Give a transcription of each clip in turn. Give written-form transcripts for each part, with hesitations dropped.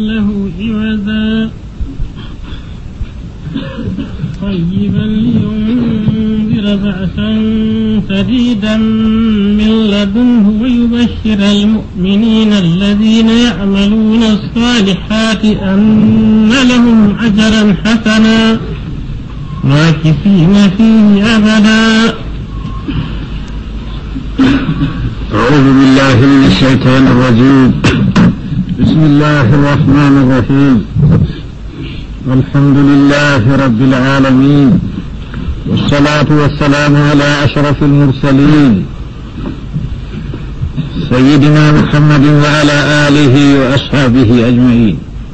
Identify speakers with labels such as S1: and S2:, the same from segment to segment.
S1: له عوجا قيما لينذر بأسا شديدا من لدنه ويبشر المؤمنين الذين يعملون الصالحات أن لهم أجرا حسنا ماكثين فيه أبدا.
S2: أعوذ بالله من الشيطان الرجيم. بسم الله الرحمن الرحيم. الحمد لله رب العالمين، والصلاة والسلام على أشرف المرسلين سيدنا محمد وعلى آله وأصحابه أجمعين.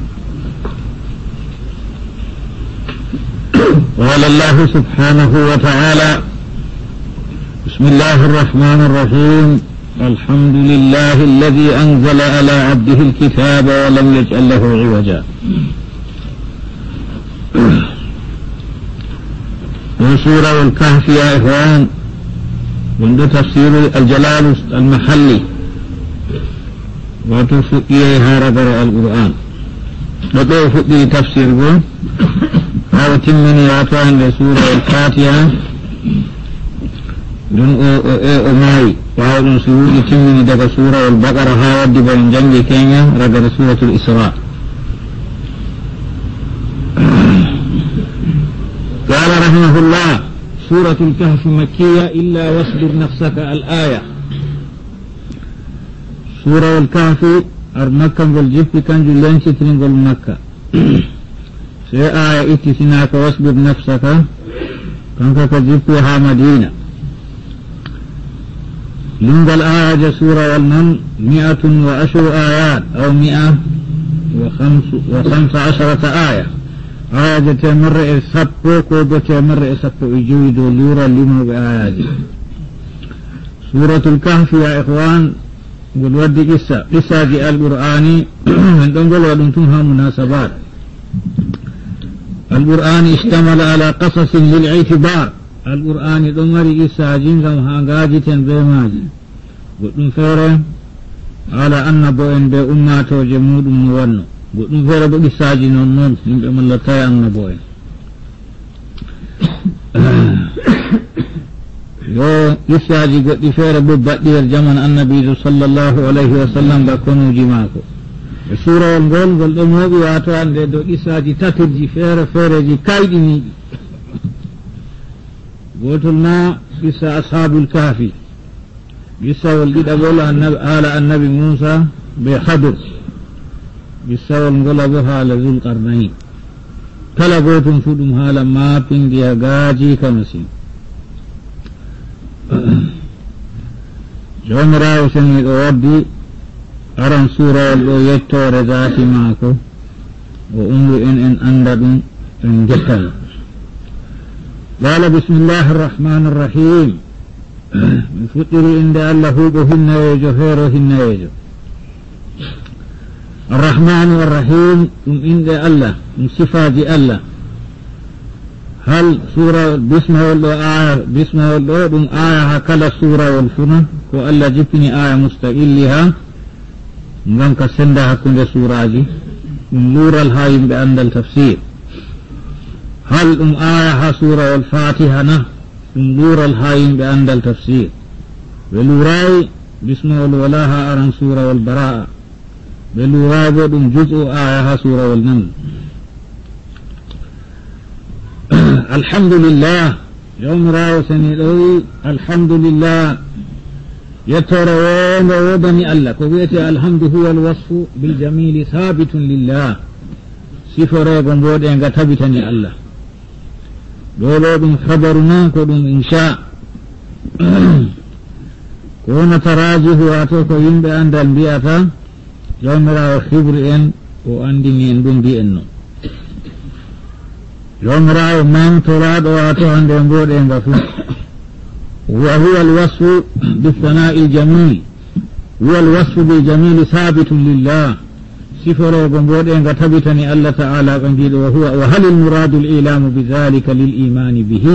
S2: قال الله سبحانه وتعالى: بسم الله الرحمن الرحيم. الحمد لله الذي أنزل على عبده الكتاب ولم يجعل له عوجا. سورة الكهف يا إخوان عند تفسير الجلال المحلي وتفقيها ربر القرآن وتفقي تفسيره وتمني عطوان لسورة الفاتحة دون أماي وعودن سورة تمني دك سورة البقرة هاود بين جنجي كينيا ربر سورة الإسراء. قال رحمه الله: سورة الكهف مكية إلا واصبر نفسك. الآية سورة الكهف أرمكا والجف كان جلين سترين والمكة سي آية اتسناك واصبر نفسك كانك كجفها مدينة لنغ الآية سورة والنم 110 آيات أو 115 آية. آية تمر إسابو كوبو تمر إسابو إجويد ولورا لما بآيات. سورة الكهف يا إخوان قل ودي قصة جاء القرآن من دنقل ودنتمها مناسبات. القرآن اشتمل على قصص للعتبار. القرآن دمر قصة جنزم هاقاجة بماجي قلتم فيره على أن بوين بأماته جمود مونو قلتم فيره بقصة جنون من اللتاي أن بوين يو قصة قلت فيره ببقى الجمن النبي صلى الله عليه وسلم بكونوا جماكو سورة الغول قلتم هو واتوان دو قصة تترجي فيره جي كايدني قلتلنا قصة أصحاب الكهف قصة والقيد أقول آل النبي موسى بخضر قصة والقول أبوها لذو القرنين كلا قوتم فدمها لما بندي قاجي كمسين جوم راو سنيد أودي أرم سورة والقو يتور ذاتي ماكو وأمر إن أندد إن جتل. قال: بسم الله الرحمن الرحيم. من فطر عند الله بهن وجهيرهن يجو. الرحمن والرحيم من عند الله من صفات الله. هل سورة بسم الله من آية كلا سورة والفنة وألا جبني آية مستقلها من كسندها كل سورة دي من نور الهايم بأن التفسير. هل آية سورة والفاتحة نور الهايم بأن التفسير ولوراي بسم ولاها أرن سورة والبراءة ولوراي بدون جزء آية سورة والنمل. الحمد لله يوم راو سنيدوي الحمد لله يتروون وبني الله كويتي الحمد هو الوصف بالجميل ثابت لله سفر بنبود إنك ثبتني الله دولو دم خبرنا كدم إنشاء كون تراجه واتوك ينبع عند البيئة يوم راو خبر إن وأندني إن دم بإنه يوم راو من تراد واتو عند ينبود إن غفل وهو الوصف بالثناء الجميل. هو الوصف بالجميل ثابت لله سفر وقنبود إن ثبتني الله تعالى قنجيل. وهل المراد الإعلام بذلك للإيمان به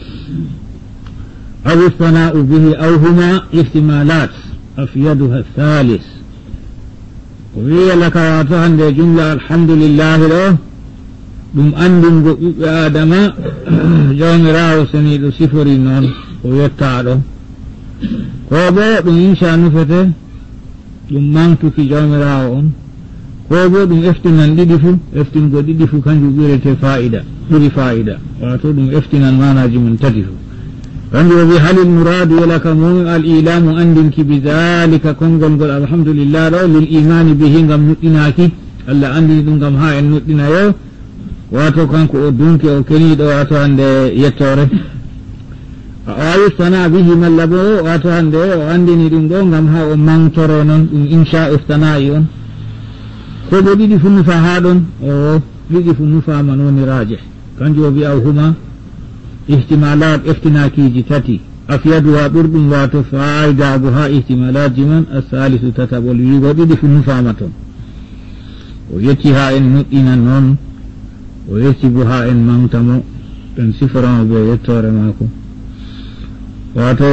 S2: أو الثناء به أو هما احتمالات أفيدها الثالث. wiya laka wato hande jumla alhamdulillahi ɗo ɗum andingo ɓiɓɓe adama jawmirawo seni ɗo sifori noon o yettaɗo ko bo ɗum insha nufete ɗum mantuki jawmirawo on ko bo ɗum eftinan ɗiɗi fu eftingo ɗiɗi fu kanjum ɓurete fa'ida ɓuri fa'ida wato ɗum eftinan manaji mum tati fu kanjum o wi halil muradu yalaka mum al ilamu andinki bidalika kongol ngol alhamdulillah ɗo lil imani bihi ngam nuɗɗinaki Allah andini ɗum ngam ha en nuɗɗina yo wato kanko o dunki o keniɗo wato hande yettore a wawi stana bihi malla bo wato hande o andini ɗum ɗo ngam ha o mantoro noon ɗum insha ustana'i on ko ɓe ɗiɗi fu nufa ha ɗon o ɗiɗi fu nufama noni raje kanjum o wi'a huma ihtimalat eftinakiji tati afyaduha ɓurɗum wato faidago ha ihtimalaji man asalisu tataɓol wigo ɗiɗi fu nufama toon o yetti ha en nuɗɗinan noon o yetti bo ha en mantamo en siforamo ɓe yettore mako wato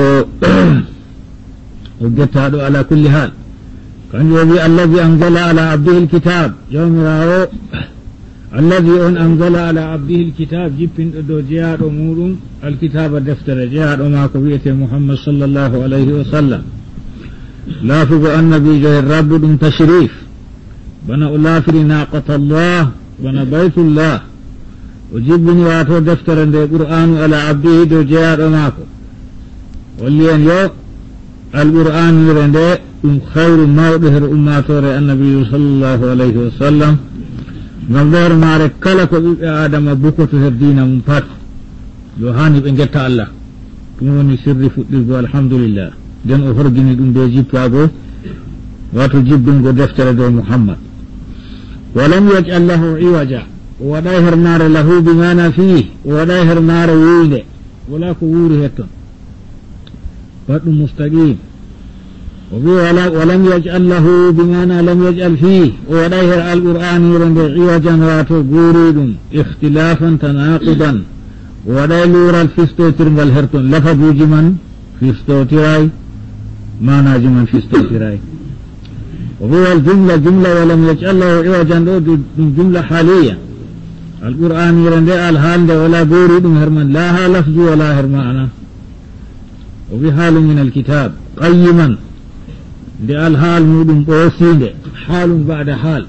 S2: o gettaɗo ala kulli hal kanjum o wi alladi anzala ala abdihi lkitab jawmirawo alladi on anzala ala abdihi lkitab jippinɗo dow jeyaɗo muɗum alkitaba deftere jeyaɗo mako wiyete muhammad sallllahu alayhi wa sallam laafugo annabijo hen rabbu ɗum tashrif bana o laafiri naqata llah bana baytullah o jibbini wato deftere nde qur'anu ala abdihi dow jeyaɗo mako holli en yo alqur'anire nde ɗum hayru mawɗo her ummatore annabiyu sallllahu alayhi wa sallam ngam ɗoore maare kala ko ɓiɓɓe adama bukoto her dina mum pat yo hani ɓe getta Allah ɗum woni sirri fuɗɗirgo alhamdulillah nden o horgini ɗum be jippago wato jibbingo deftere dow muhammad walam yaj'al lahu iwaja o waɗay her maare lahu bimana fih o waɗay her maare wuyde wala ko wuuri hetton waɗɗum mustaqim o wi walam yaj'al lahu bimana lam yaj'al fih o waɗay her alqur'anire nde iwajan wato guuri ɗum ikhtilafan tanaqudan o waɗay luural fistotirngal her ton lafaduji man fistotiray manaji man fistotiray o wi wal jumla walam yaj'al lahu iwajan ɗo ɗum jumla haliya alqur'anire nde alhaal nde wala guuri ɗum her man la ha lafju wala her ma'ana o wi haalu min alkitab qayyiman nde alhaal muɗum ɓoosinde haalum ba'da haal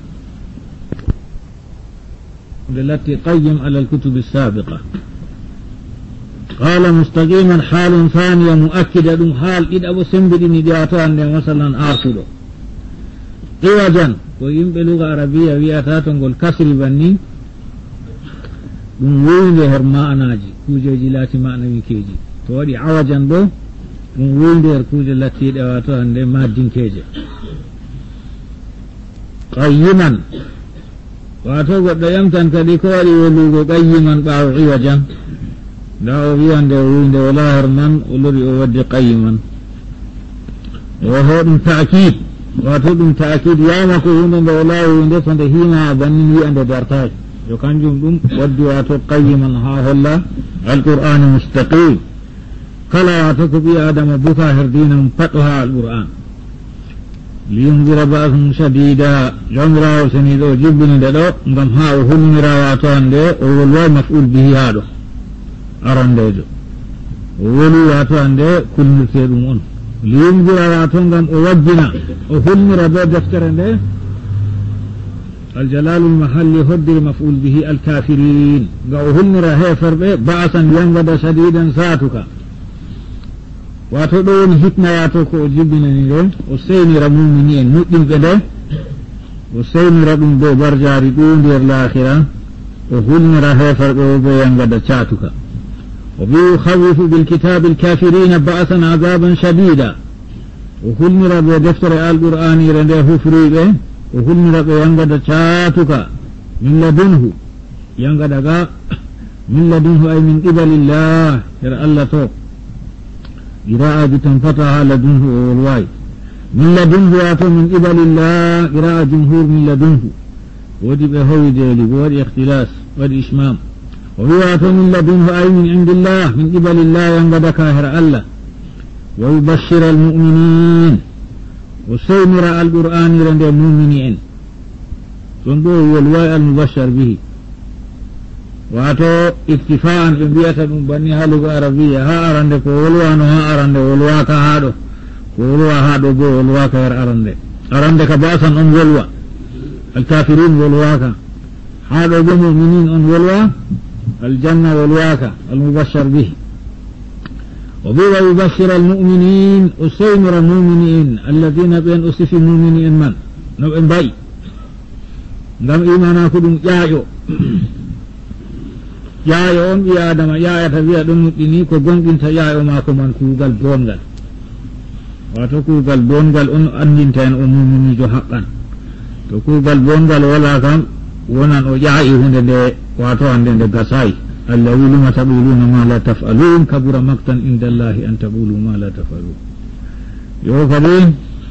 S2: nde latti qayyim ala alkutubi sabiqa qala mustaqiman haalum thaniya mu'akkida ɗum haal ɗiɗaɓo sembiɗini ɗiyata nde masalan artuɗo iwajan ko yimɓe luga arabiya wiyata to ngol kasri banni ɗum wuyde her ma'anaji kujeji laati ma'nawikeji to waɗi awajan ɗo ɗum wuyde her kuje lattiɗe wato hande maddinkeje qayyiman wato goɗɗo yamtan kadi ko waɗi wolugo qayyiman ɓaawo iwajan nda o wiyande o wuyde wala her man o lori o wadde qayyiman oho ɗum ta'kid wato ɗum ta'kid yama ko hunde nde wala wuyde so nde hima bannin wi'a nde dartaki yo kanjum ɗum waddi wato qayyiman ha holla alqur'anu mustaqim kala wato ko ɓi adama buka her dina mum patɗo ha alqur'an liyundira ba'sum shadida jomirawo seni ɗo jibbini nde ɗo ngam ha o hulnira wato hande o wolwa maf'ul bihi ha ɗo arandejo o woli wato hande kulnirte ɗum on liyundira wato ngam o waddina o hulnira be deftere nde aljalalu lmahalli hoddiri maf'ul bihi alkafirin nga o hulnira heferɓe ba'san yangada shadidan satuka wato ɗo woni hitna wato ko o jibbinani ɗo o seynira mumini en nuɗɗinɓe nde o seynira ɗum dow barjari ɗundi er lahira o hulnira heferɓe o be yangada catuka o wi yukhawifu bilkitabi alkafirina ba'san azaban shadida o hulnira ɓe deftere alqur'anire nde hufriɓe o hulnira ɓe yangada catuka min ladunhu yangada ga min ladunhu ay min qibalillah her allah to قراءة بتنفتح لدنه والواي من لدنه واتو من قبل الله قراءة جمهور من لدنه ودي بهوي ديلي ودي اختلاس ودي إشمام واتو من لدنه أي من عند الله من قبل الله ينقد كاهر الله ويبشر المؤمنين o seynira alqur'anire nde mumini en ɗon ɗo wolway almubashar bihi wato iktifa'an ɓe mbiyata ɗum banni ha luga arabiya ha arande ko wolwano ha arande wolwaka haɗo ko wolwa haɗo bo wolwaka her arande ka basan on wolwa alkafirin wolwaka haɗo bo muminin on wolwa aljanna wolwaka almubashar bihi وبيض يبشر المؤمنين أسيمر المؤمنين الذين بين أسف المؤمنين من نوع باي دم إيمانا كدوم يايو أم يا آدم يا تبيا دم إني كقوم إنت يايو ما كمان كوغال بونغال واتو كوغال بونغال أنين تين أمومني جو حقا تو كوغال بونغال ولا كم ونان أو يايو هندي واتو هندي غساي الذي لما تقولون ما لا تفعلون كبر مقتا عند الله أن تقولوا ما لا تفعلون يوفدين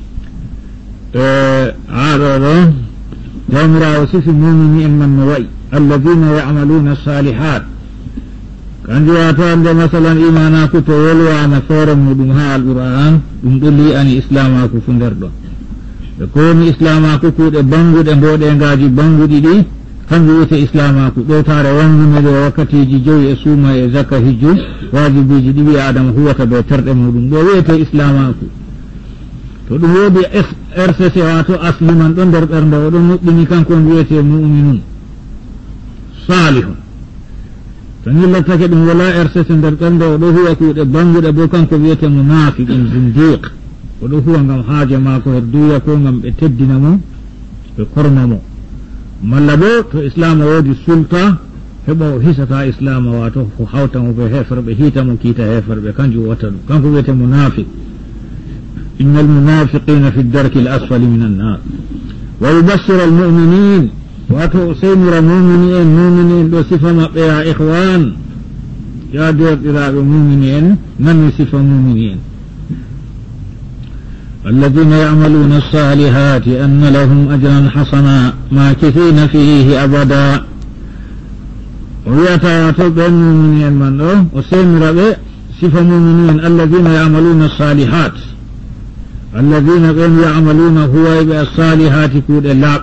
S2: عارضا يمرا وصف المؤمنين من نوي الذين يعملون الصالحات كان جواتو عند مثلا إيماناك تولوا عن فورم ودمها القرآن دمدلي أن إسلاماك فندردو يكون إسلاماك كود بانغود امبود انغاجي بانغود دي kanjum wiyete islamaku ɗo tare wangumeɗo wakkatiji joyi e suuma e zaka hijju wajibiji ɗi wi adama huwata be terɗe muɗum ɗo wiyete islamaku to ɗum woodi rcc wato asli man ɗo nder ɓernde o ɗon moƴƴini kanko on wiyete muminun salihun to ñillattake ɗum wala rcc nder ɓernde o ɗo huwa kuuɗe banguɗe bo kanko wiyete munafiqun zindiq o ɗo huwa ngam haaje maako her duya ko ngam ɓe teddina mo ɓe korma mo malla bo to islam woodi sulta heɓa o hisata islam wato ko hawta mo be heferɓe hiita mo kiita heferɓe kanjum watta ɗum kanko wiyete munafiq inna almunafiqina fi darki l asfali min annar wa yubashira almuminin wato o seynira mumini en ɗo sifa maɓɓe ya ihwan ya derɗiraɓe mumini en nanni sifa mumini en الذين يعملون الصالحات أن لهم أجرا حسنا ماكثين فيه أبدا ويتعاطب المؤمنين من وسيمر صفة مؤمنين الذين يعملون الصالحات الذين يعملون هو الصالحات كود اللعب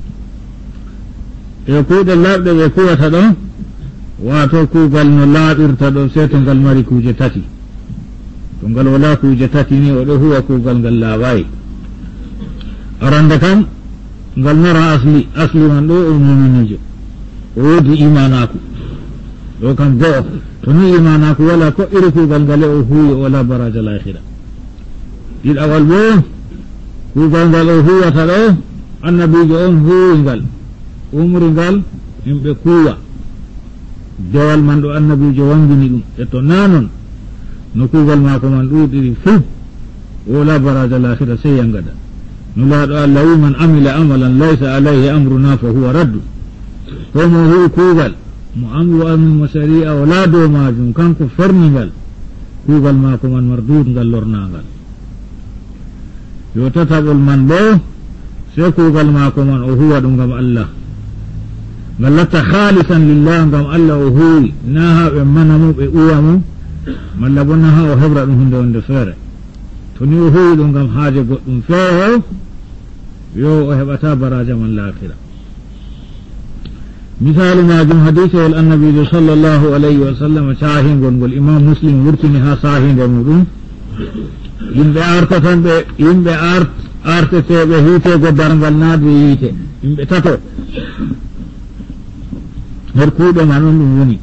S2: يكود اللعب يكود تدو واتوكو قال نلعب ارتدو سيتن قال مريكو جتاتي to ngal wala kuje tati ni o ɗo huwa kuugal ngal laawayi arande kam ngal nara asli man ɗo o muminijo o woodi imanaku ɗo kam go'o to ni imanaku wala ko iri kuugal ngale o huwi o wala baraja lahira ɗiɗawal bo kuugal ngal o huwata ɗo annabijo on huwi ngal umri ngal yimɓe kuuwa dewal man ɗo annabijo wangini ɗum e to nanon no kuugal maako man ɗuuɗiri fuu wala baraja lahira sey yangada nulaaɗo allah wi man amila amalan laysa alayhi amruna fa huwa raddu to mo huwi kuugal mo amru amin mo sharia wala dow majum kanko ferni ngal kuugal maako man marduud ngal lornangal yo tataɓol man bo sey kuugal maako man o huwa ɗum ngam allah ngal latta halisan lillah ngam allah o huwi na ha ɓe mana mo ɓe uwa mo malla bonna ha o heɓra ɗum hunde wonde feere to ni o huwi ɗum ngam haaje goɗɗum feere yo o heɓata baraja man laakira misalu majum hadisewol annabijo sallllahu alayhi wa sallam caahingol ngol imam muslim wurtini ha saahinde muɗum yimɓe artatan ɓe yimɓe arteteɓe hiitego dargal naade yiite yimɓe tato her kuuɗe man on ɗum woni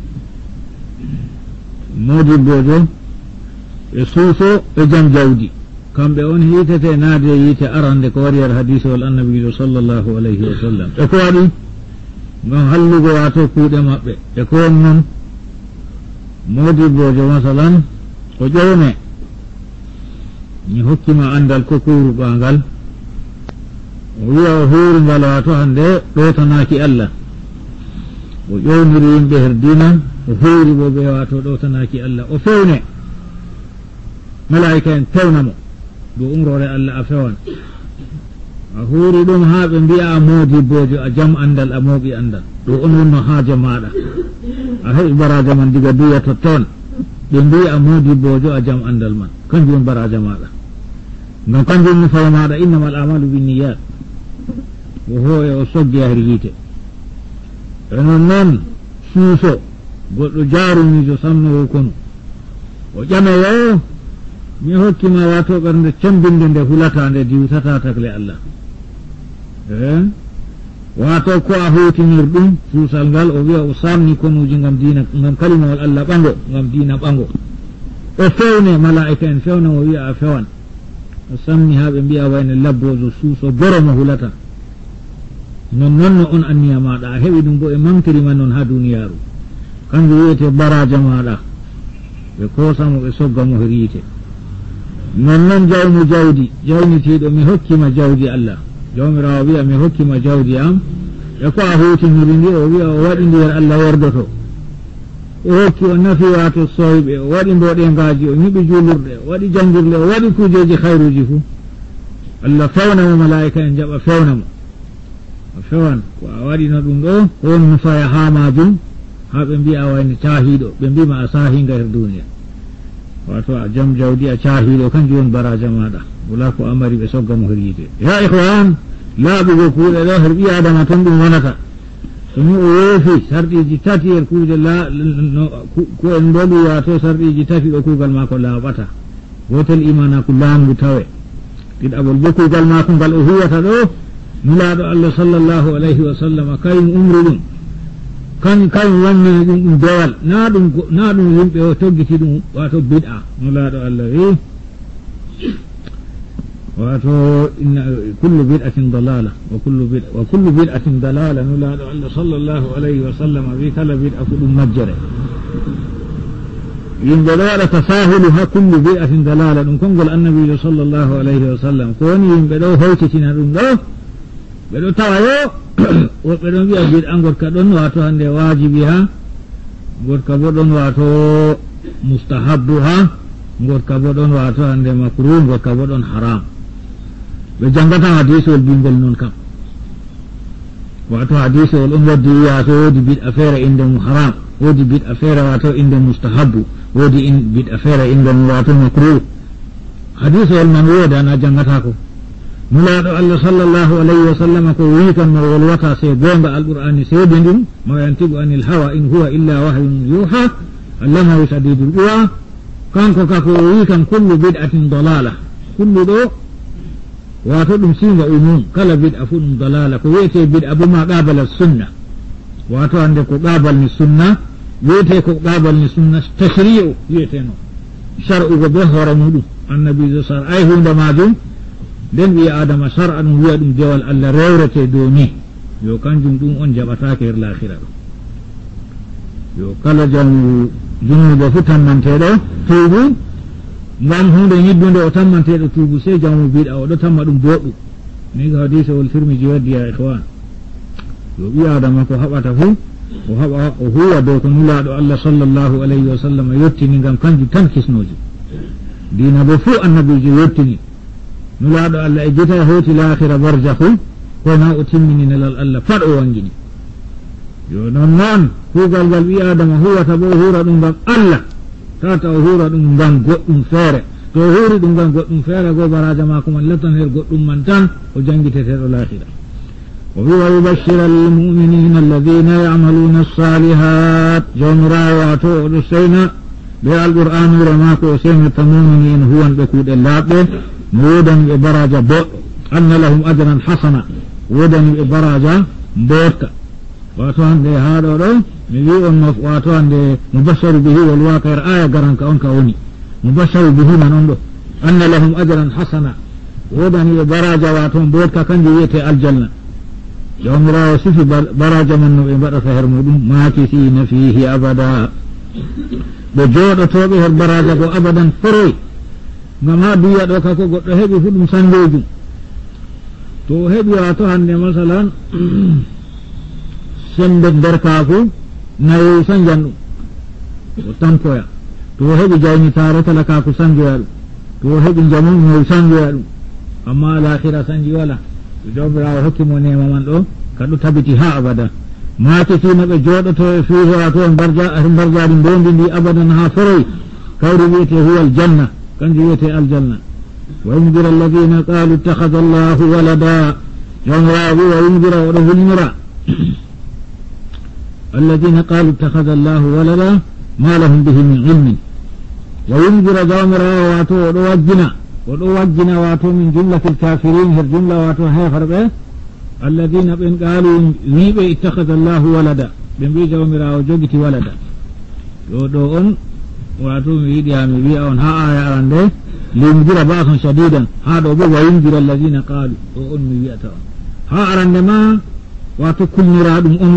S2: modibbojo e suuso e jam jawdi kamɓe on hiitete naade yiite arande ko wari her hadisewol annabijo sallllahu alayhi wa sallam e ko waɗi ngam hallugo wato kuuɗe maɓɓe e ko won noon modibbojo masalan o ƴowne mi hokkima andal ko kuruɓangal o wiya o huuri ngal wato hande ɗotanaki allah o ƴowniri yimɓe her dina o huuri bo ɓe wato ɗotanaki allah o fewne malaika en pewnamo do umrore allah a fewan a huuri ɗum ha ɓe mbiya a modibbojo a jam andal a mooɓi andal ɗo on wonno haaje maɗa a heɓi baraja man diga duya totton ɓe mbiya a modibbojo a jam andal man kanjum won baraja maɗa ngam kanjum ni fawa maɗa innama al amalu binniyat o ho e o soggi a her yiite e non noon suuso goɗɗo jaarumijo samnowo kono o ƴameyo mi hokkima wato ɓernde cembinde nde hulata nde diwtata tagle Allah wato ko a hutinir ɗum suusal ngal o wiya o samni konuji ngam dina ngam kalimawal Allah ɓango ngam dina ɓango o fewne malaika en fewna o wiya a fewan o samni ha ɓe mbiya wayne labbojo suuso boro mo hulata non noon no on anniya maɗa a heɓi ɗum bo e mantirima noon ha duniyaru kanjum wiyete baraja maɗa ɓe koosamo ɓe soggamo her yiite non noon jawmu jawdi jawnitiɗo mi hokkima jawdi Allah jawmirawo wiya mi hokkima jawdi am e ko a hutiniri ndi o wiya o waɗi ndi her Allah werdoto o hokki o nafi wato soyɓe o waɗi mboɗengaji o ñiɓi julurɗe o waɗi jangirle o waɗi kujeji hayruji fuu Allah fewnamo malaika en jaɓa fewnamo o fewan ko a waɗino ɗum ɗo on nufaya ha majum ha ɓe mbiya wayne caahiɗo ɓe mbima a saahinga her duniya wato a jam jawdi a caahiɗo kanjum woni baraja maɗa wala ko amari ɓe soggamo her yiite ya ihwan laaɓugo kuuɗe ɗo her ɓi adama tan ɗum wonata somi o weefi sarɗiji tati her kuuje ko en ndoli wato sarɗiji tati ɗo kuugal mako laaɓata gotel imanaku laamgu tawe ɗiɗaɓol bo kuugal mako ngal o huwata ɗo nulaaɗo Allah sallllahu alayhi wa sallam kayum umri ɗum kayum wannini ɗum ɗum dewal na ɗum yimɓe o toggiti ɗum wato bid'a nulaaɗo Allah wi wato kullu bid'atin dalala wa kullu bid'atin dalala nulaaɗo Allah sallllahu alayhi wa sallam wi kala bid'a fu ɗum majjere yimɓe ɗo waɗa tasahulu ha kullu bid'atin dalala ɗum konngol annabijo sallllahu alayhi wa sallam ko woni yimɓe ɗo hawtitina ɗum ɗo ɓe ɗo tawayo woɓɓe ɗon wiya bid'a gotka ɗon wato hande wajibi ha gotka bo ɗon wato mustahabbu ha gotka bo ɗon wato hande makruh gotka bo ɗon haram ɓe jangata hadisewol bingol noon kam wato hadisewol on waddi wiya to woodi bid'a feere inde mum haram woodi bid'a feere wato inde mustahabbu woodi bid'a feere inde mum wato makruh hadisewol man woodana jangata ko nulaaɗo Allah sallllahu alayhi wa sallam ko wi kam no wolwata se gonga alqur'ani seede ndin ma yantigu anil hawa in huwa illa wahyun yuha allamahu shadidul quwa kanko ka ko wi kam kullu bid'atin dalala kullu ɗo wato ɗum singa umum kala bid'a fu ɗum dalala ko wiyete bid'a bo ma qabala sunna wato hande ko qabal ni sunna wiyete ko qabal ni sunna tashri'u wiyeteno shar'ugo be hoore muɗum annabijo sar ay hunde majum nden ɓi adama sar'a ɗum wiya ɗum dewal Allah rewrete dow ni yo kanjum ɗum on jaɓatake her lahira ɗo yo kala jamu junnugo fu tammanteɗo tuubu ngam hunde yiddunde o tammanteɗo tuubu sey jamu biɗa oɗo tamma ɗum boɗɗum ni ko hadisewol Tirmidhi waddi ya ihwan yo ɓi adama ko haɓata fu o haɓa o huwa dow ko nulaaɗo Allah sallllahu alayhi wa sallam yettini ngam kanjum tan kisnoji dina bo fu annabijo yettini nulaaɗo Allah e jeta hoti lahira barjahu kona o timmini nelal Allah pat o wangini yo non noon kuugal ngal ɓi adama huwata bo o hura ɗum ngam Allah tata o hura ɗum ngam goɗɗum feere to o huri ɗum ngam goɗɗum feere go baraja mako man lettan her goɗɗum man tan o jangiteteɗo lahira o wi wa yubashshira almuminina alladina yamaluna alsalihat jawmirawo wato oɗo seyna ɓe alqur'anure mako o seynirta mumini en huwanɓe kuuɗe laaɓɓe no wodani ɓe baraja boɗɗo anna lahum ajran hasana wodani ɓe baraja mbotka wato hande haɗo ɗo mi wi on wato hande mubasharu bihi wal waqir aya garanka on ka woni mubasharu bihi man on ɗo anna lahum ajran hasana wodani ɓe baraja wato mbotka kanjum wiyete aljanna jawmirawo sifi baraja man no ɓe mbaɗata her muɗum makisina fihi abada ɓe jooɗotoɓe her baraja go abadan foroy ngam ha duya ɗo kako goɗɗo heɓi fu ɗum sanjojum to o heɓi wato hande masalan sembe nder kaku nayi sanjan ɗum o tampoya to o heɓi jaynitare kala kaku sanjoya ɗum to o heɓi jamu noyi sanjoya ɗum amma lahira sanji wala to jawmirawo hokkimo nema man ɗo kaɗo tabiti ha abada makisina ɓe jooɗoto e fihi wato e mbarjaɗi mbondi ndi abadan ha foroy kawri wiyete huwa aljanna kanjum wiyete aljanna وينذر الذين قالوا اتخذ الله ولدا يمراضي وينذر ورهلمرا الذين قالوا اتخذ الله ولدا ما لهم به من علم وينذر جامرا واتو ودوجنا واتو من جملة الكافرين هر جملة واتو هيفر به الذين بن قالوا ويبي اتخذ الله ولدا بن جامرا وجوجتي ولدا ودون واتو ويديا مبيا on ha aya arande liyunzira ba'san shadidan ha do bo wayunzira alladhina qalu on mi wi'ata ha arande ma wato kulnira dum on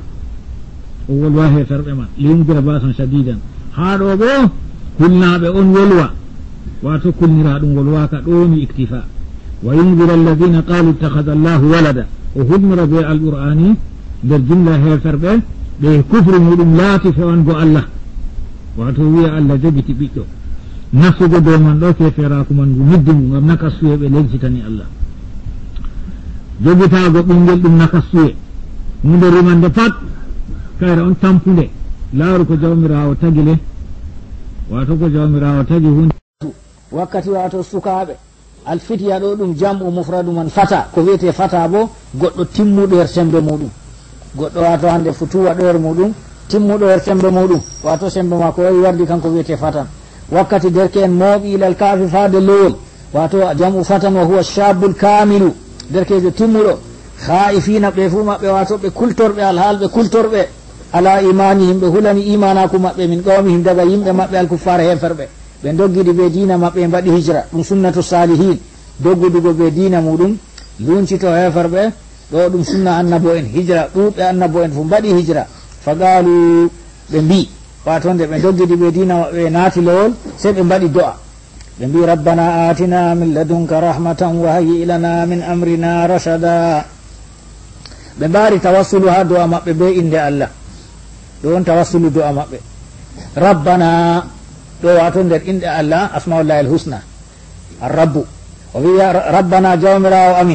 S2: wolwa he ferbe ma liyunzira ba'san shadidan ha do bo kulnabe on wolwa wato kulnira dum wolwa ka do mi iktifa wayunzira alladhina qalu ittakhadha Allahu walada o hulmira bi al-qur'ani der jumla he ferbe be kufru mudum lati fa on go Allah wato wiya Allah jogiti ɓiɗɗo nasugo dow man ɗo keferaku man ngu middugu ngam nakassuye ɓe legsitani Allah jogitago ɓinguel ɗum nakassuye hunde rimande pat kayra on tampude laaru ko jawmirawo tagi le wato ko jawmirawo tagi hunde
S3: wakkati wato sukaɓe alfitiya ɗo ɗum jam'u mufradu man fata ko wiyete fata bo goɗɗo timmuɗo her sembe muɗum goɗɗo wato hande futuwa ɗo her muɗum timmuɗo her sembe muɗum wato sembe makko wayi wardi kanko wiyete fatan wakkati derke en mooɓi ilal kaafi faade lowol wato jam'u fatan wa huwa shabul kamilu derkejo timmuɗo khaifina ɓe fu maɓɓe wato ɓe kultorɓe alhaal ɓe kultorɓe ala imanihim ɓe hulani imanaku maɓɓe min qawmihim daga yimɓe maɓɓe alkuffar heferɓe ɓe doggidi ɓe diina maɓɓe mbaɗi hijra ɗum sunnatu salihin doggudugo ɓe diina muɗum luncito heferɓe ɗo ɗum sunna annabo en hijra ɗuɓɓe annabo en fu mbaɗi hijra fagalu ɓe mbi wato nde ɓe doggidi ɓe dina maɓɓe naati lowol sey ɓe mbaɗi do'a ɓe mbi rabbana atina min ladunka rahmatan wa hayyi lana min amrina rashada ɓe mbari tawassulu ha do'a maɓɓe be inde Allah ɗo on tawassulu do'a maɓɓe rabbana ɗo wato nder inde Allah asmaullahi alhusna arrabbu o wi rabbana jawmirawo amin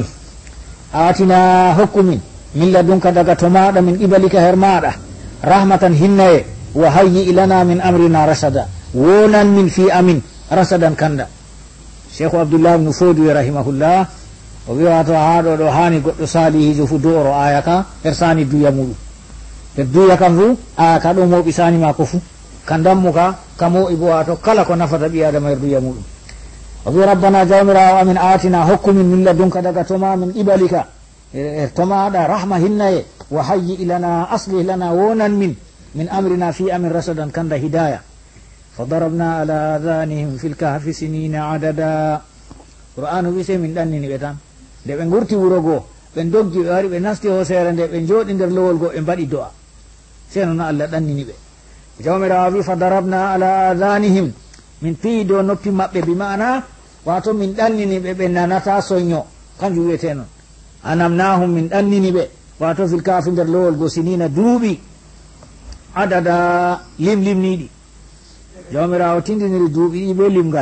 S3: atina hokkumin min ladunka daga to maɗa min qibalika her maɗa rahmatan hinnaye wa hayyi lana min amrina rasada wonan min fi amin rasadan kanda cheikhu abdoullah ibnu fodi rahimahullah o wi wato haɗo ɗo hani goɗɗo salihijo fu do'oro aya ka her sani duya muɗum her duya kam fu aya ka ɗo moɓi sani mako fu ka dammu ka moɓi bo wato kala ko nafata ɓi adama her duya muɗum o wi rabbana jawmirawo amin atina hokkumin min ladunka daga toma min qibalika tomaɗa rahma hinnaye wa hayyi lana aslih lana wonan min amrina fi amin rasadan kanda hidaya fadarabna ala adanihim fi lkahfi sinina adada qur'anu wi sey min ɗannini ɓe tan nde ɓe gurti wuro goo ɓe doggi ɓe wari ɓe nasti hosere nde ɓe jooɗi nder lowol goo ɓe mbaɗi do'a sey noon Allah ɗannini ɓe jawmirawo wi fadarabna ala adanihim min piyi dow noppi maɓɓe bi mana wato min ɗannini ɓe ɓe nanata soño kanjum wiyete noon anamnahum min ɗannini ɓe wato fil kafi nder lowol go sinina duuɓi adada limniɗi jawmirawo tindiniri duuɓi ɗi be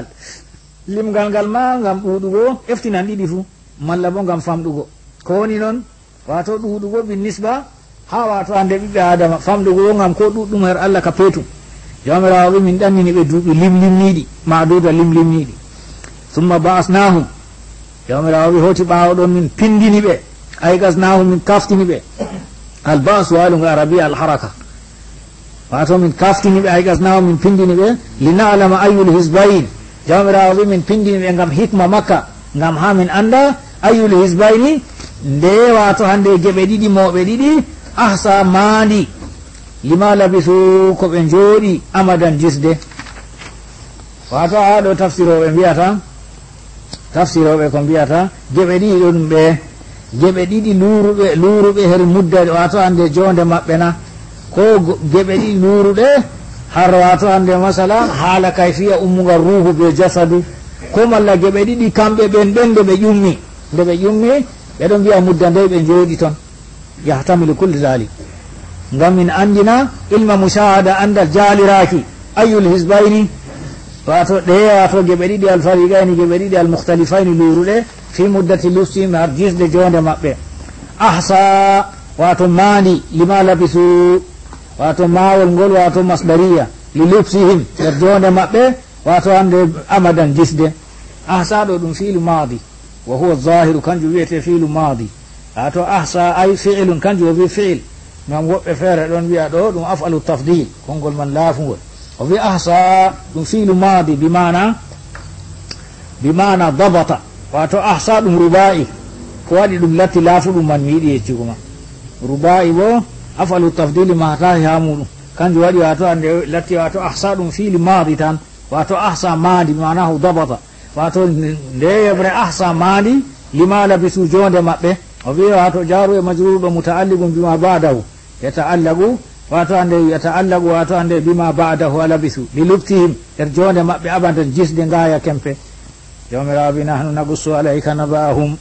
S3: limgal ngal ma ngam ɗuɗugo eftinan ɗiɗi fu malla bo ngam famɗugo ko woni noon wato ɗuɗugo bin nisba ha wato hande ɓiɓɓe adama famɗugo bo ngam ko ɗuɗɗum her Allah ka peetum jawmirawo ɓe min ɗannini ɓe duuɓi limniɗi maduda limniɗi summa ba'asnahum jawmirawo wi hoti ɓawo ɗon min pindini ɓe aygasnahum min kaftini ɓe albasu walungo arabia alharaka wato min kaftini ɓe aygasnahum min pindini ɓe linalama ayul hisbayn jawmirawo wi min pindini ɓe ngam hikma makka ngam ha min anda ayul hisbayni nde wato hande geɓe ɗiɗi moɓe ɗiɗi ahsa mandi lima labisu ko ɓe jooɗi amadan jisde wato ha ɗo tafsiroɓe mbiyata tafsiroɓe ko mbiyata geɓe ɗiɗi ɗo ɗum ɓe geɓe ɗiɗi luuruɓe her mudda wato hande jonde maɓɓe na ko geɓe ɗiɗi luuruɗe har wato hande masala haala kayfiya ummugal ruhu be jasadu ko malla geɓe ɗiɗi kamɓe ɓen nde ɓe ƴummi ɓeɗon mbiya mudda nde ɓe jooɗi toon yahtamilu kulli dalik ngam min andina ilma mushahada andal jaaliraki ayul hisbayni wato ɗe wato geɓe ɗiɗi alfariqayni geɓe ɗiɗi almukhtalifayni luuruɗe fi muddati lufsihim har jisde jonde maɓɓe ahsa wato maandi lima labisu wato maawol ngol wato masdariya li lufsihim nder jonde maɓɓe wato hande amadan jisde ahsa ɗo ɗum fi'lu madi wa huwa zahiru kanjum wiyete fi'lu madi to ahsa ay fi'lun kanjum o wi fi'il ngam woɓɓe feere ɗon wiya ɗo ɗum afalu tafdil konngol man laafugol o wi ahsa ɗum fi'lu madi bimana dabata wato ahsa ɗum ruba'i ko waɗi ɗum latti laafu ɗum man mi yiɗi yeccugo ma ruba'i bo afalu tafdili matahi ha muɗum kanjum waɗi wato ande latti wato ahsa ɗum fi'li madi tan wato ahsa madi manahu dabata wato nde yeɓre ahsa madi lima labisu jonde maɓɓe o wi wato jaru e majrur ɗo muta'alliqum bima ba'dahu yata'allaqu wato ande yata'allaqu wato ande bima ba'dahu alabisu li lubtihim jonde maɓɓe abadan jisde ngaya kempe jawmiraɓe nahnu naqussu alayka naba'ahum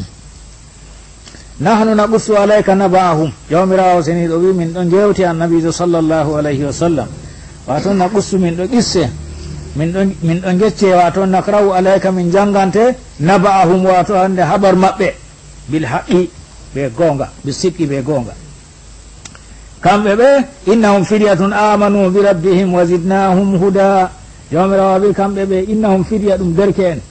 S3: nahnu naqussu alayka naba'ahum jawmirawo seniɗo wi min ɗo jewti annabijo sallllahu alayhi wa sallam wato naqussu min ɗo qisse min ɗo gecce wato nakrahu alayka min jangante naba'ahum wato hande habar maɓɓe bil haqqi ɓe gonga bi sidqi ɓe gonga kamɓe ɓe innahum firyatun amanu bi rabbihim wa zidnahum huda jawmirawo wi kamɓe ɓe innahum firya ɗum derke en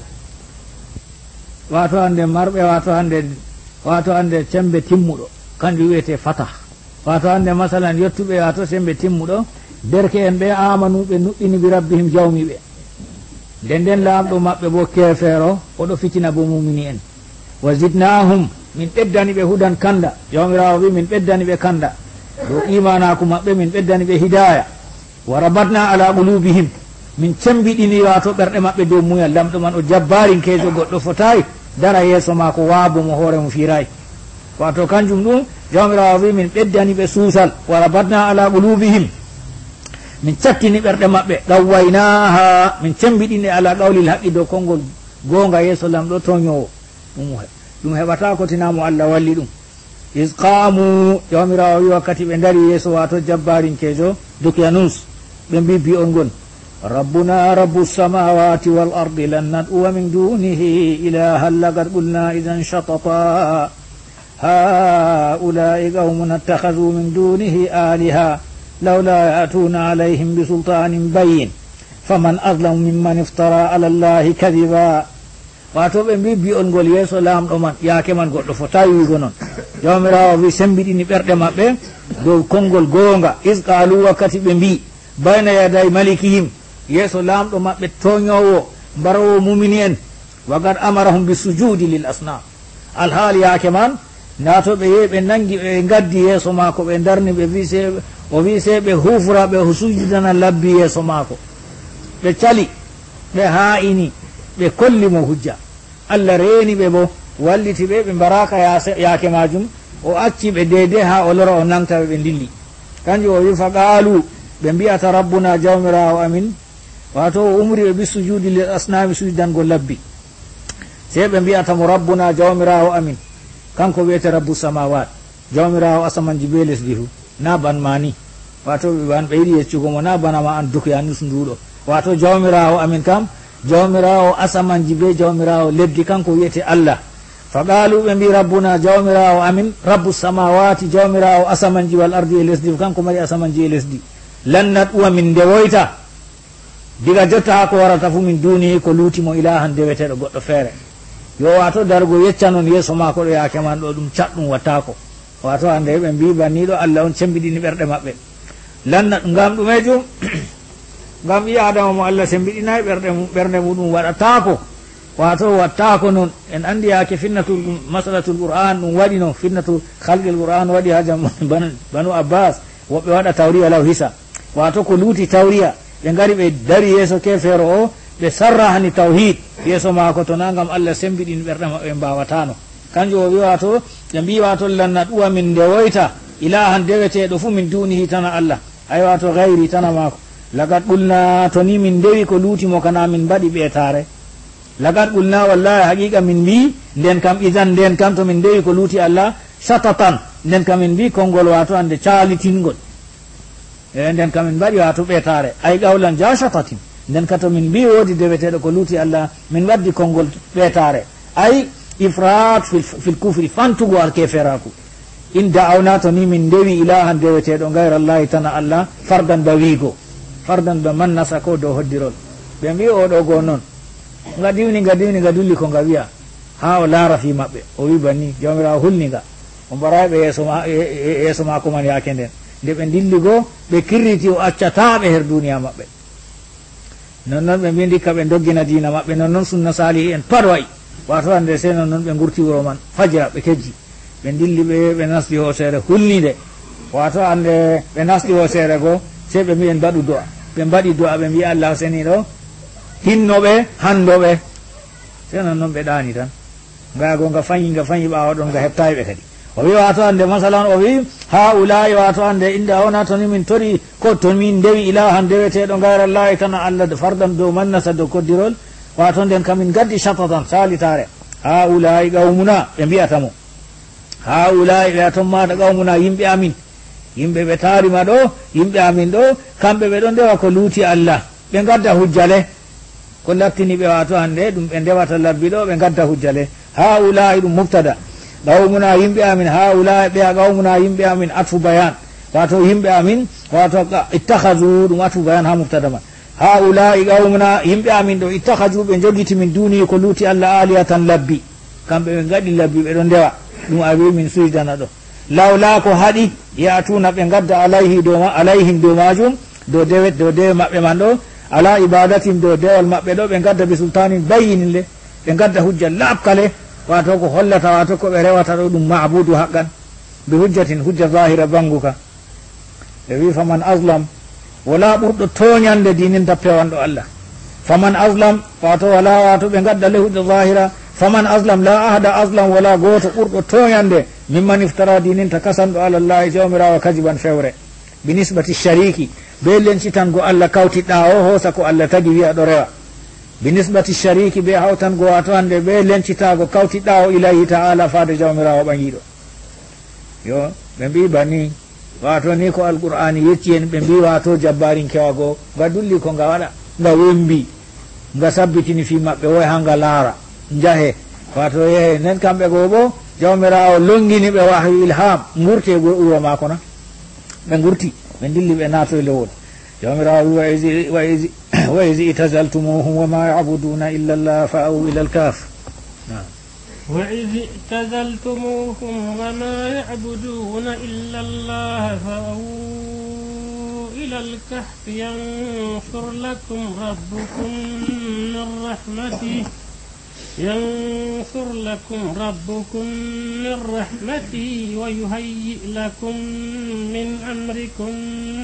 S3: wato hande marɓe wato hande sembe timmuɗo kanjum wiyete fatah wato hande masalan yettuɓe wato sembe timmuɗo derke en ɓe amanu ɓe nuɗɗini bi rabbihim jawmiɓe nden laamɗo maɓɓe bo kefeero oɗo fitina bo mumini en wa zidnahum min ɓeddani ɓe hudan kanda jawmirawo wi min ɓeddani ɓe kanda dow imanaku maɓɓe min ɓeddani ɓe hidaya wa rabatna ala qulubihim min cembiɗini wato ɓerɗe maɓɓe dow muyal lamɗo man o jabbarinkejo goɗɗo fotayi dara yeeso ma ko waabo mo hoore mo firayi wato kanjum ɗum jawmirawo wi min ɓeddani ɓe suusal wa rabatna ala qulubihim min cattini ɓerɗe maɓɓe ɗawwaynaha min cembiɗini ala qawlil haqqi dow konngol goonga yeeso lamɗo toñowo ɗum heɓata ko tinamo Allah walli ɗum is qamu jawmirawo wi wakkati ɓe dari yeeso wato jabbarinkejo dukyanus ɓe mbi bi'on ngol rabbuna rabbu samawati wal ardi lan nad'uwa min dunihi ilahan laqad qulna idan shatata haula'i qaumun ittakhadhu min dunihi aliha lawla ya'tuna alayhim bisultanin bayyin faman azlamu mimman iftara ala allahi kadiba wato ɓe mbi bi'on ngol yeeso lamɗo man yaake man goɗɗo fota wiigo noon jawmirawo wi sembiɗini ɓerɗe maɓɓe dow konngol goonga is qalu wakkati ɓe mbi bayna yaday malikihim yeeso lamɗo maɓɓe toñowo mbarawo mumini en wagad amarahum bisujudi lil asnam alhaali yaake man nato ɓe yehi ɓe nangi ɓe gaddi yeeso maako ɓe darni ɓe wi se ɓe hufra ɓe sujudana labbi yeeso maako ɓe cali ɓe ha'ini ɓe kolli mo hujja Allah reeni ɓe bo walliti ɓe ɓe mbaraka yaake majum o acci ɓe deede ha o lora o nangtaɓe ɓe dilli kanjum o wi fa qaalu ɓe mbiyata rabbuna jawmirawo amin wato o umri ɓe bisujudi lil asnami sujudango labbi se ɓe mbiyatamo rabbuna jawmirawo amin kanko wiyete rabbu samawat jawmirawo asamanji be lesdi fu na ban mani wato ɓe yiɗi yeccugomo na banama an dukyanus nduɗo wato jawmirawo amin kam jawmirawo asamanji be jawmirawo leddi kanko wiyete Allah fa qalu ɓe mbi rabbuna jawmirawo amin rabbu samawati jawmirawo asamanji wal ardi e lesdi kanko mari asamanji e lesdi lan nad'uwa min ndewoyta diga jotta ha ko warata fu min dunihi ko luutimo ilahan deweteɗo goɗɗo feere yo wato dargo yecca noon yeeso ma ko ɗo yaake man ɗo ɗum catɗum wattako wato hande ɓe mbi banniɗo Allah on sembiɗini ɓerɗe maɓɓe lanna ngam ɗumejum ngam ɓi adama mo Allah sembiɗinayi ɓernde muɗum waɗatako wato wattako noon en andi yake finnatul masalatul qur'an ɗum waɗi no finnatul halqil qur'an waɗi ha jam banu abbas woɓɓe waɗa tawriya law hisa wato ko luuti tawriya ɓe gari ɓe dari yeeso kefeero o ɓe sarrahani tawhid yeeso maako to na gam Allah sembiɗini ɓerɗe maɓɓe mbawatano kanjum o wi wato ɓe mbi wato lanna ɗuwa min ndewoyta ilahan deweteɗo fu min dunihi tana Allah ay wato gayri tana maako lagad ɓulna to ni min ndewi ko luutimo kana min mbaɗi ɓeetare lagad ɓulna wallahi haqiqa min mbi nden kam idan nden kam to min ndewi ko luuti Allah satatan nden kam min mbi konngol wato ande caalitingol nden kam min mbaɗi wato ɓeetare ay qawlan ja satatin nden ka to min mbi woodi deweteɗo ko luuti Allah min waddi konngol ɓeetare ay ifrat fil kufri fantugo al keferaku in da'awna to ni min ndewi ilahan deweteɗo gayra allahi tana Allah fardan ba wiigo fardan ba man nasa ko dow hoddirol ɓe mbi oɗo go noon nga diwni nga dulli ko nga wiya ha o laara fi maɓɓe o wi banni jawmirawo hulni nga o mbaraɓe yeeso mako man yaake nden nde ɓe dilli goo ɓe kirriti o accataɓe her duniya maɓɓe nonnoon ɓe mbi ndikka ɓe doggina diina maɓɓe nonnoon sunna salihi en pat wayi wato hande se nonnoon ɓe gurti wuro man fajira ɓe kejji ɓe dilli ɓe nasdi hosere hulnide wato hande ɓe nasdi hosere goo se ɓe mbi en mbaɗu do'a ɓe mbaɗi do'a ɓe mbi allah seni ɗo hinnoɓe handoɓe se nonnoon ɓe ɗaani tan ngago nga fañi ɓawa ɗon nga heɓtayi ɓe kadi o wi wato hande masalan o wi ha ulai wato hande inde wona toni min tori ko to min dewi ilahan deweteɗo gayrallahi tan allah fardan dow mannasa dow koddirol wato nden kamin gaddi shatatan salitare ha ulai qawmuna ɓe mbiyatamo ha ulai ɓe aton maɗa qawmuna yimɓe amin yimɓe ɓe taarima ɗo yimɓe amin ɗo kamɓe ɓe ɗo ndewa ko luuti allah ɓe gadda hujjale ko lattini ɓe wato hande ɗum ɓe ndewata labbi ɗo ɓe gadda hujjale ha ulai ɗum mubtada qawmuna yimɓe amin ha ulai ɓe qawmuna yimɓe amin atfu bayan wato yimɓe amin wato ittakhadu ɗum atfu bayan ha mubtada man ha ulai qawmuna yimɓe amin ɗo ittakhadu ɓe jogiti min duni ko luuti allah aliyatan labbi kamɓe ɓe gaɗi labbi ɓe ɗo ndewa ɗum a wi min suydana ɗo lawla ko haɗi yatuna ɓe gadda alayhim dow majum dow dewe maɓɓe man ɗo ala ibadatim dow dewal maɓɓe ɗo ɓe gadda bi sultanin bayinin le ɓe gadda hujja laɓkale wato ko hollata wato ko ɓe rewata ɗo ɗum mabudu haqqan bi hujjatin hujja zahira banguka ɓe wi faman aslam wala ɓurɗo toñande dinin tappewanɗo allah faman aslam wato wala wato ɓe gadda le hujja zahira faman aslam la ahada aslam wala goto ɓurɗo toñande mimman iftara dininta kasanɗo alallahi jawmirawo kadiban fewre binisbati shariki be lencitango allah kawtiɗɗa o hoosa ko allah tagi wiya ɗo rewa binisbati shariki be hawtango wato hande be lencitago kawtiɗɗa o ilahi taala faade jawmirawo ɓaŋiɗo yo ɓe mbi banni wato ni ko alqur'ani yecci en ɓe mbi wato jabbarin kewago nga dulli ko nga waɗa nga wembi nga sabbitini fi maɓɓe woy ha nga laara jahe wato yehe nden kamɓe goo bo jawmirawo longini ɓe wahyu ilham gurte wuro mako na ɓe gurti ɓe dilli ɓe naato e lowol jawmirawo wa is itazaltumuhum wama yabuduna illa llah fa aw ila alkaf
S1: وإذ اعتزلتموهم وما يعبدون إلا الله فأووا إلى الكهف ينشر لكم ربكم من رحمته ويهيئ لكم من أمركم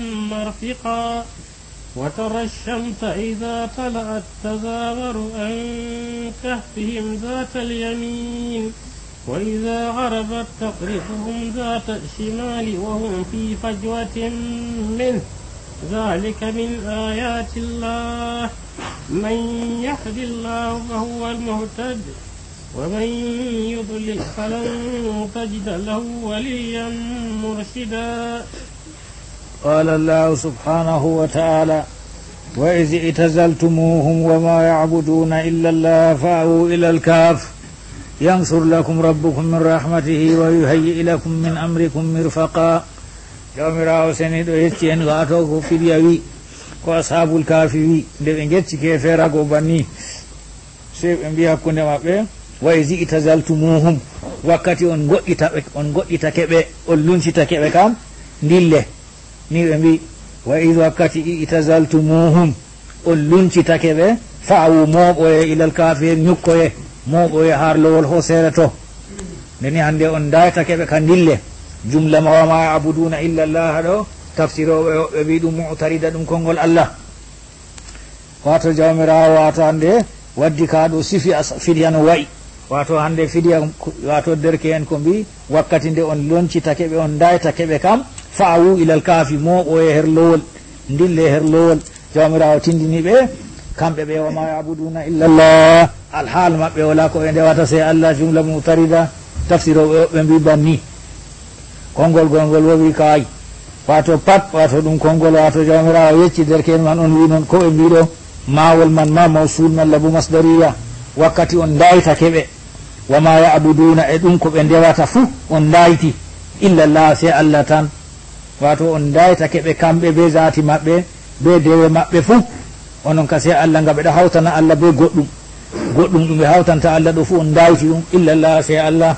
S1: مرفقا وترى الشمس إذا طلعت تزاور عن كهفهم ذات اليمين وإذا غربت تقرضهم ذات الشمال وهم في فجوة منه ذلك من آيات الله من يهد الله فهو المهتد ومن يضلل فلن تجد له وليا مرشدا
S3: قال الله سبحانه وتعالى وإذ اعتزلتموهم وما يعبدون إلا الله فأووا إلى الكهف ينصر لكم ربكم من رحمته ويهيئ لكم من أمركم مرفقا jawmirawo seni ɗo yecci en wato ko fiɗiya wi ko ashabul kafi wi nde ɓe gecci ke ferago banni se ɓe mbi hakkunde maɓɓe wa is itazaltumuhum wakkati on goɗɗitake ɓe on luncitake ɓe kam dille ni ɓe mbi wa is wakkati itazaltumuhum on luncitake ɓe fa'awu mooɓoye ilal kafi ñukkoye mooɓoye har lowol hosere to ndeni hande on daytake ɓe ka dille jumla ma wama yabuduna illa llah ɗo tafsiroɓe ɓe mbi ɗum mutarida ɗum konngol allah wato jawmirawo wato hande waddi ka ɗo sifi fidiya no wayi wato hande fidiya wato derke en ko mbi wakkati nde on loncitake ɓe on daytake ɓe kam fa'awu ilal kaafi mooɓoye her lowol dille her lowol jawmirawo tindini ɓe kamɓe ɓe wama yabuduna illa llah alhaal maɓɓe wala ko ɓe ndewata se allah jumla mutarida tafsiroɓe ɓe mbi banni konngol gongol wowi kaay wato pat wato ɗum konngol wato jawmirawo yecci derken man on wi noon ko ɓe mbiɗo mawol man ma mawsul malla bo masdariya wakkati on daytake ɓe wama yabuduna e ɗum ko ɓe ndewata fuu on dayti illa llah se allah tan wato on daytake ɓe kamɓe be zati maɓɓe be dewe maɓɓe fuu onon ka se allah nga ɓeɗa hawtana allah be goɗɗum goɗɗum ɗum ɓe hawtanta Allah ɗo fu on dayti ɗum illallah sai Allah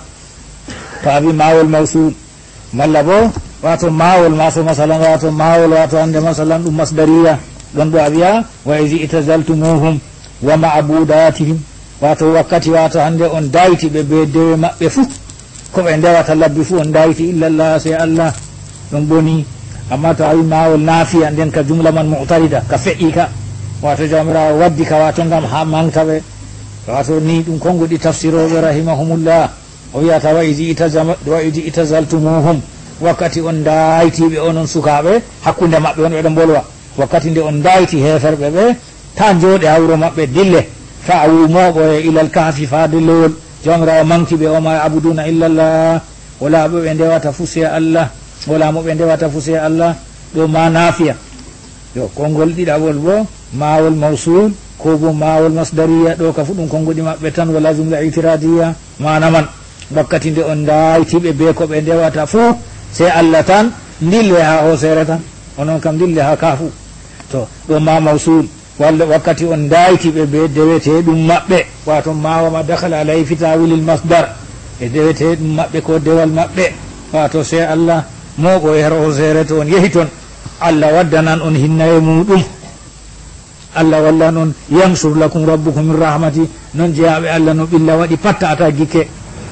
S3: to abi mawol mawsul malla bo wato mawol maso masalan wato mawol wato hande masalan ɗum masdariya ɗon ɗo a wiya wa izi itazaltumuhum wa ma'budatihim wato wakkati wato hande on dayti ɓe be dewe maɓɓe fu ko ɓe ndewata labbi fu on dayti illallah sai Allah ɗum boni amma to awi mawol naafiya nden ka jumla man mu'tarida ka feƴƴi ka wato jawmirawo waddi ka wato ngam ha manka ɓe wato ni ɗum konguɗi tafsiroɓe rahimahumullah o wiyata wa idi itazaltumuhum wakkati on daytiɓe onon sukaɓe hakkude maɓɓe on ɓeɗo bolwa wakkati nde on dayti heferɓe ɓe ta jooɗe ha wuro maɓɓe dille fa wumoɓo e ilal kahfi fa dillowol jawmirawo manki ɓe oma abuduna illallah wala ɓe ɓe ndewata fu se Allah wala mo ɓe ndewata fu se Allah ɗo ma naafiya yo konngol ɗiɗaɓol bo mawol mawsul ko bo mawol masdariya ɗo ka fu ɗum kongoɗi maɓɓe tan wala jumla itiradiya mana man wakkati nde on daytiɓe be ko ɓe ndewata fu se Allah tan dille ha hosere tan onon kam dille ha kafu to ɗo ma mawsul walla wakkati on daytiɓe be dewete ɗum maɓɓe wato mawama dakhala alay fitawilil masdar e dewete ɗum maɓɓe ko dewal maɓɓe wato se Allah moɓo e her hosere to on yehi toon Allah waddanan on hinnaye muɗum Allah walla noon yansur lakum rabbukum min rahmati noon jeyaɓe Allah no ɓilla waɗi patta ata gikke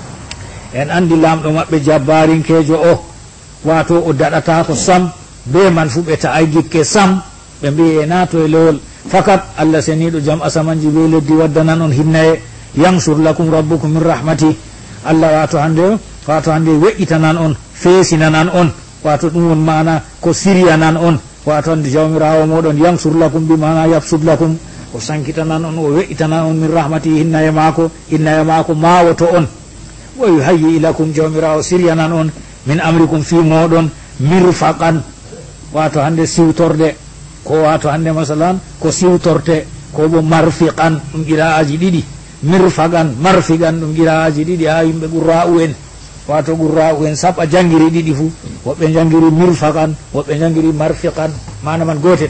S3: en andi lamɗo maɓɓe jabbarinkejo o wato o daɗata ko sam be man fu ɓe ta'ay gikke sam ɓe mbi e nato e lewol fakat Allah seniɗo jam asamanji be leddi waddanan on hinnaye yansur lakum rabbukum min rahmati Allah wato hande weƴƴitanan on feesinanan on wato ɗum won mana ko siriyanan on wato hande jawmirawo moɗon yansur lakum bi mana yabsud lakum o sankitanan on o weƴƴitanan on min rahmati hinnaye maako mawoto on wa yuhayyi lakum jawmirawo siriyanan on min amrikum fi moɗon mirfaqan wato hande siwtorde ko wato hande masalan ko siwtorte ko bo marfiqan ɗum qira'aji ɗiɗi mirfaqan marfiqan ɗum qira'aji ɗiɗi ha yimɓe qurra'u en wato qurra'u en saɓa jangiri ɗiɗi fu woɓɓe jangiri mirfaqan woɓɓe jangiri marfiqan mana man gotel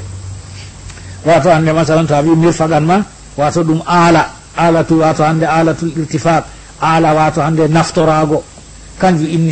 S3: wato hande masalan to a wi mirfaqan ma wato ɗum alatu wato hande alatul irtifaq ala wato hande naftorago kanjum inni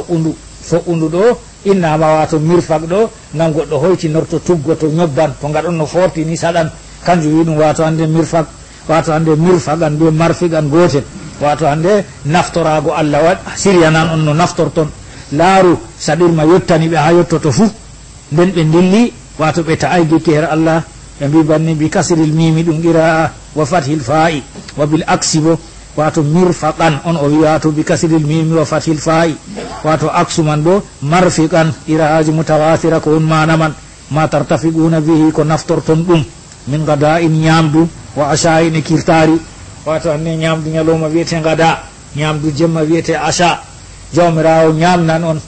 S3: so'undu ɗo innama wato mirfaq ɗo ngam goɗɗo hoytinorto tuggo to ñobban to gaɗon no forti ni saɗan kanjum wi ɗum wato hande mirfaq wato hande mirfaqan be marfiqan gotel wato hande naftorago Allah waɗ siryanan on no naftorton laaru saɗirma yettani ɓe ha yettoto fuu nden ɓe dilli wato ɓe ta'ay gikki her Allah ɓe mbi banni bi kasril mimi ɗum qira'a wa fathil fa'i wa bil aksi bo wato mirfaqan on o wi wato bi kasril mimi wa fathil fa'i wato aksu man bo marfiqan qira'aji mutawatira ko on mana man ma tartafiquna bihi ko naftorton ɗum min gada'in ñamdu wa asha'in e kirtari wato hande ñamdu ñalowma wiyete gada ñamdu jemma wiyete acha jawmirawo ñamnan on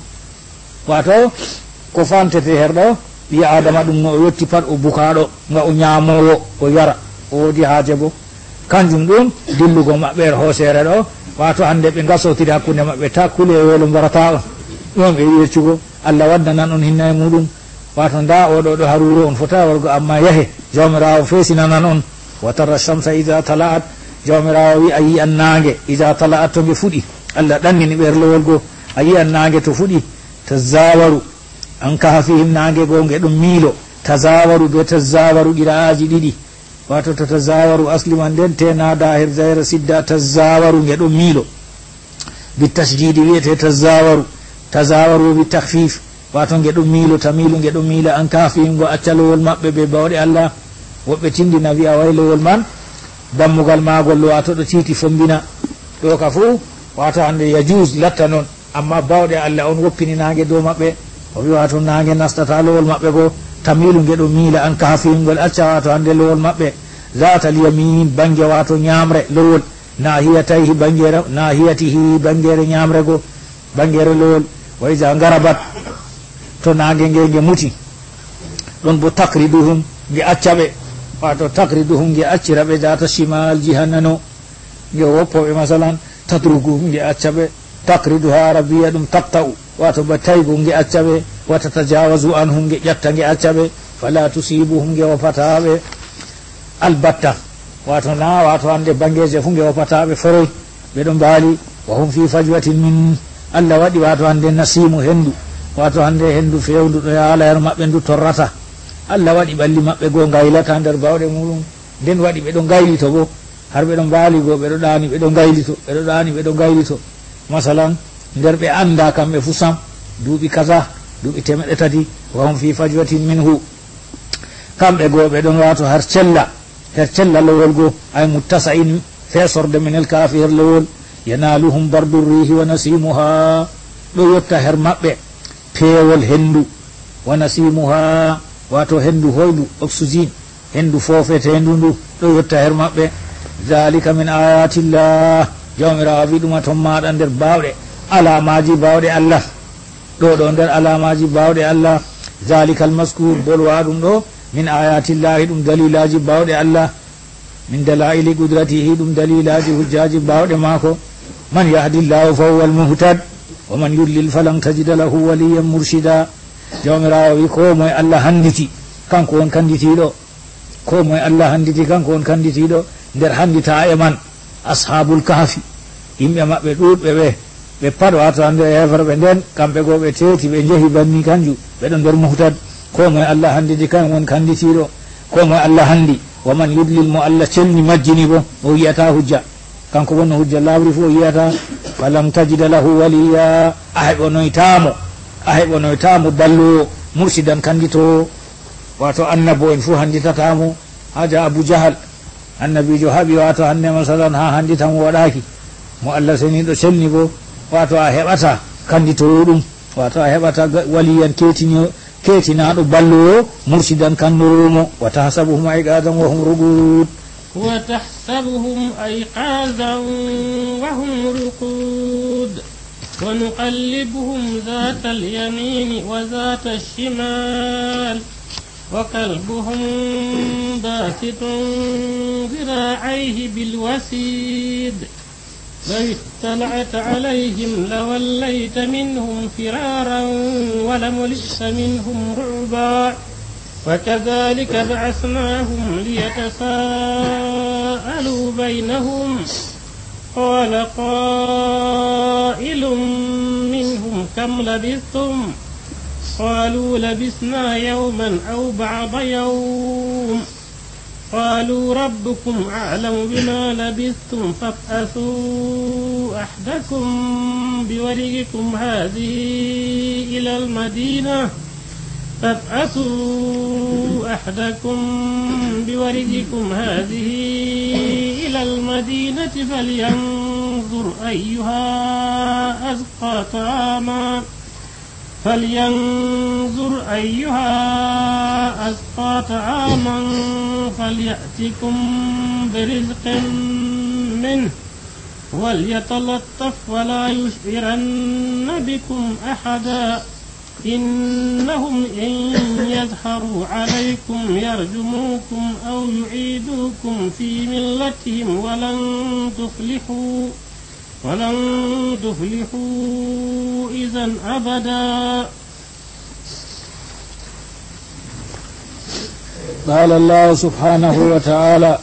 S3: wato ko fantete herɗo ɓi adama ɗum no o yetti pat o bukaɗo nga o ñamowo o yara o wodi haaje bo kanjum ɗum dillugo maɓɓe hoosere ɗo wato hande ɓe gasotiri hakkude maɓɓe ta kule e welo mbarata on ɗon ɓe yeccugo Allah waddanan on hinna e muɗum wato nda oɗo ɗo haruro on fota wargo amma yahe jawmirawo fesinanan on wa tara shamsa ida tala'at jawmirawo wi a yi an nangue ida tala'at to nge fuɗi Allah ɗannini ɓerlowol go a yi an nangue to fuɗi tazawaru an kaha fihim nangue go nge ɗum miilo tazawaru be tazawaru qira'aji ɗiɗi wato to tazawaru asliman nden te nada her zahira sidda tazawaru nge ɗum miilo bitasjidi wiyete tazawaru bi takhfif wato nge ɗum miilo tamilu nge ɗum miila an kaha fihim go accalowol maɓɓe ɓe bawɗe Allah woɓɓe tindina wi'a waylowol man dammugal magol wato ɗo titi fombina ɗo ka fuu wato hande yajuz latta noon amma bawɗe Allah on woppini nangue dow maɓɓe o wi wato nangue nastata lowol maɓɓe go tamilu nge ɗo miila an kahafingol acca wato hande lowol maɓɓe zatal yamin bangue wato ñamre lowol nahiyatayhi banguere nahiyatihi banguere ñamre go banguere lowol wa iza garabat to nangue nge muti ɗon bo takriduhum nge accaɓe wato takriduhum nge acciraɓe zata shimal jihannano nge woppoɓe masalan tatrukuhum nge accaɓe takriduha arabiya ɗum takta'u wato ba taygu nge accaɓe wata tajawazu anhum nge ƴatta nge accaɓe fala tusibuhum nge wopataɓe albatta wato na wato hande bangeje fu nge woppataɓe foroy ɓeɗo mbaali wa hum fi fajwatin min Allah waɗi wato hande nasimu hendu wato hande hendu fewdu ɗo yaala her maɓɓe ndu torrata Allah waɗi ɓalli maɓɓe goo gaylata nder bawɗe muɗum nden waɗi ɓeɗo gaylito bo har ɓeɗo mbaali goo ɓeɗo ɗani ɓeɗo gaylito ɓeɗo ɗani ɓeɗo gaylito masalan nder ɓe anda kamɓe fu sam duuɓi kaza duuɓi 300 wa hum fi fajwatin minhu kamɓe goo ɓeɗon wato har cella lowol goo ay muttasa'in fesorde minel kaafi her lowol yanaluhum bardu rihi wa nasimuha ɗo yotta her maɓɓe peewol hendu wa nasimuha wato hendu hoydu oxygine hendu foofetendu ndu ɗo yotta her maɓɓe dhalika min ayatillah jawmirawo wi ɗuma ton maɗa nder bawɗe alamaji bawɗe Allah ɗo nder alamaji bawɗe Allah dhalika almaskur bolwa ɗum ɗo min ayatillahi ɗum dalilaji bawɗe Allah min dalaili qudratihi ɗum dalilaji hujjaji bawɗe maako man yahdillahu fa huwa almuhtad wa man yudlil falan tajida lahu waliyan murshida jawmirawo wi ko moye Allah handiti kanko won kanditiɗo ko moye Allah handiti kanko won kanditiɗo nder handita e man ashabul kahfi yimɓe maɓɓe ɗuɗɓe ɓe pat wato hande heferɓe nden kamɓe goo ɓe teti ɓe jeehi banni kanju ɓeɗo nder muhtad ko moye Allah handiti kan won kanditiɗo ko moye Allah handi wa man yudlil mo Allah celni majjini bo o yiyata hujja kanko wonno hujja labri fo o yiyata falam tajida lahu waliya a heɓonoytamo ballo mursidan kandito wato annabo en fo handitatamo haja Abu Jahal annabijo haɓi wato hande masalan ha handitamo waɗaki mo Allah seniɗo celni bo wato a heɓata kanditowo ɗum wato a heɓata waliyan ketinaɗo ballowo mursidan kannoromo wa tahsabuhum ayqadan wa hum ruqud
S1: وتحسبهم أيقاظا وهم رقود ونقلبهم ذات اليمين وذات الشمال وكلبهم باسط ذراعيه بالوسيد لو اطلعت عليهم لوليت منهم فرارا ولملئت منهم رعبا وكذلك بعثناهم ليتساءلوا بينهم قال قائل منهم كم لبثتم قالوا لبثنا يوما أو بعض يوم قالوا ربكم أعلم بما لبثتم فابعثوا أحدكم بورقكم هذه إلى المدينة فلينظر أيها أزكى طعاما فليأتكم برزق منه وليتلطف ولا يشعرن بكم أحدا إنهم إن يظهروا عليكم يرجموكم أو يعيدوكم في ملتهم ولن تفلحوا إذا أبدا.
S3: قال الله سبحانه وتعالى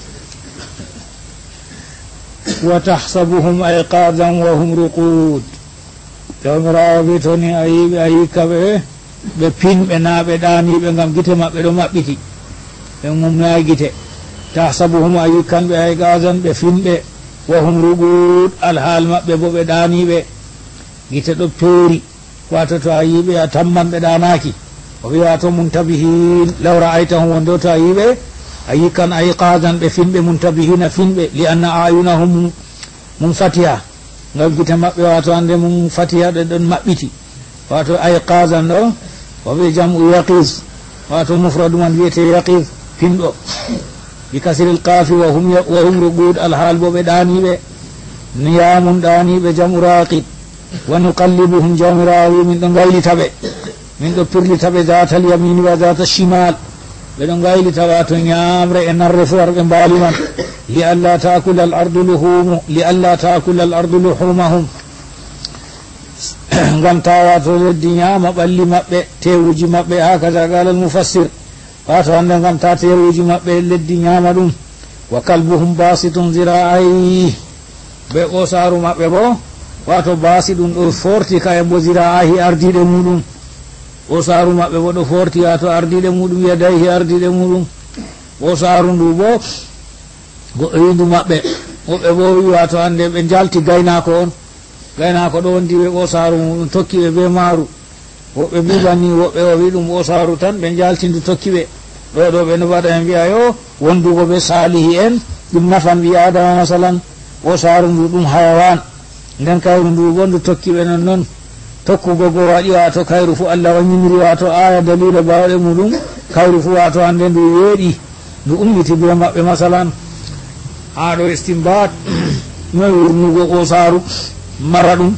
S3: وتحسبهم أيقاظا وهم رقود jawmirawo wi to ni a yikka ɓe pinɓe na ɓe ɗaniɓe gam guite maɓɓe ɗo maɓɓiti ɓe mumnayi guite tahsabuhum a yikkanɓe ay gazan ɓe finɓe wa hum ruqud alhaal maɓɓe bo ɓe ɗaniɓe guite ɗo peeri wato to a yiɓe a tamman ɓe ɗanaki o wiya to muntabihin law ra'aytahum wonde to a yiɓe a yikkan ay gazan ɓe finɓe muntabihina finɓe li anna ayunahum mum fatiha ngam gite maɓɓe wato hande mum fatiha ɗe ɗon maɓɓiti wato ayqazan ɗo o wi jamu yaqiz wato mufradu man wiyete yaqiz finɗo bi kasril qafi wa hum ruqud alhaal bo ɓe ɗaniɓe niyamun ɗaniɓe jamu raqib wa nuqallibuhum jawmirawi min ɗo gaylitaɓe min ɗo pirlitaɓe zatal yamini wa zata shimal ɓeɗo gaylita wato ñamre e narre fu arɓe mbaali man li alla taakula al ardu luhumahum ngam ta wato leddi ñaama ɓalli maɓɓe tewuji maɓɓe hakaza qala al mufassir wato hande ngam ta tewuji maɓɓe leddi ñaama ɗum wa kalbuhum basitun zira'ai be ɓosaru maɓɓe bo wato basi ɗum ɗo forti kaye bo zira'ahi ardiɗe muɗum ɓosaru maɓɓe bo ɗo forti wato ardiɗe muɗum yadayhi ardiɗe muɗum ɓosaru ndu bo goɗɗo windu maɓɓe woɓɓe bo wi wato hande ɓe jalti gaynako on gaynako ɗo wondi ɓe ɓosaru muɗum tokki ɓe be maaru woɓɓe mbiɓanni woɓɓe o wi ɗum ɓosaru tan ɓe jaltindu tokki ɓe ɗo ɓe no mbaɗa en mbiya yo wondugo ɓe salihi en ɗum nafan ɓi adama masalan ɓosaru ndu ɗum hayawan nden kayru ndu bo ndu tokki ɓe non noon tokkugo go waɗi wato kayru fu Allah wañimiri wato aya dalila bawɗe muɗum kayru fu wato hande ndu yeeɗi ndu ummiti be maɓɓe masalan ha ɗo istimbat noy wurnugo ɓosaru mara ɗum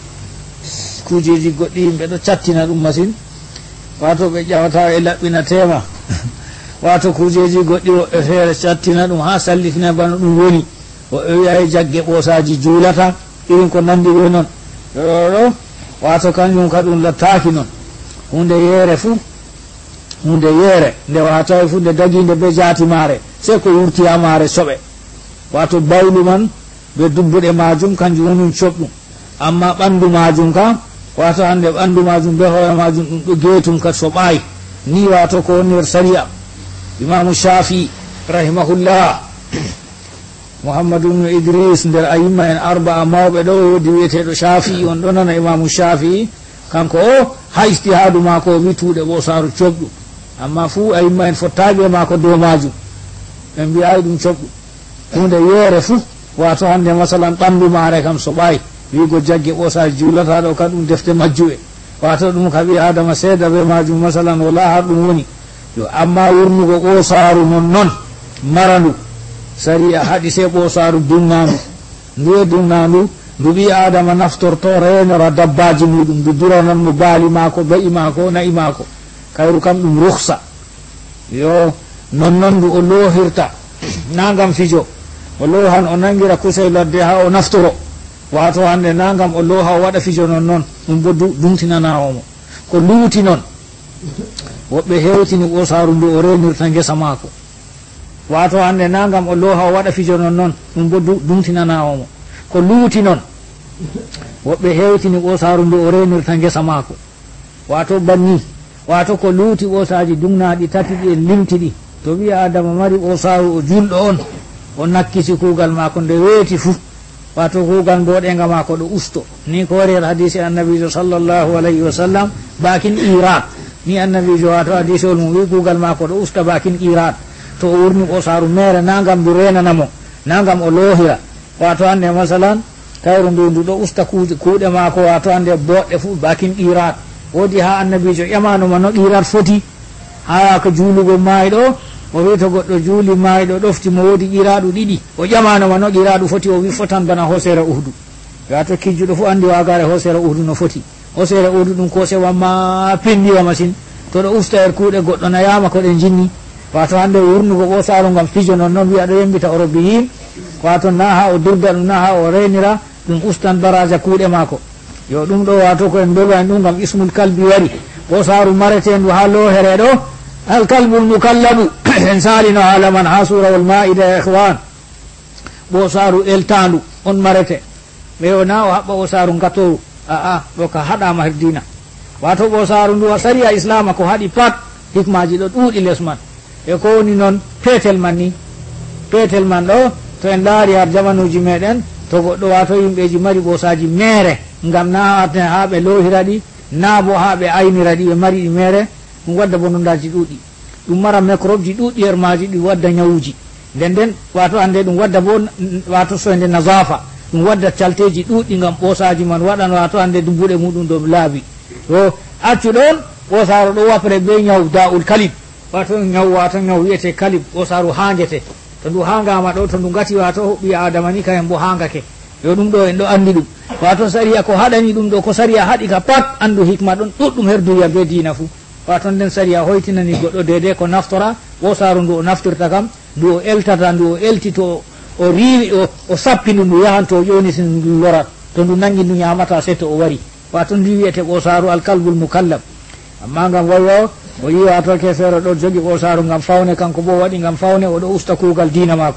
S3: kujeji goɗɗi yimɓe ɗo cattina ɗum masine wato ɓe ƴawata e laɓɓina tema wato kujeji goɗɗi woɓɓe feere cattina ɗum ha sallitina bano ɗum woni woɓɓe wiya e jagge ɓosaji juulata irin ko nandi ɓe noon ɗoɗo wato kanjum ka ɗum lattaki noon hunde yeere fuu hunde yeere nde watawi fu nde daginde be jaati maare sey ko wurtiya maare soɓe wato baylu man be dubbuɗe majum kanjum wonum coɓɗum amma ɓandu majum ka wato hande ɓandu majum be hoore majum ɗum ɗo geetum ka soɓayi ni wato ko wonir saria imamu shafi rahimahullah muhammadu ibnu idris nder ayimma en arba'a mawɓe ɗo wodi wiyeteɗo shafi on ɗo nana imamu shafi kanko o ha istihadu mako o wi tuuɗe ɓosaru coɓɗum amma fuu ayimma en fottaɓe mako dow majum ɓe mbiyayi ɗum coɓɗum hunde yeere fuu wato hande masalan ɓandu mare kam soɓayi wigo jagge ɓosaji julata ɗo ka ɗum defte majjuɓe wato ɗum ka ɓi adama seeda be majum masalan wala har ɗum woni yo amma wurnugo ɓosaru non noon marandu saria haɗi se ɓosaru dunnandu ndu e dunnandu ndu ɓi adama naftorto renora dabbaji muɗum ndu duranan mo baali mako be'i mako na'i mako kayru kam ɗum ruhsa yo non noon ndu o lohirta nagam fijo o lohan o nangira kusel ladde ha o naftoro wato hande nagam o loha o waɗa fijo non noon ɗum bo dumtinanaomo ko luuti noon woɓɓe hewtini ɓosaru ndu o renirta gesa mako wato hande nagam o loha o waɗa fijo non noon ɗum bo dumtinanaomo ko luuti noon woɓɓe hewtini ɓosaru ndu o renirta gesa mako wato banni wato ko luuti ɓosaji dumnaɗi tati ɗi en limti ɗi to wi adama mari ɓosaru o julɗo on o nakkisi kuugal mako nde weeti fuu wato kuugal mboɗenga mako ɗo usto ni ko wari hadisi annabijo sallllahu alayhi wa sallam bakin irat ni annabijo wato hadisi ol mum wi kuugal mako ɗo usta bakin irat to o wurni ɓosaru mere nagam ndu renanamo nagam o lohira wato hande masalan kayru ndu ɗo usta kuuɗe mako wato hande boɗɗe fu bakin irat woodi ha annabijo ƴamanoma no irat foti ha ko juulugo maayi ɗo o wi to goɗɗo juuli maayi ɗo ɗofti mo woodi ƴiraɗu ɗiɗi o ƴamanoma no ƴiraɗu foti o wi fotan bana hosere uhdu wato kijjuɗo fu andi wagare hosere uhdu no foti hosere uhdu ɗum ko sewa ma pindiwa machine to ɗo usta er kuuɗe goɗɗo nayama ko ɗe jinni wato hande wurnugo ɓosaru gam fijo non noon wiya ɗo yembita o robbiyin wato na ha o durda ɗum na ha o renira ɗum ustan daraja kuuɗe mako yo ɗum ɗo wato ko en dolwa en ɗum gam ismul kalbi wari ɓosaru maretendu ha lohere ɗo alkalbul mukallabu en salino haala man ha surawol maida ya ihwan ɓosaru eltandu on marete ɓe o na o haɓɓa ɓosaru gatoru aa ɗo ka haɗama her dina wato ɓosaru ndu a saria islama ko haɗi pat hikmaji ɗo ɗuuɗi less man e ko woni noon peetel man ni peetel man ɗo to en laari har jamanuji meɗen to goɗɗo wato yimɓeji mari ɓosaji mere gam na ha ɓe lohira ɗi na bo ha ɓe aynira ɗi ɓe mari ɗi mere ɗum wadda bonondaji ɗuuɗi ɗum mara microbe ji ɗuuɗi her maji ɗum wadda ñawuji nden nden wato ande ɗum wadda bo wato soyde nazafa ɗum wadda calteji ɗuuɗi gam ɓosaji man waɗan wato ande dumbuɗe muɗum ɗo laabi to accu ɗon ɓosaru ɗo wapre be ñaw da'ul kalib wato ñaw wiyete kalib ɓosaru hangete to ndu hangama ɗo to ndu gati wato ɓi adama ni kayen bo hangake yo ɗum ɗo en ɗo andi ɗum wato saria ko haɗani ɗum ɗo ko saria haɗi ka pat andu hikma ɗon ɗuɗɗum her duniya be dina fuu wato nden saria hoytinani goɗɗo dede ko naftora ɓosaru ndu o naftirta kam ndu o eltata ndu o elti to o riwi o sappi ndu yahan to o ƴoniti ndu lorat to ndu nangi ndu ñamata se to o wari wato ndu wiyete ɓosaru alkalbul mukallab amma gam wayo o yi wato ke feere ɗo jogi ɓosaru gam fawne kanko bo waɗi gam fawne oɗo usta kuugal dina mako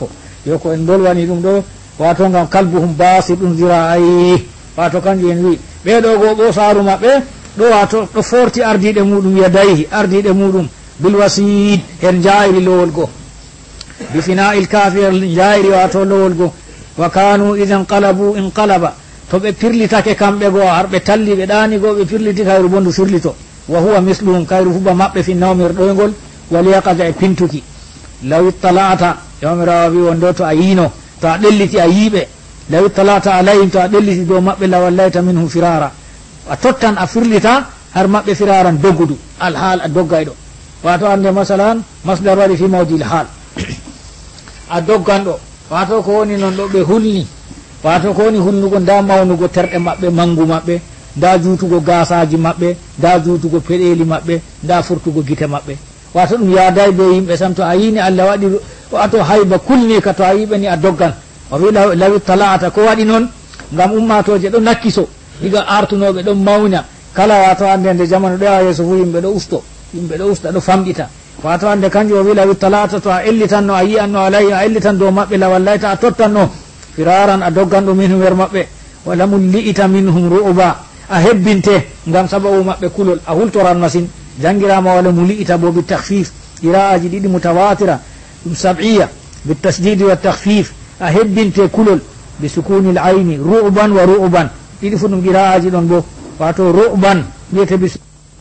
S3: yo ko en bolwani ɗum ɗo wato ngam kalbuhum basiɗum zira'ayhi wato kanjum en wi ɓeɗo go ɓo saaru maɓɓe ɗo wato ɗo forti ardiɗe muɗum yadayhi ardiɗe muɗum bil wasid hen jayri lowol go bi fina'il kafir jayri wato lowol go wa kanu idan qalabu inqalaba to ɓe pirlitake kamɓe goo harɓe talli ɓe ɗani goo ɓe pirliti kayru bondu firlito wa huwa misluhum kayru fuba maɓɓe fi nawmir ɗoygol wal yaqaza e pintuki law ittala'ata yawmirawo wi wonde to a yino to a ɗelliti a yiiɓe law ittala'ata alayhim to a ɗelliti dow maɓɓe la wallayta minhum firara a tottan a firlita har maɓɓe firaran doggudu alhaal a doggayɗo wato ande masalan masdar waɗi fi mawdil haal a dogganɗo wato ko woni noon ɗo ɓe hulni wato ko woni hulnugo nda mawnugo terɗe maɓɓe mangu maɓɓe nda juutugo gasaji maɓɓe nda juutugo peɗeli maɓɓe nda furtugo gite maɓɓe wato ɗum yaaday be yimɓe sam to a yini allah waɗi wato hayba kulni ka to a yiɓe ni a doggan o wi lawi tala'ata ko waɗi noon ngam ummatoje ɗo nakkiso diga artunoɓe ɗon mawna kala wato ande nde jamanu ɗo a yeeso fu yimɓe ɗo usto yimɓe ɗo usta ɗo famɗita wato ande kanjum o wi lawi tala'ata to a ellitanno a yiyanno alayi a ellitan dow maɓɓe la wallayta a tottanno firaran a dogganɗo minhum wer maɓɓe wala mum li'ita minhum ru'uba a hebbinte ngam sababu maɓɓe kulol a hultoran masine jangirama wala mu li'ita bo bitahfif qira'aji ɗiɗi mutawatira ɗum sab'iya bitasdidi wa tahfif a hebbinte kulol bi sukuni l ayni ru'ban wa ru'ban ɗiɗi fu ɗum qira'aji ɗon bo wato ru'ban wiyete bi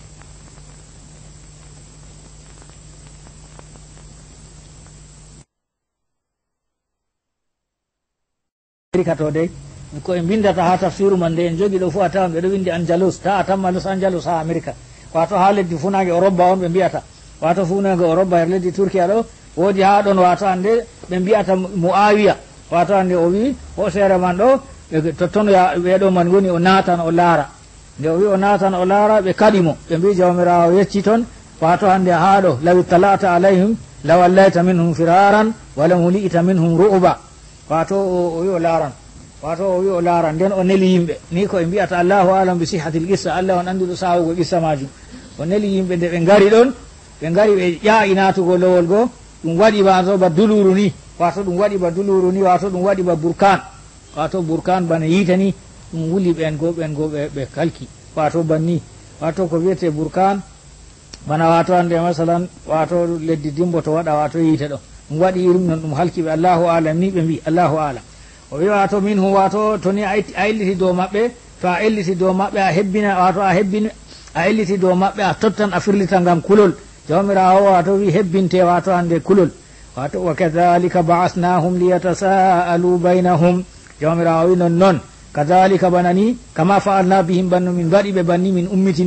S3: to dey ko en bindata ha tafsiru man nde en jogi ɗo fu a tawan ɓeɗo windi anjalus ta a tamma los anjalus ha america wato ha leddi funage Europe on ɓe mbiyata wato funage Europe her leddi Turkiya ɗo woodi ha ɗon wato ande ɓe mbiyata Muawiya wato ande o wi hoosere man ɗo totton ɓeɗo man woni o natan o laara nde o wi o natan o laara ɓe kaɗimo ɓe mbi jawmirawo yecci toon wato hande ha ɗo lawi talata alayhim lawallayta minhum firaran wala mu li'ita minhum ru'ba wato o wi o laaran wato o wi o laaran nden o neli yimɓe ni ko e mbiyata allahu alam bi sihatil qissa allah on anduɗo sawugo qissa majum o neli yimɓe nde ɓe ngari ɗon ɓe ngari ɓe ƴaa'i natugo lowol go ɗum waɗi wato ba duluru ni wato ɗum waɗi ba duluru ni wato ɗum waɗi ba burkan wato burkan bana yiite ni ɗum wuli ɓen go ɓe kalki wato banni wato ko wiyete burkan bana wato hande masalan wato leddi dimbo to waɗa wato yiite ɗo ɗum waɗi irum non ɗum halkiɓe allahu alam ni ɓe mbi allahu alam o wi wato min hu wato to ni a elliti dow maɓɓe to a elliti dow maɓɓe a hebbina wato a elliti dow maɓɓe a tottan a firlita ngam kulol jawmirawo wato wi hebbinte wato hande kulol wato wa kadhalika ba'asnahum liyatasaalu baynahum jawmirawo wi non noon kadhalika banani kama fa'alna bihim banno min mbaɗi ɓe banni min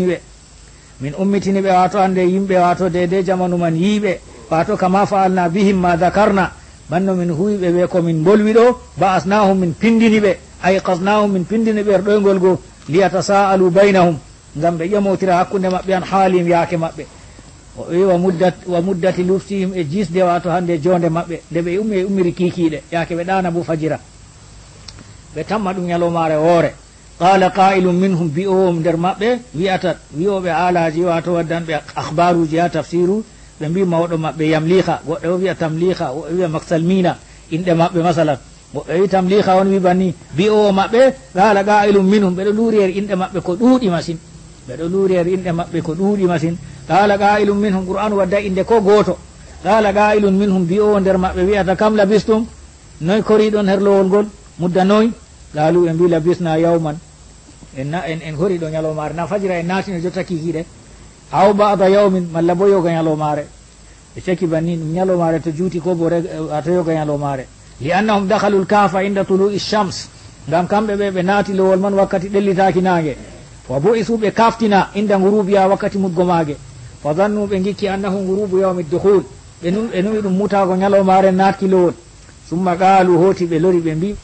S3: ummitini ɓe wato hande yimɓe wato dede jamanu man yiiɓe wato kama fa'alna bihim ma dhakarna banno min huwiɓe ɓe ko min bolwi ɗo ba'asnahum min pindini ɓe ay qasnahum min pindini ɓe ɗoygol go liyatasaalu baynahum ngam ɓe ƴemotira hakkunde maɓɓe an haalim yaake maɓɓe o wi wa muddati luftihim e jisde wato hande jonde maɓɓe nde ɓe ummiri kikiɗe yaake ɓe ɗana bo fajira ɓe tamma ɗum ñalomare woore qala qailum minhum bi'owom nder maɓɓe wi'ata wi'oɓe alaji wato waddanɓe akhbaruji ha tafsiru ɓe mbi mawɗo maɓɓe yamliha goɗɗo o wiya tamliha o wiya maksalmina inɗe maɓɓe masalan goɗɗo wi tamliha on wi banni bi'owo maɓɓe qala qailum minhum ɓeɗo luuri her inɗe maɓɓe ko ɗuuɗi masine ɓeɗo luuri her inɗe maɓɓe ko ɗuuɗi masine qala qailum minhum qur'an wadda inde ko gooto qala qailum minhum bi'owo nder maɓɓe wiyata kam labistum noy koriɗon her lowol ngol mudda noy qalu ɓe mbi labisna yawman en horiɗo ñalomare na fajira en natino jotta kikiɗe aw ba'da yawmin malla bo yoga ñalomare ɓe ceki banni ɗum ñalomare to juuti ko bo to yoga ñalomare li annahum dakhalu lkafa inda tulu'i shams ngam kamɓe ɓe naati lowol man wakkati ɗellitaki nangue wa bu'isu ɓe kaftina inda ngurubiya wakkati mudgo mage fa dannu ɓe gikki annahu ngurubu yawmi dukhul ɓe numi ɗum mutago ñalomare natki lowol summa qalu hoti ɓe lori ɓe mbi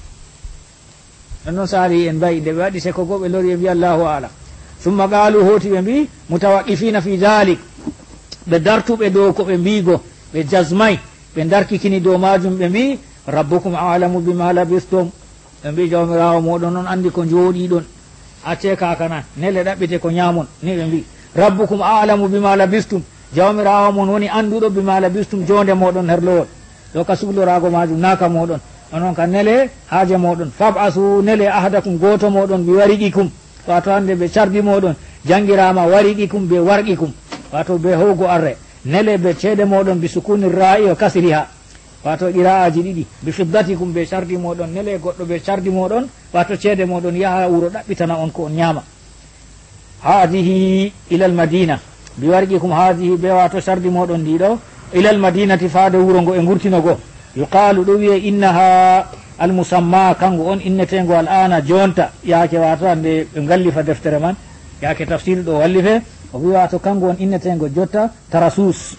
S3: non noon saali en mbayi nde ɓe waɗi seko go ɓe lori ɓe mbi allahu alam summa qalu hoti ɓe mbi mutawaqifina fi dalik ɓe dartuɓe dow ko ɓe mbigo ɓe jasmay ɓe darkikini dow majum ɓe mbi rabbukum alamu bima labistum ɓe mbi jawmirawo moɗon noon andi ko jooɗiɗon acce kakana nele ɗaɓɓite ko ñamon ni ɓe mbi rabbukum alamu bima labistum jawmirawo mon woni anduɗo bima labistum jonde moɗon her lowol yo ka suhlorago majum naka moɗon onon ka nele haaje moɗon fabasu nele ahadakum goto moɗon ɓe wariqikum wato hande ɓe cardi moɗon jangirama wariqikum ɓe warqikum wato ɓe howgo arre nele ɓe ceede moɗon bi sukuni ra'i o kasriha wato qira'aji ɗiɗi bi fiddatikum ɓe cardi moɗon nele goɗɗo ɓe cardi moɗon wato ceede moɗon yaha wuro ɗaɓɓitana on ko on ñaama hadihi ilal madina bi warqikum hadihi ɓe wato cardi moɗon ndiɗo ilal madinati faade wuro ngo e gurtinogo yuqalu ɗo wiye innaha almusamma kango on innetego al ana jonta yaake wato ande ɓe gallifa deftere man yaake tafsir ɗo wallife o wi wato kango on innetego jotta tarasus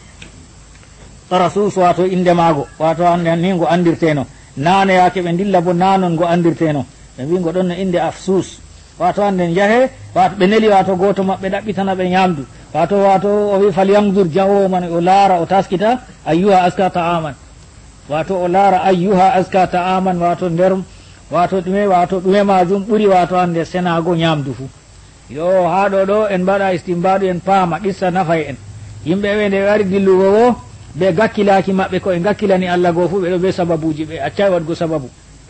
S3: wato inde maago wato ande ni ngo andirteno nane yaake ɓe dilla bo nanon ngo andirteno ɓe mbi ngo ɗon no inde afsus wato hande jahe wato ɓe neli wato goto maɓɓe ɗaɓɓitana ɓe ñamdu wato o wi falyangdur jahowo man o laara o taskita ayyuha aska ta'aman wato o laara ayyuha aska ta'aman wato nder wato ɗume majum ɓuri wato hande senago ñamdu fu yo ha ɗo en mbaɗa istimbaɗu en paama qissa nafay en yimɓe ɓe nde ɓe wari dillugo wo ɓe gakkilaki maɓɓe ko ɓe gakkilani allah goo fu ɓeɗo be sababuji ɓe accai waɗgo sababu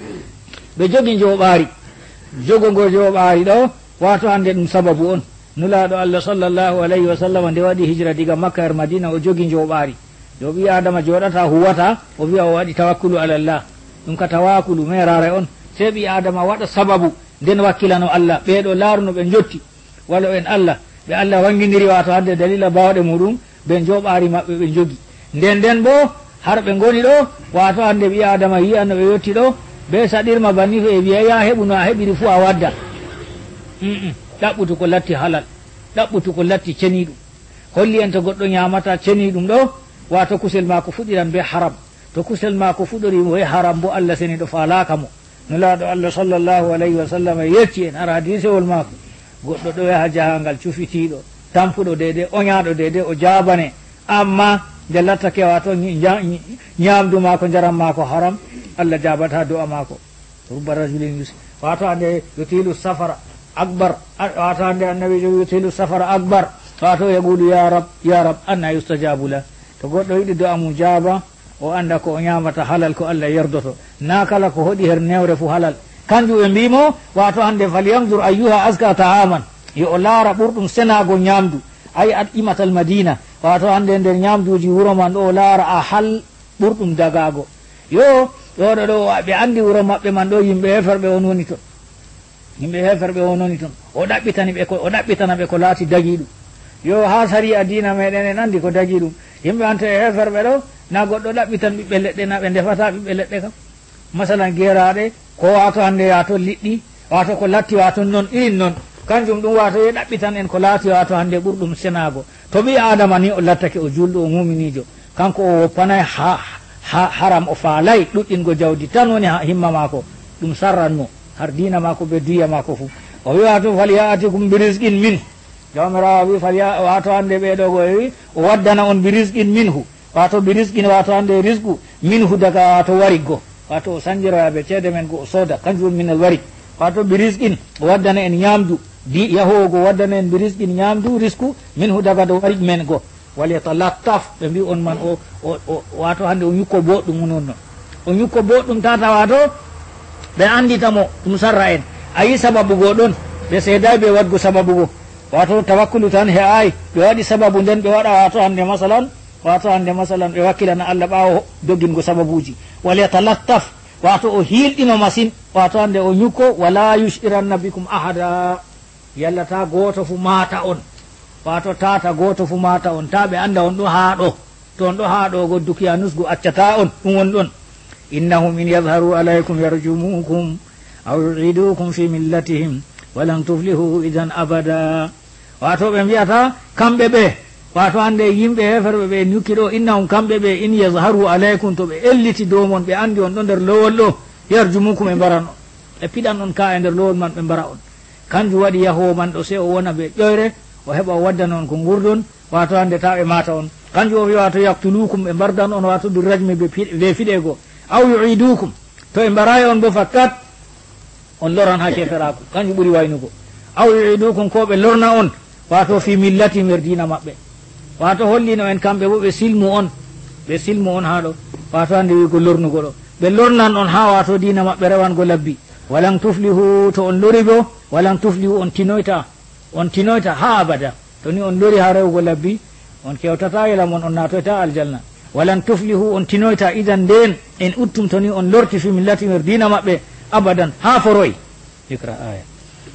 S3: ɓe jogi joɓaari jogogo joɓaari ɗo wato hande ɗum sababu on nulaɗo allah sallllahu alayhi wa sallam nde waɗi hijra diga makka er madina o jogi joɓaari yo ɓi adama joɗata huwata o wiya o waɗi tawakkulu alallah ɗum ka tawakulu merare on sei ɓi adama waɗa sababu nden wakkilano allah ɓeɗo laaruno ɓe jotti walla en allah ɓe allah wangidiri wato hadde dalila bawɗe muɗum ɓe joɓaari maɓɓe ɓe jogi nden bo har ɓe goni ɗo wato hande ɓi adama yiya no ɓe yetti ɗo ɓe saɗirma banni to e wiya ya heɓu no a heɓiri fuu a wadda ɗaɓɓutu ko latti halal ɗaɓɓutu ko latti ceniɗum holli en to goɗɗo ñamata ceniɗum ɗo wato kusel ma ko fuɗiran be haram to kusel ma ko fuɗorimo e haram bo allah seni ɗo falaka mo nulaɗo allah sallllahu alayhi wa sallam yecci en ara hadisewol mako goɗɗo ɗo yaha jahangal cufitiɗo tampuɗo dede oñaɗo dede o jabane amma nde lattake wato ñamdu mako jaram mako haram allah jabata do'a mako rubba rajulin yus wato ande yutilu safara akbar wato ande annabijo yutilu safara akbar wato yaqulu ya rab anna yustajabu la to goɗɗo yiɗi do'a mum jaaba o anda ko o ñamata halal ko allah yerdoto na kala ko hoɗi her newre fu halal kanjum ɓe mbimo wato hande falyandur ayyuha aska ta'aman yo o laara ɓurɗum senago ñamdu ay at imatal madina wato hande nder ñamduji wuro man ɗo o laara a hal ɓurɗum dagago yo ɗoɗo ɗo ɓe andi wuro maɓɓe man ɗo yimɓe heferɓe on woni toon yimɓe heferɓe on woni toon o ɗaɓɓitana ɓe ko laati dagiɗum yo ha sari a dina meɗen en andi ko dagi ɗum yimɓe ante e heferɓe ɗo na goɗɗo ɗaɓɓitan ɓiɓɓe leɗɗe na ɓe ndefata ɓiɓɓe leɗɗe kam masalan geraɗe ko wato hande wato liɗɗi wato ko latti wato noon irin noon kanjum ɗum wato ye ɗaɓɓitan en ko laati wato hande ɓurɗum senago to ɓi adama ni o lattake o julɗo o muminijo kanko o woppanay haram o faalay ɗuɗɗingo jawdi tan woni himma mako ɗum sarranmo har dina mako ɓe duya mako fu o wi wato falyatikum bi risqin min jawmirawo wi wato hande ɓeɗo go wi o waddana on bi risqin minhu wato bi risqin wato hande risqu minhu daga wato wariggo wato o sanjiroyaɓe ceede men go o sooda kanjum woni minal warig wato bi risqin o waddana en ñamdu yahogo waddana en bi risqin ñamdu risku minhu daga do warig men go walyatalattaf ɓe mbi on man o wato hande o ñukko boɗɗum non noon o ñukko boɗɗum tata wato ɓe anditamo ɗum sarra en ayi sababu go ɗon ɓe seeday ɓe wadgo sababu go wato tawakkulu tan he ay ɓe waɗi sababu nden ɓe waɗa wato hande masalan ɓe wakkilana allah ɓawo doggingo sababuji walyatalattaf wato o hiilɗino machine wato hande o ñukko wala yushiranna bikum ahada yallata goto fu mata on wato tata goto fu mata on ta ɓe anda on ɗo haaɗo to on ɗo haaɗo go dukiya nusgu accata on ɗum woni ɗon innahum in yadharu alaykum yarjumukum aw yu'idukum fi millatihim walan tuflihu idan abada wato ɓe mbiyata kamɓe ɓe wato hande yimɓe heferɓe ɓe nukki ɗo innahum kamɓe ɓe in yadharu alaykum to ɓe elliti dow mon ɓe andi on ɗo nder lowol ɗo yarjumukum ɓe mbaran on ɓe piɗan on ka e nder lowol man ɓe mbara on kanjum waɗi yahowo man ɗo se o wona ɓe ƴoyre o heɓa o waddana on ko gurdon wato hande ta ɓe mata on kanjum o wi wato yaktulukum ɓe mbardan on wato ɗum rajmi ɓe fiɗego aw yu'idukum to ɓe mbarayi on bo fakkat on loran ha keferaku kanjum ɓuuri waynugo aw yu'idukum ko ɓe lorna on wato fi millati nder dina maɓɓe wato hollino en kamɓe bo ɓe silmu on ha ɗo wato hande wigo lornugo ɗo ɓe lornan on ha wato dina maɓɓe rewango labbi walan tuflihu to on lori bo walan tuflihu on tinoyta ha abada to ni on lori ha rewugo labbi on kewtata yelamon on natoyta aljanna walan tuflihu on tinoyta idan nden en uttum to ni on lorti fi millatimir dina maɓɓe abadan ha foroy ikra aya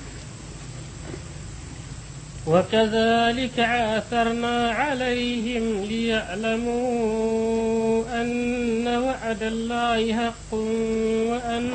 S1: وكذلك عاثرنا عليهم ليعلموا أن وعد الله حق وأن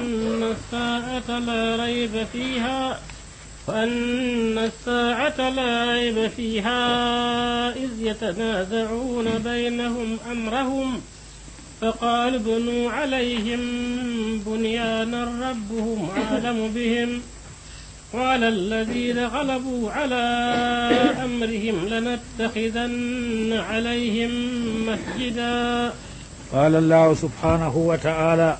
S1: الساعة لا ريب فيها إذ يتنازعون بينهم أمرهم فقالوا ابنوا عليهم بنيانا ربهم أعلم بهم قال الذين غلبوا على أمرهم لنتخذن عليهم مسجدا
S3: قال الله سبحانه وتعالى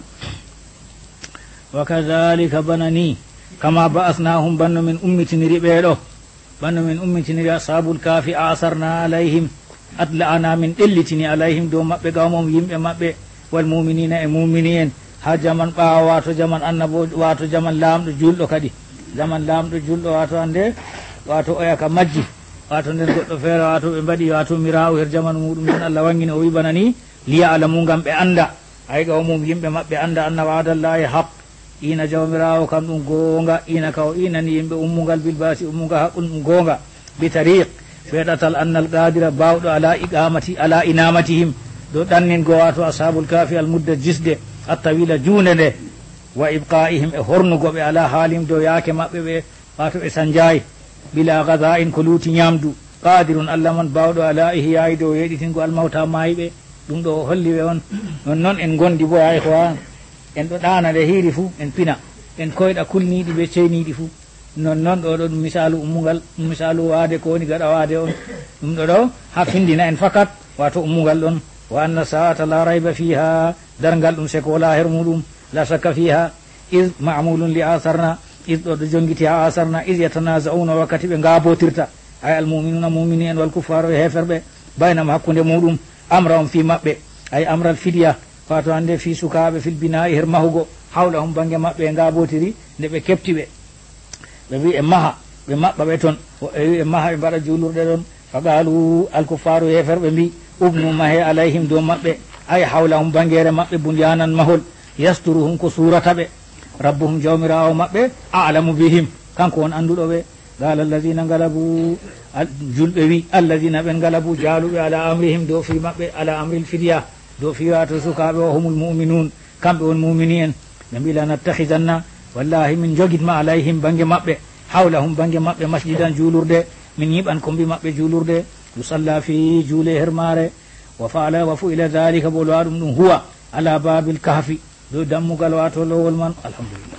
S3: وكذلك بنني كما بعثناهم بن من أمة ربيلو بن من أمة أصحاب الكافي آثرنا عليهم أطلعنا من إلتني عليهم دوم مبه قومهم يمبه مبه والمؤمنين المؤمنين ها جمن واتو جمن أنبو واتو جمن لام جولو كدي zaman lamɗo julɗo wato ande wato oya ka majji wato nden goɗɗo feere wato ɓe mbaɗi wato mirawo her jamanu muɗum nden Allah wangini o wi bana ni liya alamu gam ɓe anda ay ga mum yimɓe maɓɓe anda anna wa'dallahi haq ina jawmirawo kam ɗum goonga ina ka o inani yimɓe ummugal bilbasi ummuga haqqum ɗum goonga bi tariq feɗatal annal qadira bawɗo ala iqamati ala inamatihim ɗo ɗanningo wato ashabul kafi al mudda jisde attawila juunde nde wa ibqa'ihim e hornugoɓe ala haalim dow yaake maɓɓe ɓe wato ɓe sanjayi bila gada'in ko luuti ñamdu qadirun allah man bawɗo ala ihyayi dow yeɗitingo almawta mayiɓe ɗum ɗo holliɓe on non noon en gondi bo ya ihwan en ɗo ɗana nde hiiri fuu en pina en koyɗa kulniɗi ɓe ceyniɗi fuu non noon ɗo ɗo ɗum misalu ummugal ɗum misalu waade ko woni gaɗa waade on ɗum ɗo ɗo ha findina en fakat wato ummugal ɗon wa anna sa'ata la rayba fiha darngal ɗum seko wala her muɗum la shakka fiha iz ma'mulun li asarna iz ɗo ɗo jongiti ha asarna iz yatanaza'una wakkati ɓe ngabotirta ay almuminuna mumini en wal kuffaru e heferɓe baynam hakkude muɗum amra on fi maɓɓe ay amral fidya wato hande fi sukaɓe fil bina'i her mahugo hawla hum bange maɓɓe e ngabotiri nde ɓe kepti ɓe wi e maha ɓe maɓɓa ɓe toon wi e maha ɓe mbaɗa julurɗe ɗon fa qalu alkuffaru heferɓe mbi ubnu mahe alayhim dow maɓɓe ay hawla hum bangere maɓɓe bunyanan mahol yasturuhum ko surata ɓe rabbuhum jawmirawo maɓɓe a'lamu bihim kanko won anduɗo ɓe qala alladina ngalabu julɓe wi alladina ɓen ngalabu jaaluɓe ala amrihim dow fi maɓɓe ala amril fidya dow fi wato sukaɓe o humul muminun kamɓe won mumini en ɓe mbi lanattakhidanna wallahi min jogitma alayhim bange maɓɓe hawlahum bange maɓɓe masjidan juulurde min yiɓan kombi maɓɓe juulurde yusalla fi juule her maare wa faala wa fu ila dhalika bo lowa ɗum ɗum huwa ala babil kahfi dow dammugal wato lowol man alhamdulillah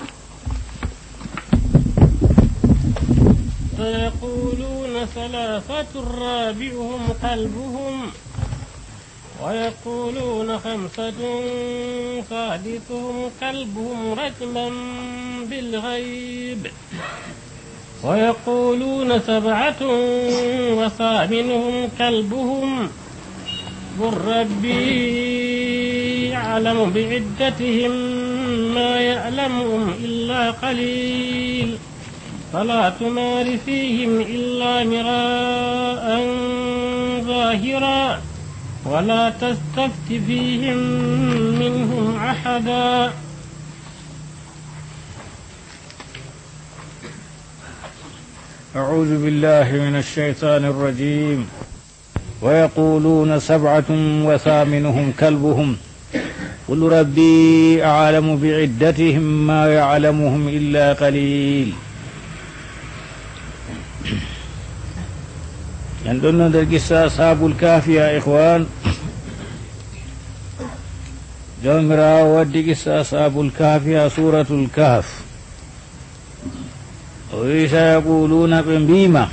S1: فيقولون ثلاثة رابعهم كلبهم ويقولون خمسة سادسهم كلبهم رجما بالغيب ويقولون سبعة وثامنهم كلبهم قل ربي يعلم بعدتهم ما يعلمهم إلا قليل فلا تمار فيهم إلا مراء ظاهرا ولا تستفت فيهم منهم أحدا
S3: أعوذ بالله من الشيطان الرجيم ويقولون سبعة وثامنهم كلبهم قل ربي أعلم بعدتهم ما يعلمهم إلا قليل عندنا قصة أصحاب الكهف يا إخوان جمرا ودي قصة أصحاب الكهف يا سورة الكهف ويقولون بما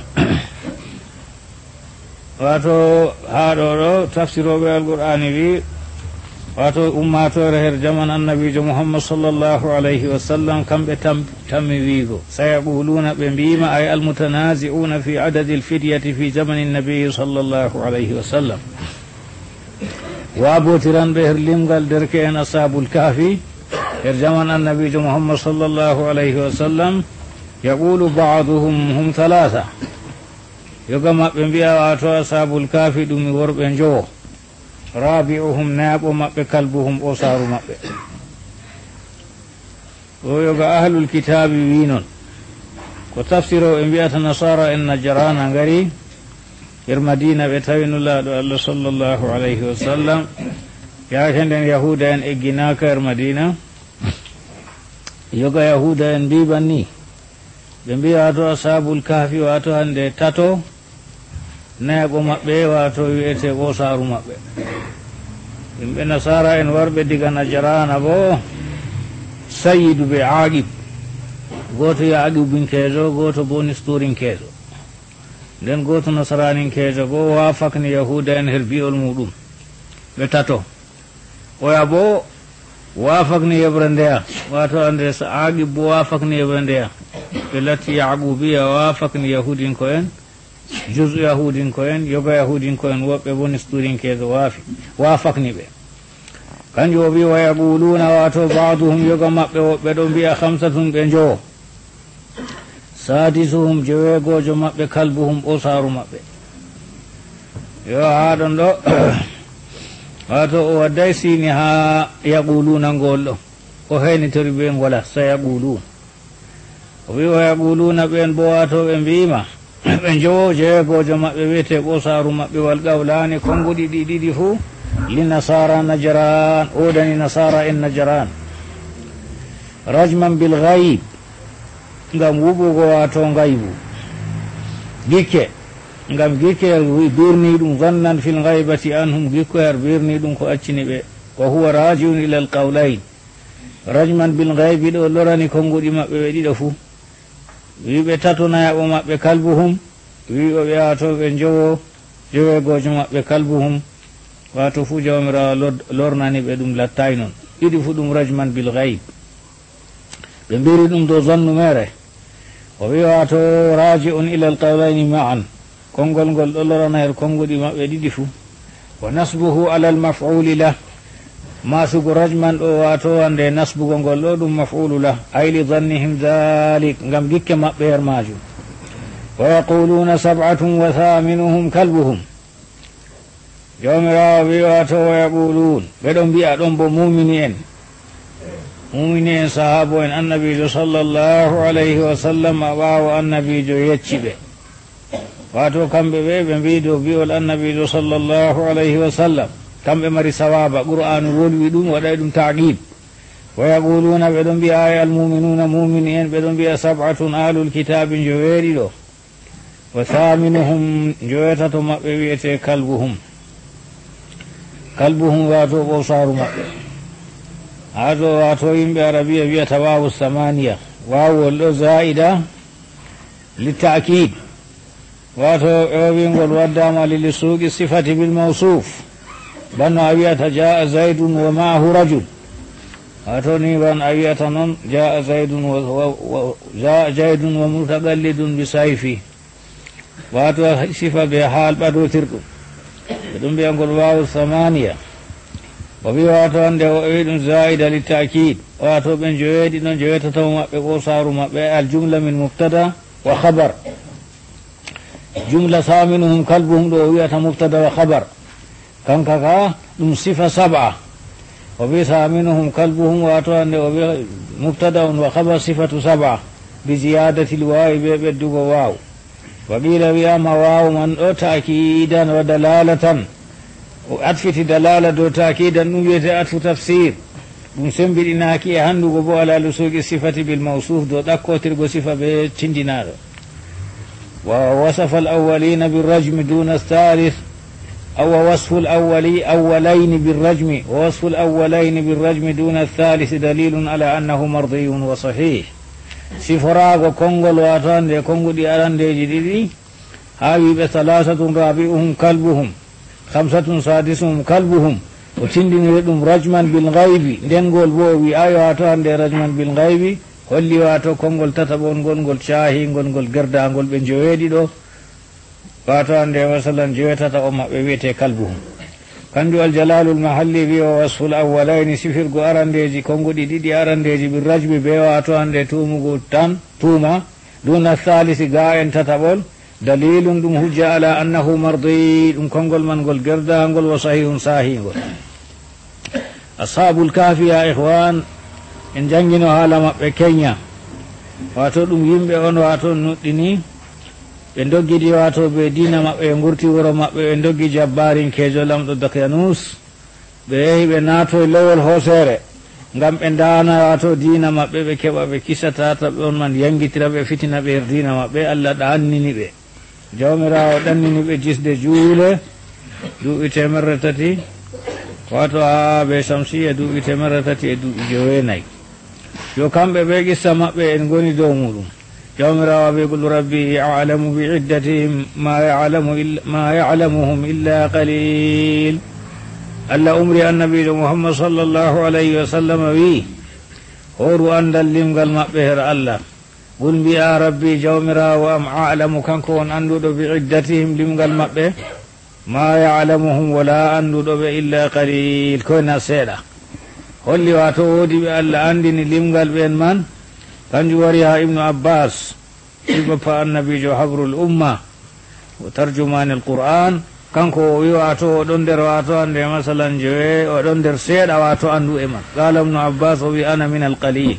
S3: wato haɗo tafsiroɓe alqur'ani wi wato ummatore her jaman annabijo muhammad sallllahu alayhi wa sallam kamɓe tammi wiigo sayaquluna ɓe mbima ay almutanazi'una fi adadi alfidyati fi jamani nnabiyi sallllahu alayhi wa sallam waabotiranɓe her limgal derke en ashabul kahfi her jaman annabijo muhammad sallllahu alayhi wa sallam yaqulu baduhum hum thalatha yoga maɓɓe mbiya wato ashabul kahfi ɗum worɓe njowo rabi'uhum naaɓo maɓɓe kalbuhum o saaru maɓɓe o yoga ahlul kitabi wi noon ko tafsiro ɓe mbiyata nasara en najjarana ngari her madina ɓe tawi nulaaɗo allah sallllahu alayhi wa sallam yaake nden yahuda en egginaka her madina yoga yahuda en mbiban ni ɓe mbiya wato ashabul kahfi wato hande tato neeɓo maɓɓe wato wiyete o saaru maɓɓe yimɓe nasara en warɓe diga najjarana bo sayidu ɓe aqib goto yo aqibinkeejo goto bo nisturinkeejo nden goto nasaraninkeejo bo wafakni yahuda en her bi'ol muɗum ɓe tato oya bo wafakni yeɓre ndeya wato ande so aqib bo wafakni yeɓre ndeya ɓe latti yaqubiya wafakni yahudinko en jusu yahudinko en yoga yahudinko en woɓɓe bo nisturinkeejo wafakni ɓe kanjum o wi wa yaquluna wato baduhum yoga maɓɓe woɓɓe ɗo mbiya hamsatum ɓe njowo sadisuhum jeweegojo maɓɓe kalbuhum o saaru maɓɓe yo haɗon ɗo wato o wadday sini ha yaquluna ngol ɗo o heynitori ɓe ngola sa yaqulun o wi wa yaquluna ɓen bo wato ɓe mbima ɓe njowo jeweegojo maɓɓe wiyete ɓo saaru maɓɓe wal qawlani konguɗi ɗiɗi fuu linasara najran oɗani nasara en najran rajman bil ghaib ngam wuɓugo wato ngaybu gikke ngam gikke birni ɗum zannan fil ghaibati anhum gikko her birni ɗum ko accini ɓe wa huwa rajiun ila al qawlayn rajman bil ghaibi ɗo lorani konguɗi maɓɓe ɓe ɗiɗo fuu wiɓe tato nayaɓo maɓɓe kalbuhum wi o ɓe wato ɓe njowo jowegojo maɓɓe kalbuhum wato fuu jawmirawo lornani ɓe ɗum lattay noon ɗiɗi fuu ɗum rajman bil ghaib ɓe mbiri ɗum do zannu mere o wi wato raji'un ila al qawlayni ma'an konngol ngol ɗo lorana her konguɗi maɓɓe ɗiɗi fuu wa nasbuhu ala al maf'uli lah masugo rajman ɗo wato wande nasbugo ngol ɗo ɗum maf'ulu lah ay li dhannihim dhalik ngam gikke maɓɓe her majum wa yaquluna sab'atun wa thaminuhum kalbuhum jawmirawo wi wato wa yaqulun ɓeɗo mbiya ɗon bo mumini en sahabo en annabijo sallllahu alayhi wa sallam a ɓaawo annabijo yecci ɓe wato kamɓe ɓe mbi dow bi'ol annabijo sallllahu alayhi wa sallam kamɓe mari sawaba qur'anu wolwi ɗum waɗay ɗum taqib wa yaquluna ɓeɗo mbiya ay almuminuna mumini en ɓeɗo mbiya sab'atun ahlul kitabi joweeɗi ɗo wa thaminuhum jowetato maɓɓe wiyete kalbuhum wato ɓo saaru maɓɓe hato wato yimɓe arabiya wiyata wawu samaniya wawol ɗo zaida litakid wato ewingol waddama lilisuuqi sifati bil mawsuf banno a wiyata jaa zaidun wa maahu rajul wato ni ban a wiyata noon jaa zaidun wa mutaqallidun bi sayfi wato sifa be haal ɓadotirɗum ɓe ɗum mbiyangol wawu samaniya o wi wato hande o wi ɗum zaida litakid wato ɓen joweeɗi ɗon jowetatawo maɓɓe ɓo saaru maɓɓe aljumla min mubtada wa khabar jumla thaminuhum kalbuhum ɗo o wiyata mubtada wa khabar kanka ka ɗum sifa sab'a o wi thaminuhum kalbuhum wato hande o wi mubtada on wa khabar sifatu sab'a bi ziyadati lwawi ɓe ɓeddugo waw wa qila wiyama wawu man ɗo takidan wa dalalatan o atfiti dalala dow takidan ɗum wiyete atfu tafsir ɗum sembiɗinaki e handugo bo ala lusuqi sifati bil mawsuf dow ɗakkotirgo sifa ɓe tindinaɗo wa wasafa al awwalina birrajmi duna thalith aw wasfu al awwalayni birrajmi wa wasfu al awwalayni birrajmi duna thalith dalilun ala annahu mardiyun wa sahih siforago konngol wato hande konguɗi arandeji ɗiɗi ha wiɓe thalathatun rabi'uhum kalbuhum khamsatun sadisuhum kalbuhum o tindiniri ɗum rajman bil ghaibi ndengol bo o wi ayo wato hande rajman bil ghaibi holli wato konngol tataɓon ngolngol caahi ngolngol gerdagol ɓe joweeɗi ɗo wato hande masalan jowetata o maɓɓe wiyete kalbuhum kanju aljalalul mahalli wi o wasful awwalaini sifirgo arandeji konguɗi ɗiɗi arandeji bil rajmi be wato hande tumugo tan tuuma duna thalisi ga en tataɓol dalilum ɗum hujja ala annahu mardi ɗum kongol man ngol gerdagol wa sahihum sahingol ashabul kafi ya ihwan en jangino haala maɓɓe kenya wato ɗum yimɓe on wato nuɗɗini ɓe doggidi wato ɓe dina maɓɓe ɓe gurti wuro maɓɓe ɓe doggi jabbarinkejo lamɗo Dakayanus ɓe yehi ɓe naato e lowol hoosere ngam ɓe daana wato dina maɓɓe ɓe keɓa ɓe kisatata ɓe on man yangitira ɓe fitina ɓe her dina maɓɓe Allah ɗannini ɓe jawmirawo ɗannini ɓe jisde juule duuɓi 300 wato ha ɓe samsiya duuɓi 300 e duuɓi 9 yo kamɓe ɓe qissa maɓɓe en goni dow muɗum jawmirawo ɓe qul rabbi a'lamu bi iddatihim ma ya'lamuhum illa qalil Allah umri annabijo Muhammad sallallahu alayhi wa sallam wi horu andal limgal maɓɓe her Allah qul mbi'a rabbi jawmirawo am a'lamu kanko won anduɗo bi iddatihim limgal maɓɓe ma ya'lamuhum wala anduɗo ɓe illa qalil koyna seeɗa holli wato woodi ɓe Allah andini limgal ɓen man kanjum wari ha ibnu abbas ibappa annabijo habrul umma o tarjumani alqur'an kanko o wi wato oɗon nder wato ande masalan jowe oɗon nder seeɗa wato andu e man qala ibnu abbas o wi ana min alqalil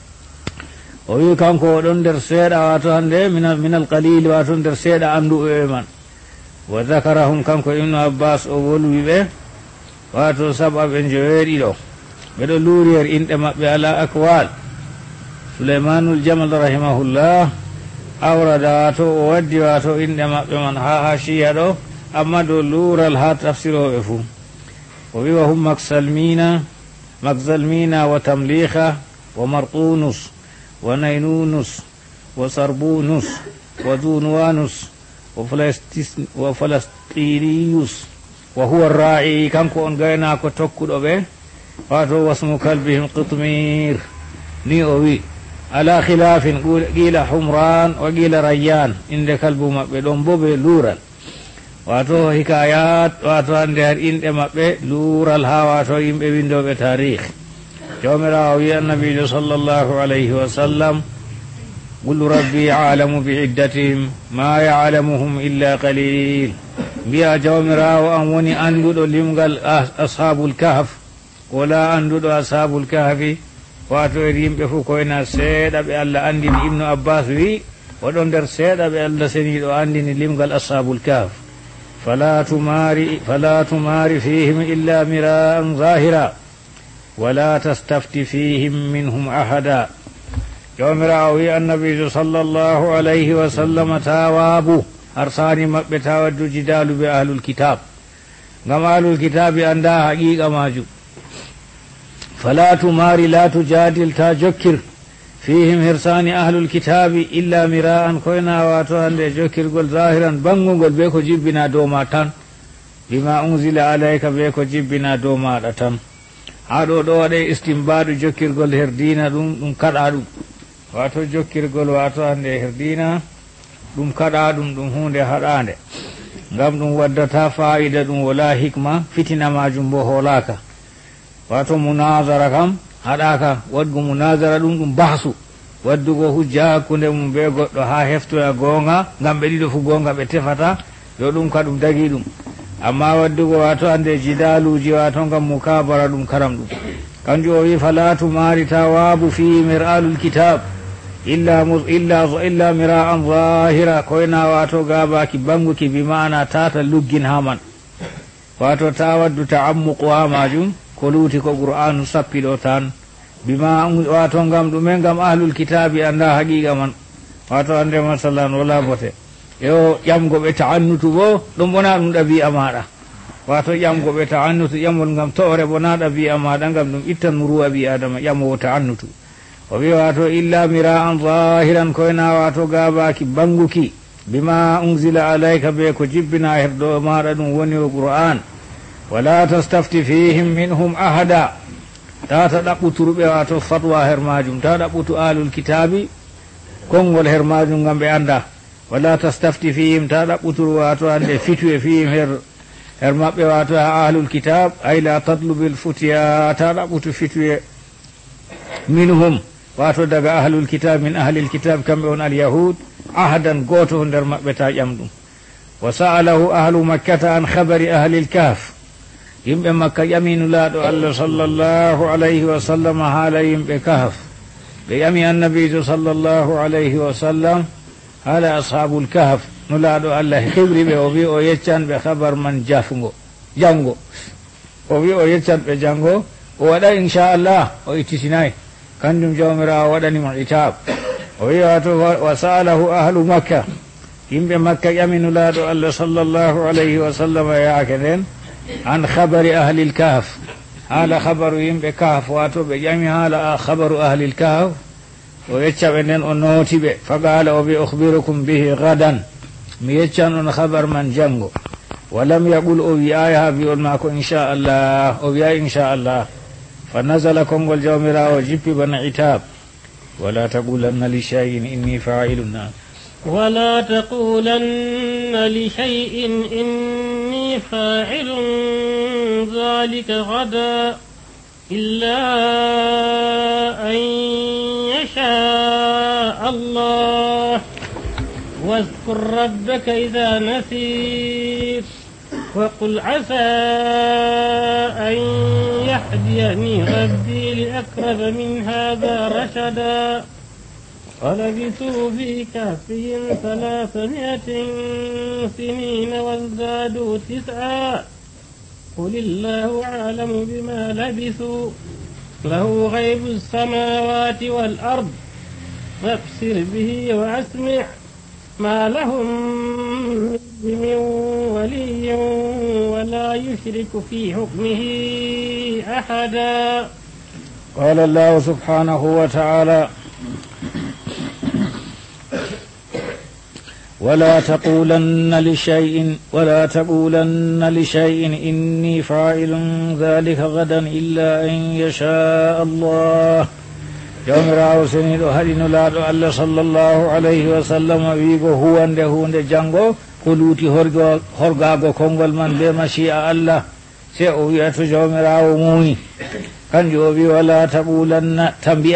S3: o wi kanko oɗon nder seeɗa wato hande min alqalil wato nder seeɗa andu e man wa zakarahum kanko ibnu abbas o wolwi ɓe wato saba ɓe joweeɗiɗo ɓeɗo luuri her inɗe maɓɓe ala akwal Suleymanul Jamal rahimahullah awrada wato o waddi wato inɗe maɓɓe man ha hashiya ɗo amma dow luural ha tafsiroɓe fuu o wi wa hum magzalmina wa tamliha wa martunus wa naynunus wa sarbunus wa dunwanus wa falastiniyus wa huwa ra'i kanko on gaynako tokkuɗo ɓe wato wasmu kalbihim qitmir ni o wi ala khilafin qila humran wa qila rayyan inde kalbu maɓɓe ɗon bo ɓe luural wato hikayat wato hande har inɗe maɓɓe luural ha wato yimɓe windoɓe tarih jawmirawo wi annabijo sallallahu alayhi wa sallam qul rabbi a'lamu bi iddatihim ma ya'lamuhum illa qalil mbiya jawmirawo an woni anduɗo limgal ashabul kahf wala anduɗo ashabul kahfi wato e yimɓe fof koyna seeɗa ɓe Allah andini ibnu abbas wi oɗon nder seeɗa ɓe Allah seniɗo andini limgal ashabul kahf fala tumari fihim illa mira'an zahira wala tastafti fihim minhum ahada jawmirawo wi annabijo sallallahu alayhi wa sallam tawabu har sani maɓɓe tawaddu jidalu ɓe ahlul kitab ngam ahlul kitabi anda haqiqa majum فلا تماري لا تجادل تا جكر فيهم هرسان أهل الكتاب إلا مراء كوينا واتوان دي جكر قل ظاهرا بانغو قل بيكو جبنا دوماتان بما أنزل عليك بيكو جبنا دوماتان هادو دو دي استنباد جكر قل هردينا دم كدا دم واتو جكر قل واتوان دي هردينا دم كدا دم هون دي هران دي ngam ɗum waddata fa'ida ɗum wala hikma fitina majum bo holaka wato munazara kam haɗaka wadgu munazara ɗum bahsu waddugo hujja hakkunde mum be goɗɗo ha heftoya goonga ngam ɓe ɗiɗo fu goonga ɓe tefata yo ɗum ka ɗum dagi ɗum amma waddugo wato ande jidaluji wato ngam mukabara ɗum karam ɗum kanjum o wi fala tumari tawabu fi mir'alul kitab illa mira'an zahira koyna wato gabaki banguki bi ma'ana tata luggin haman wato ta waddu ta'ammuqu ha majum ko luuti ko qur'anu sappiɗo tan bima wato ngam ɗume ngam ahlul kitabi anda haqiqa man wato ande masalan wala bote yo ƴamgo ɓe ta'annutu bo ɗum wona ɗum ɗabi'a maɗa wato ƴamgo ɓe ta'annutu ƴamol ngam to'ore wona ɗabi'a maɗa ngam ɗum ittan muruwa ɓi adama ƴamowo ta'annutu o wi wato illa mira'an zahiran koyna wato gabaki banguki bima unzila alayka be ko jibbina herɗo maɗa ɗum woni o qur'an wala tastafti fihim minhum ahada tata ɗaɓɓuturɓe wato fatwa her majum ta ɗaɓɓutu ahlul kitabi konngol her majum ngam ɓe anda wala tastafti fihim ta ɗaɓɓutur wato hande fitu e fihim her maɓɓe wato ha ahlul kitab ay la tatlubil futiya ta ɗaɓutu fitwe minhum wato daga ahlul kitab min ahlil kitab kamɓe on alyahud ahadan goto nder maɓɓe ta ƴamɗum wa sa'alahu ahlu makkata an khabari ahlil kahf yimɓe makka ƴaminu laaɗo allah sallllahu alayhi wa sallam haala yimɓe kahf ɓe ƴami annabijo sallllahu alayhi wa sallam haala ashabul kahf no laaɗo allah heɓri ɓe o wi o yeccan ɓe habar man jango o wi o yeccan ɓe jango o waɗa inchallah o ittitinayi kanjum jawmirawo waɗanimo itab o wi wato wa sa'alahu ahlu makka yimɓe makka ƴaminu laaɗo allah sallllahu alayhi wa sallam yaake nden an habari ahlil kahf haala habaru yimɓe kahf wato ɓe ƴami haala habaru ahlil kahf o yecca ɓe nden o nooti ɓe faqala o wi ukhbirukum bihi gadan mi yeccan on habar man jango walam yaqul o wiyaya ha wi'ol maako inchallah o wiya inchallah fa nasala konngol jawmirawo jippi bana itab wala taqulanna li shay'in inni fa'ilun
S1: ولا تقولن لشيء إني فاعل ذلك غدا إلا أن يشاء الله واذكر ربك إذا نسيت وقل عسى أن يهديني ربي لأقرب من هذا رشدا ولبثوا في كهفهم 300 سنين وازدادوا 9 قل الله أعلم بما لبثوا له غيب السماوات والأرض فابصر به وأسمع ما لهم من ولي ولا يشرك في حكمه أحدا.
S3: قال الله سبحانه وتعالى ولا تقولن لشيء إني فاعل ذلك غدا إلا أن يشاء الله jawmirawo seniɗo haɗino laaɗo allah sallllahu alayhi wa sallam wiigo huwande hunde janngo ko luuti horgaago konngol man be mashi'a allah se o wiya to jawmirawo muuyi kanjum o wi wala taqulanna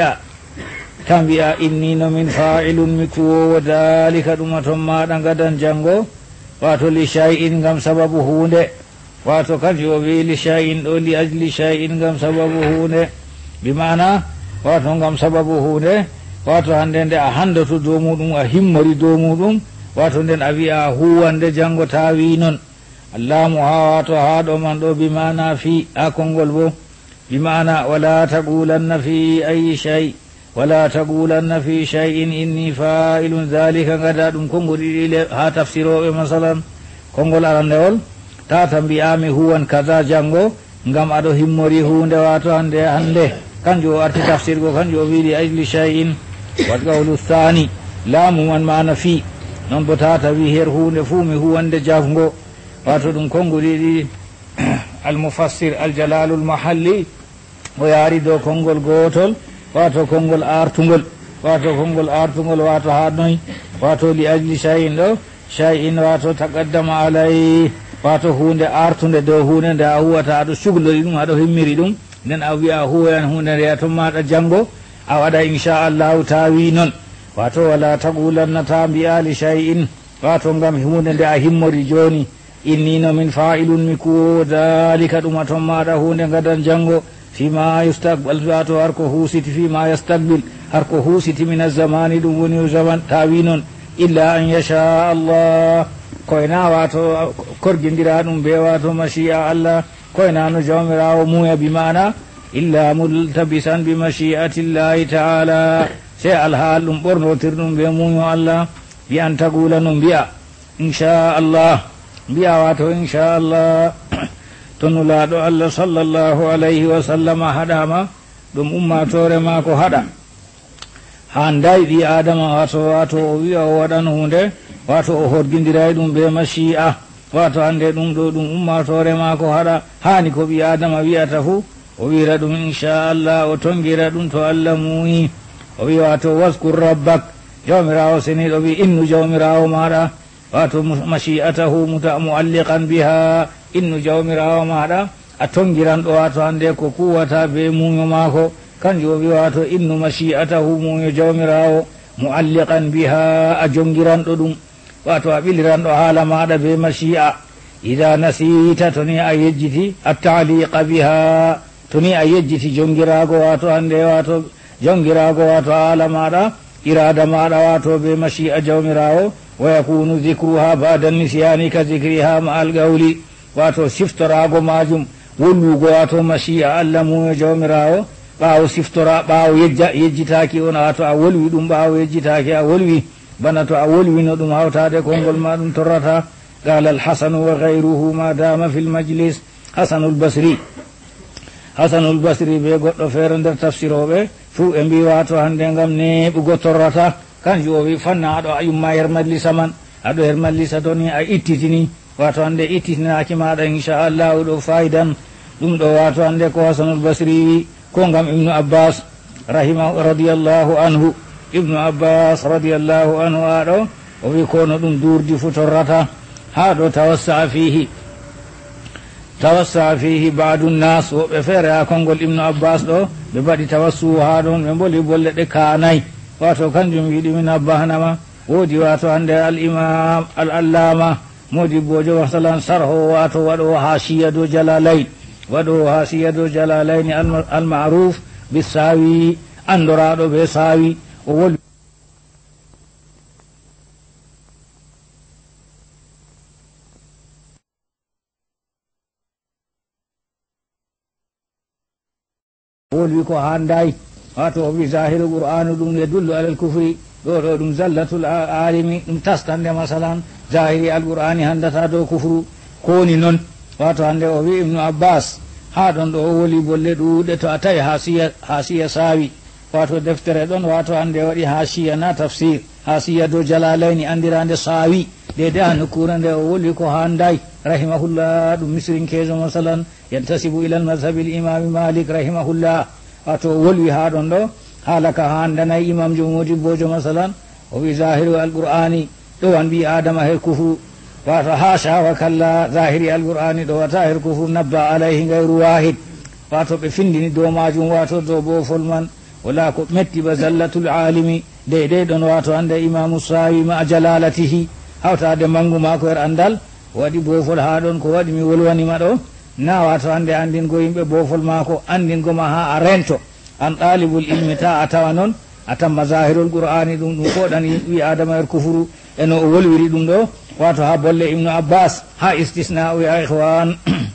S3: tambi'a inni no min fa'ilun mi kuwowo dalika ɗuma ton maɗa gadan janngo wato li shay'in ngam sababu hunde wato kanjum o wi li shay'in ɗo li ajli shay'in ngam sababu hunde bi mana wato ngam sababu hunde wato hande nde a handoto dow muɗum a himmori dow muɗum wato nden a wi'a huwande janngo ta wi noon allamu ha wato ha ɗo man ɗo bimana fi a konngol bo bimana wala taqulanna fi ayi shay wala taqulanna fi shay'in inni fa'ilun dhalika gada ɗum konngol ɗiɗi ha tafsiroɓe masalan konngol arandewol tata mbiyami huwan kaza janngo ngam aɗo himmori hunde wato hande kanjum o arti tafsirgo kanjum o wiili ajli shay'in wat qawlu thani laamu man mana fi noon bo tata wi her hunde fuu mi huwande jafgo wato ɗum konngol ɗiɗi almufassir aljalalu lmahalli o yaari dow konngol gotol wato konngol artugol wato ha noy wato li ajli shay'in ɗo shay'in wato taqaddama alay wato hunde artude dow hunde nde a huwata aɗo cuglori ɗum aɗo himmiri ɗum nden a wiya huwoyan hunde nde to maɗa janngo a waɗa inchallahu ta wi noon wato wala taqulanna ta mbiya li shay'in wato ngam hunde nde a himmori joni inni no min fa'ilun mi kuwo dalika ɗuma ton maɗa hunde gadan janngo fima yustaqbal wato har ko husiti fima yastaqbil har ko husiti min azamani ɗum woni zaman ta wi noon illa an yasha allah koyna wato korgidira ɗum be wato mashi'a allah koyna no jawmirawo muuya bimana illa multabisan bi mashi'atillahi ta'ala sey alhaal ɗum ɓornotir ɗum be muuyo allah wiyan tagula no mbiya inchallah mbiya wato inchallah to nulaaɗo allah sallllahu alayhi wa sallama haɗama ɗum ummatore ma ko haɗa ha dayɗi adama wato o wiya o waɗan hunde wato o horgidiray ɗum be mashi'a wato hande ɗum ɗo ɗum ummatore ma ko haɗa hani ko ɓi adama wiyata fuu o wira ɗum inchallah o tongira ɗum to allah muuyi o wi wato waskur rabbak jawmirawo seniɗo wi innu jawmirawo maɗa wato mashi'atahu mualliqan biha innu jawmirawo maɗa a tongiran ɗo wato hande ko kuwata be muño maako kanjum o wi wato innu mashi'atahu muño jawmirawo mu'alliqan biha a jongiranɗo ɗum wato a ɓiliranɗo haala maɗa be mashi'a ida nasita to ni a yejjiti attaliqa biha to ni a yejjiti jongirago wato hande wato jongirago wato haala maɗa irada maɗa wato be mashi'a jawmirawo wa yakunu dhikruha ba'da nisyani ka dhikriha ma algawli wato siftorago majum wollugo wato mashi'a allah muyo jawmirawo ɓaawo siftora ɓaawo yejjitaki on wato a wolwi ɗum ɓaawo yejjitaki a wolwi bana to a wolwino ɗum hawtade konngol ma ɗum torrata qala alhasanu wa gayruhu ma dama fi lmajlis hasanul basri be goɗɗo feere nder tafsiroɓe fuu ɓe mbi wato hande ngam neɓugo torrata kanjum o wi fanna aɗo a yumma her majlisa man aɗo her majlisa to ni a ittitini wato hande ittitinaki maɗa inchallahu ɗo fayidan ɗum ɗo wato hande ko hasanul basri wi ko ngam ibnu abbas radiyallahu anhu ibnu abbas radiyallahu anhu aɗo o wi kono ɗum durdi fu torrata ha ɗo tawassa fihi badu nnas woɓɓe feere ha konngol ibnu abbas ɗo ɓe mbaɗi tawassu ha ɗon ɓe mboli bolle ɗe kanayi wato kanjum wiɗi min abbahnama woodi wato hande al imam al allama modibbojo masalan sarho wato waɗo hasiya dow jalalaini al ma'ruf bisawi andoraɗo be sawi o wol wolwi ko handay wato o wi zahiru qur'anu ɗum yadullu ala alkufri ɗo ɗum zallatul alimi ɗum tastande masalan zahiri alqur'ani handata dow kufru koni noon wato hande o wi ibnu abbas ha ɗon ɗo o woli bolle ɗuuɗe to a tawi hasiya sawi wato deftere ɗon wato hande waɗi hasiya na tafsir hasiya dow jalalaini andirande sawi dede ha nokkure nde o woli ko handay rahimahullah ɗum misrinkejo masalan yantasibu ila almadhabi l'imami malik rahimahullah wato o wolwi ha ɗon ɗo haala ka handanayi imam jo modibbojo masalan o wi zahiru alqur'ani ɗo wan mbi adama her kufru wato hasha wa kalla zahiri alqur'ani ɗo wata her kufru nabba alayhi gayru wahid wato ɓe findini dow majum wato dow bofol man wala ko metti ba zallatul alimi deydey ɗon wato hande imamu sawi ma jalalatihi hawtade mangu mako her andal waɗi bofol ha ɗon ko waɗi mi wolwanima ɗo na wato hande andingo yimɓe bofol mako andingoma ha a rento an ɗalibul ilmi ta a tawa noon a tamma zahirul qur'ani ɗum foɗan wi adama her kufuru eno o wolwiri ɗum ɗo wato ha bolle ibnu abbas ha istisna u ya ihwan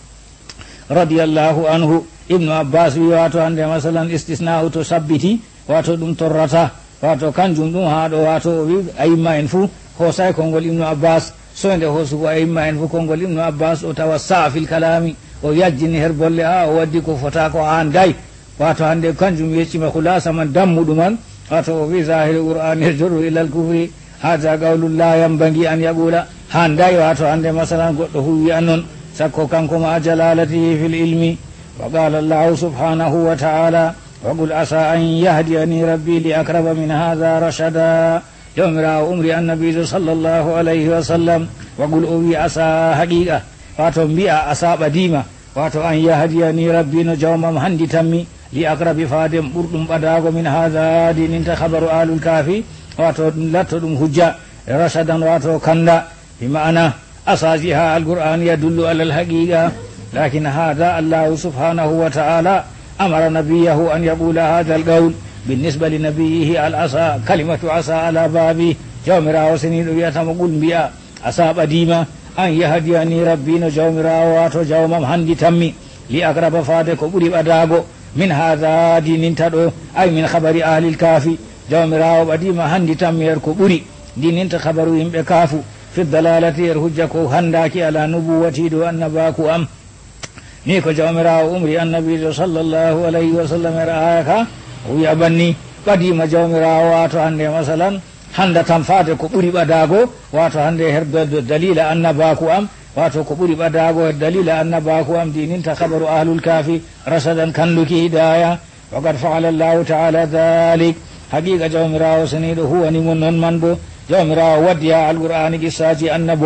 S3: radiyallahu anhu ibnu abbas wi wato hande masalan istisna u to sabbiti wato ɗum torrata wato kanjum ɗum ha ɗo wato o wi ayimma en fuu hoosay konngol ibnu abbas soyde hoosugo ayimma en fuu konngol ibnu abbas o tawa saafil kalami o yajjini her bolle o waddi ko fota ko handay wato hande kanjum yeccima hulasa man dammuɗuman wato o wi zahiri qur'an yarjuru ila al kufri hada qawlun la yambagi an yaqula handay wato hande masalan goɗɗo huwi an noon sakko kanko ma jalalatihi fil ilmi wa qala allahu subhanahu wa ta'ala wa qul asa an yahdiyani rabbi li akraba min hadha rashada jomirawo umri annabijo sallllahu alayhi wa sallam wa qul o wi asa haqiqa wato mbi'a asa ɓadima wato an yahdiyani rabbi no jawmam handi tammi li akrabi fadem ɓurɗum ɓadago min hadha dininta habaru alul kafi wato ɗum latto ɗum hujja rashadan wato kanda bi ma'ana asaji ha alqur'an yadullu ala alhaqiqa lakin hada allahu subhanahu wa ta'ala amara nabiyahu an yaqula hada alqawl بالنسبة لنبيه العصا كلمة عصا على بابي جومرا وسنين وياتم قل بيا عصا بديما أن يهديني ربي جومرا واتو جومم هندي تمي لأقرب فادك بريب أداغو من هذا دين تدو أي من خبر أهل الكافي جومرا وبديما هندي تمي يركو بري دين خبر يمبي كافو في الضلالة يرهجكو هنداكي على نبوتي دو النباكو أم نيكو جومرا وأمري النبي صلى الله عليه وسلم رآيك wiya banni ɓadima jawmirawo wato hande masalan handa tan faade ko ɓuuri ɓadago wato hande her dalila annabaku am wato ko ɓuuri ɓadago her dalila annabaku am dininta habaru ahlul kafi rasadan kanduki hidaya wa qad faala allahu taala dhalik haqiqa jawmirawo seniɗo huwani mon noon man bo jawmirawo waddi ha alqur'ani qissaji annabo en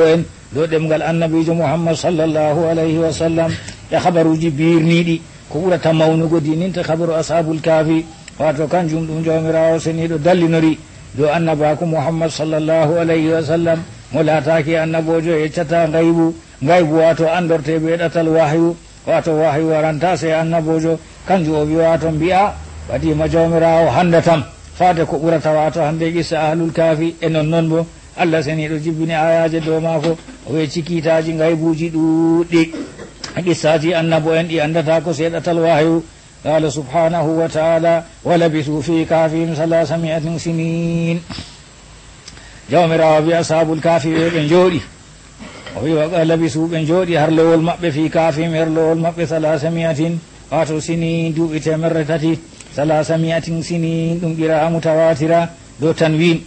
S3: do ɗemgal annabijo muhammad sallllahu alayhi wa sallam e habaruji birniɗi ko ɓurata mawnugo dininta habaru ashabul kafi wato kanjum ɗum jawmirawo seniɗo dallinori do annabaku muhammad sallllahu alayhi wa sallam mo laataki annabojo yeccata ngaybu wato andorte ɓe ɗatal wahyu wato wahyu waranta se annabojo kanjum o wi wato mbi'a wadima jawmirawo hande tam faade ko ɓurata wato hande qissa ahlul kafi e non bo allah seniɗo jibbini ayaje dow mako o wi cikitaji ngaybuji ɗuɗɗi qissaji annabo en ɗi andata ko seeɗatal wahyu قال سبحانه وتعالى ولبثوا في كهفهم 300 سنين jawmirawo wi ashabul kafi ɓe jooɗi o wi labisuu ɓe jooɗi har lowol maɓɓe fi kafihim her lowol maɓɓe 300 wato sinin duuɓi 300 300 sinin ɗum qira'a mutawatira dow tanwin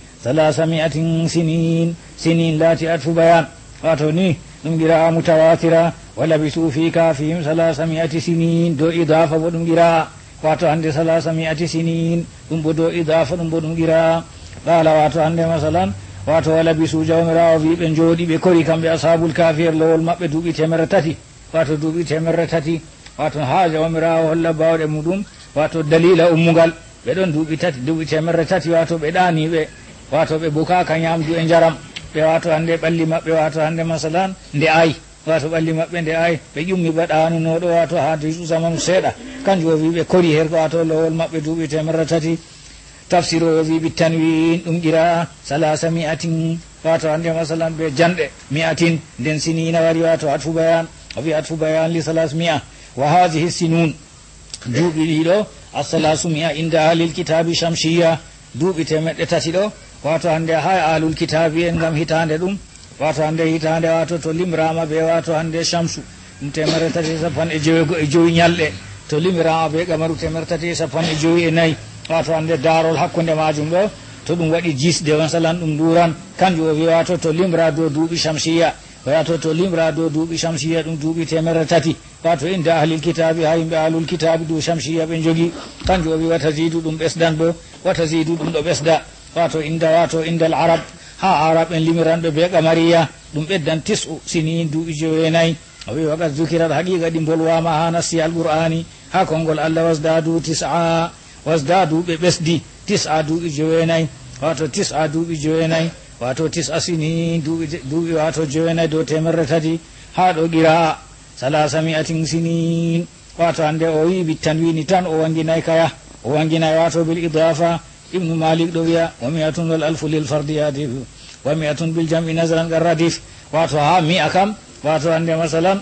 S3: 300 sinin laati atfu bayan wato ni ɗum qira'a mutawatira ولبثوا في كافهم 300 سنين دو إضافة ودم قراء واتو عند 300 سنين دم بدو إضافة دم بدم قراء قال واتو عند مثلا واتو ولبثوا جومرا وفي بن جودي بكوري كم بأصحاب الكافر لول مبه دوبي تمرتتي واتو دوبي تمرتتي واتو ها جومرا ولا باود مدوم واتو دليل أمغال بدون دوبي تاتي دوبي تمرتتي واتو بداني be واتو be buka kanyam du enjaram be واتو عند balli mabbe واتو عند مثلا ndi ay wato ɓalli maɓɓe nde ay ɓe ƴummi baɗanunoɗo wato ha disu zamanu seeɗa kanjum o wi ɓe kori her wato lowol maɓɓe duuɓi 300 tafsir o wi ɓi tanwin ɗum qira'a 300 wato hande masalan ɓe janɗe 100 nden sinina wari wato atfu bayan o wi atfu bayan li 300 wa hadihi sinun duuɓi ɗiɗo as-300 inda ahlil kitabi shamsiya duuɓi 300 ɗo wato hande ha ahlul kitabi en gam hitande ɗum wato hande hitande wato to limrama be wato hande shamsu ɗum 350 ñalɗe to limirama be qamaru 350 wato hande darol hakkude majum ɗo to ɗum waɗi jisde masalan ɗum duran kanjum o wi wato to limra dow duuɓi shamsiya wato to limra dow duuɓi shamsiya ɗum duuɓi 300 wato inda ahlil kitabi ha yimɓe ahlul kitabi dow shamsiya ɓe jogui kanjum o wi wata zidu ɗum ɓesdan bo wata zidu ɗum ɗo ɓesda wato indal arab ha arab en limiranɓe be qamariya ɗum ɓeddan 9 sinin duuɓi 9 o wi wakat zukirat haqiqa ɗi bolwama ha nassi alqur'ani ha konngol allah wasdadu 9 wasdadu ɓe ɓesdi 9 duuɓi 9 wato 9 duuɓi 9 wato 9 sinin duuɓi wato 9 dow 300 ha ɗo qira'a 300 sinin wato hande o wi bitanwini tan o wanginay kaya o wanginay wato bil idafa ibnu malik ɗo wiya wa mi'atun wal alfu lil fardiyati wa mi'atun bil jam'i nazran qarradif wato ha mi'a kam wato hande masalan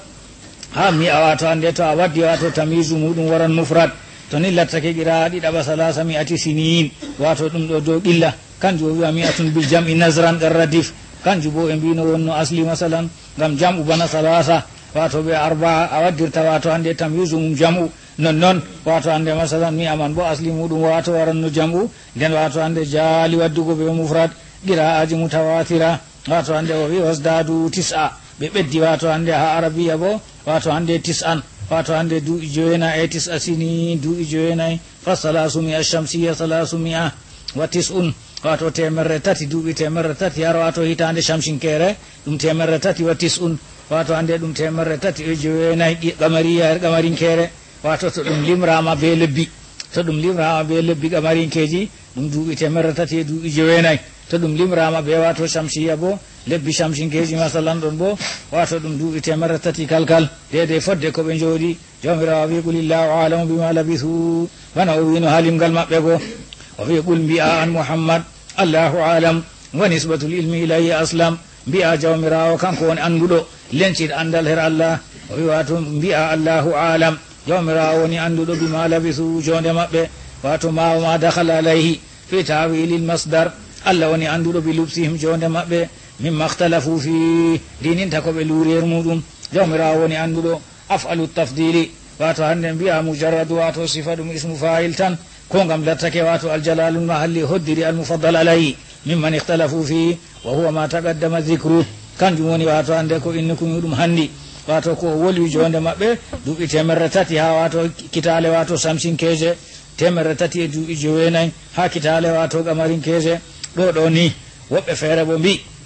S3: ha mi'a wato hande to a waddi wato tamizu muɗum waran mufrad to ni lattake qira'a ɗiɗaɓa 300 sinin wato ɗum ɗo dow qilla kanjum o wiya mi'atun bil jam'i nazran qarradif kanjum bo e mbino wonno asli masalan ngam jam'u bana salasa wato ɓe arba a waddirta wato hande tamizu mum jam'u non wato hande masalan mi aman bo asli muɗum wato waranno jam'u nden wato hande jaali waddugo ɓe mufrad qira'aji mutawatira wato hande o wi wasdadu 9 ɓe ɓeddi wato hande ha arabiya bo wato hande 9 wato hande duuɓi 9 e 9 sini duuɓi 9 fa 300 shamsiya 300 wa 9 wato 300 duuɓi 300 har wato hitande shamsinkere ɗum 300 wa 9 wato hande ɗum 300 e 9 qamariya her qamarinkere wato to ɗum limrama be lebbi to ɗum limrama be lebbi qamarinkeji ɗum duuɓi 300 e duuɓi 9 to ɗum limrama be wato shamsiya bo lebbi shamsinkeji masalan ɗon bo wato ɗum duuɓi 300 kalkal dede fodde ko ɓe jooɗi jawmirawo wi qulillahu alamu bima labithu wana o wino halimgal maɓɓe go o wi qul mbi'a an muhammad allahu alam wa nisbatul ilmi ilayhi aslam mbi'a jawmirawo kanko woni anduɗo lenciɗo andal her allah o wi wato mbi'a allahu alam jawmirawo woni anduɗo bima labisu jonde maɓɓe wato ma dakhala alayhi fi tawilil masdar allah woni anduɗo bi lubsihim jonde maɓɓe mimma ikhtalafu fi dininta ko ɓe luurer muɗum jawmirawo woni anduɗo afalu tafdili wato hande mbiya mujarradu wato sifa ɗum ismu fa'il tan ko gam lattake wato aljalalul mahalli hoddiri almufaddal alayhi mimman ikhtalafu fi wa huwa ma taqaddama dhikru kanjum woni wato hande ko inni kuñuɗum handi wato ko woli jonde maɓɓe duuɓi 300 ha wato kitale wato samsinkeje 300 e duuɓi 9 ha kitale wato qamarinkeje ɗo ni woɓɓe feere bo mbi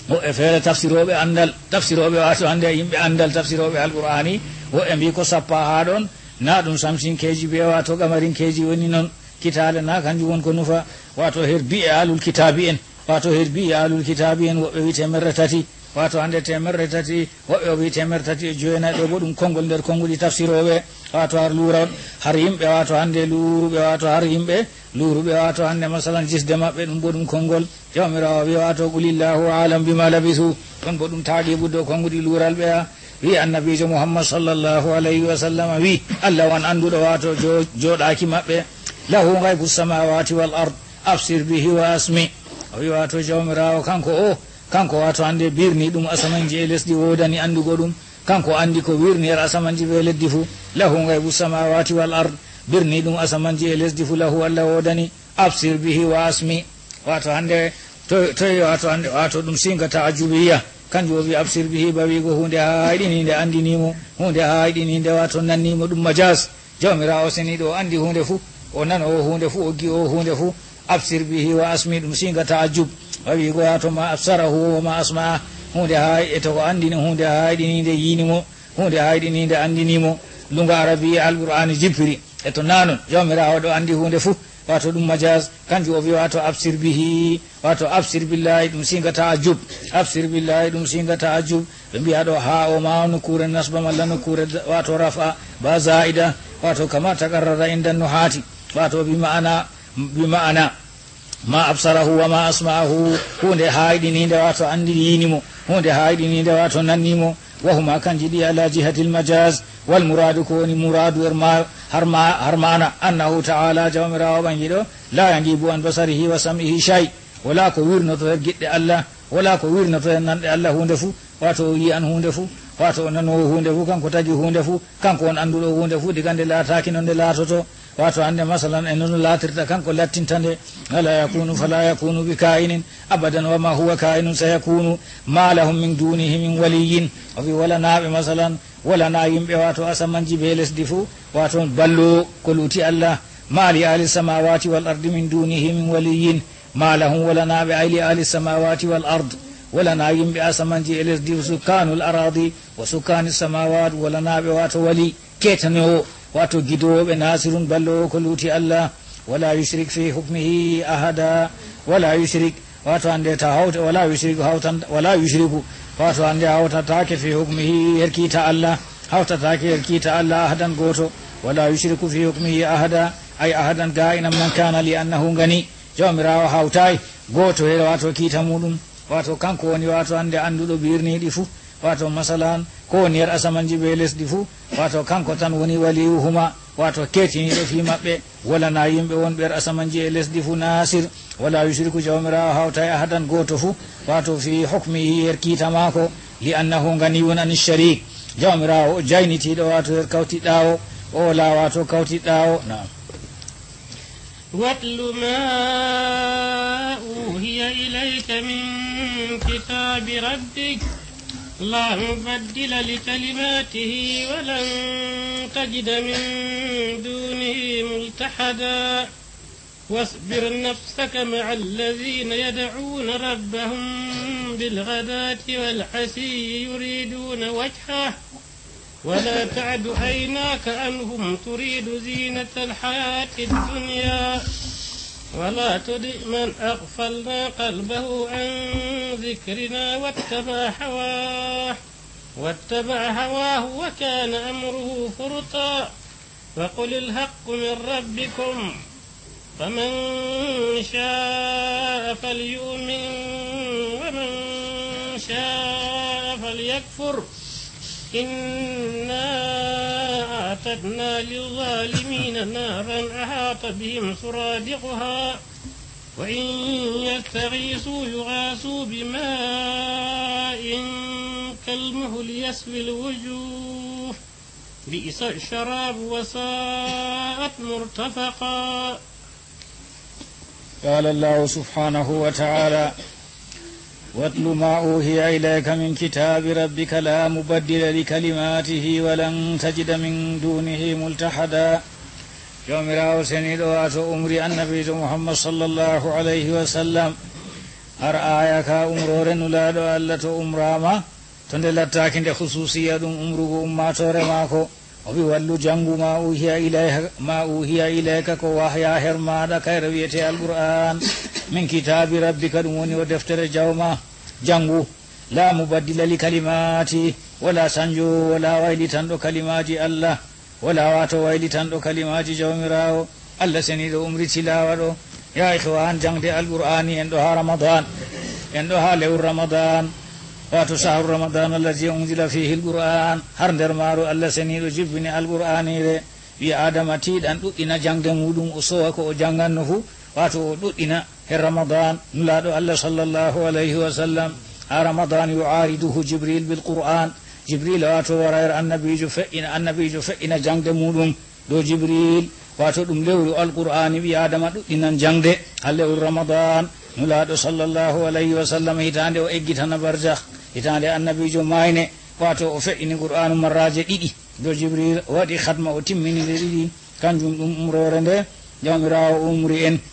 S3: woɓɓe feere tafsiroɓe andal tafsiroɓe wato hande yimɓe andal tafsiroɓe alqur'ani woɓɓe mbi ko sappa ha ɗon na ɗum samsinkeji be wato gamarinkeji woni noon kitale na kanjum won ko nufa wato herbi e alul kitabi en wato herbi e alul kitabi en woɓɓe wi temerre tati wato hande temerre tati woɓɓe o wi temerre tati e joyinayi ɗo bo ɗum konngol nder konnguli tafsiroɓe wato har luuron har yimɓe wato hande luuruɓe wato har yimɓe luuruɓe wato hande masalan jisde maɓɓe ɗum bo ɗum konngol jawmirawo wi wato qulillahu alam bima labisu ɗon bo ɗum taaɗi buddo konngudi luural ɓeya wi annabijo mouhammad sallllahu alayhi wa sallam wi allah wan anduɗo wato joɗaki maɓɓe lahu gaybu samawati wal ard absir bihi wa asmi o wi wato jawmirawo kanko wato hande birni ɗum asamanji e lesdi wodani andugo ɗum kanko andi ko wirni er asamanji ɓe leddi fuu lahu gaybu samawati wal ard birni ɗum asamanji e lesdi fuu lahu allah wodani absir bihi wa asmi wato hande toy wato hande wato ɗum singa ta'ajubiya kanjum o wi absir bihi bawigo hunde hayɗininde andinimo hunde hayɗininde wato nannimo ɗum majas jawmirawo seniɗo andi hunde fuu o nano o hunde fuu o gi o hunde fuu absir bihi wa asmi ɗum singa ta'ajub wawigo wato ma absarahu wa ma asma'a hunde hay to ko andini hunde hayɗininde yinimo hunde hayɗininde andinimo lunga arabiya alqur'ani jippiri e to nanon jawmirawo ɗo andi hunde fuu wato ɗum majas kanjum o wi wato absir bihi wato absir billahi ɗum singa ta'ajub absir billahi ɗum singa ta'ajub ɓe mbiya ɗo ha o ma nokure nasba malla nokure wato rafa ba zaida wato kama takarrara indan nuhati wato bi ma'ana ma absarahu wa ma asma'ahu hunde hayɗininde wato andi yinimo hunde hayɗininde wato nannimo wahuma kanji ɗi ala jihatil majaz wal muradu ko woni muradu har mana annahu ta'ala jawmirawo ɓangi ɗo la yangibu an basarihi wa sam'ihi shay wala ko wirnoto e giɗɗe allah wala ko wirnoto e nanɗe allah hunde fuu wato o yi an hunde fuu wato o nanowo hunde fuu kanko tagi hunde fuu kanko on anduɗo hunde fuu diga nde laataki no nde laatoto wato hande masalan e nono laatirta kanko lattinta nde wala yakunu fala yakunu bi kainin abadan wa ma huwa kainun sayakunu ma lahum min dunihi min waliyin o wi wala naɓe masalan wala na yimɓe wato asamanji be lesdi fuu wato ballo ko luuti allah ma li ahli samawati wal ardi min dunihi min waliyin ma lahum wala naɓe ay li ahli samawati wal ard wala na yimɓe asamanji e lesdi sukkanul aradi wa sukkani samawat wala naɓe wato wali ketanowo wato gidowoɓe nasirun ballowo ko luuti allah wala yushrik fi hukmihi ahada wala yushrik wato hande ta hawta wala yushriku wato hande hawtatake fi hukmihi herkita allah hawtatake herkita allah ahadan goto wala yushriku fi hukmihi ahada ay ahadan ga'inan man kana li annahu gani jawmirawo hawtay goto he wato kiita muɗum wato kanko woni wato hande anduɗo birniɗi fuu wato masalan ko woni yer asamanji ɓe lesdi fuu wato kanko tan woni waliyuhuma wato ketiniɗo fi maɓɓe wala na yimɓe wonɓe yer asamanji e lesdi fuu nasir wala yushriku jawmirawo hawta e ahadan goto fuu wato fi hukmihi yer kiita mako li annahu ganiyun ani sharik jawmirawo o jaynitiɗo wato yer kawtiɗɗawo o wala wato kawtiɗɗawo nam
S1: واتل ما أوهي إليك من كتاب ربك لا مبدل لكلماته ولن تجد من دونه ملتحدا واصبر نفسك مع الذين يدعون ربهم بالغداة والعشي يريدون وجهه ولا تعد عيناك عنهم تريد زينة الحياة الدنيا ولا تطع من أغفلنا قلبه عن ذكرنا واتبع هواه وكان أمره فرطا وقل الحق من ربكم فمن شاء فليؤمن ومن شاء فليكفر إنا أعتدنا للظالمين نارا أحاط بهم سرادقها وإن يستغيثوا يغاثوا بماء كالمهل يسوي الوجوه بئس الشراب وساءت مرتفقا.
S3: قال الله سبحانه وتعالى واتل ما أوهي إليك من كتاب ربك لا مبدل لكلماته ولن تجد من دونه ملتحدا. jomirawo seniɗo wato umri annabijo muhammad sallllahu alayhi wa sallam har aya ka umrore nulaɗo allah to umrama to nde lattaki nde hususiya ɗum umrugo ummatore maako o wi wallu jangu ma uhiya ilayka ko wahya her maɗa kayre wiyete alqur'an min kitabi rabbika ɗum woni o deftere jawma jangu la mubaddila li kalimati wala sanjo wala waylitanɗo kalimaji allah wala wato waylitanɗo kalimaji jawmirawo allah seniɗo umri tilawa ɗo ya ihwan jangde alqur'ani en ɗo ha ramadan en ɗo ha lewru ramadan wato shahru ramadan alladi unzila fihi alqur'an har nder maaro allah seniɗo jibbini alqur'anire wi adama tiɗan ɗuɗɗina jangde muɗum o sowa ko o janganno fu wato o ɗuɗɗina he ramadan nulaɗo allah sallllahu alayhi wa sallam ha ramadan yuariduhu jibril bilqur'an jibril wato wara annabijo fe'ina jangde muɗum ɗo jibril wato ɗum lewru alqur'ani wi adama ɗuɗɗinan jangde ha lewru ramadan nulaɗo sallllahu alayhi wa sallam hitande o eggitana barzah hitande annabijo mayne wato o fe'ini qur'anu marraje ɗiɗi do jibril waɗi khatma o timminide ɗiɗi kanjum ɗum umrore nde jawmirawo umri en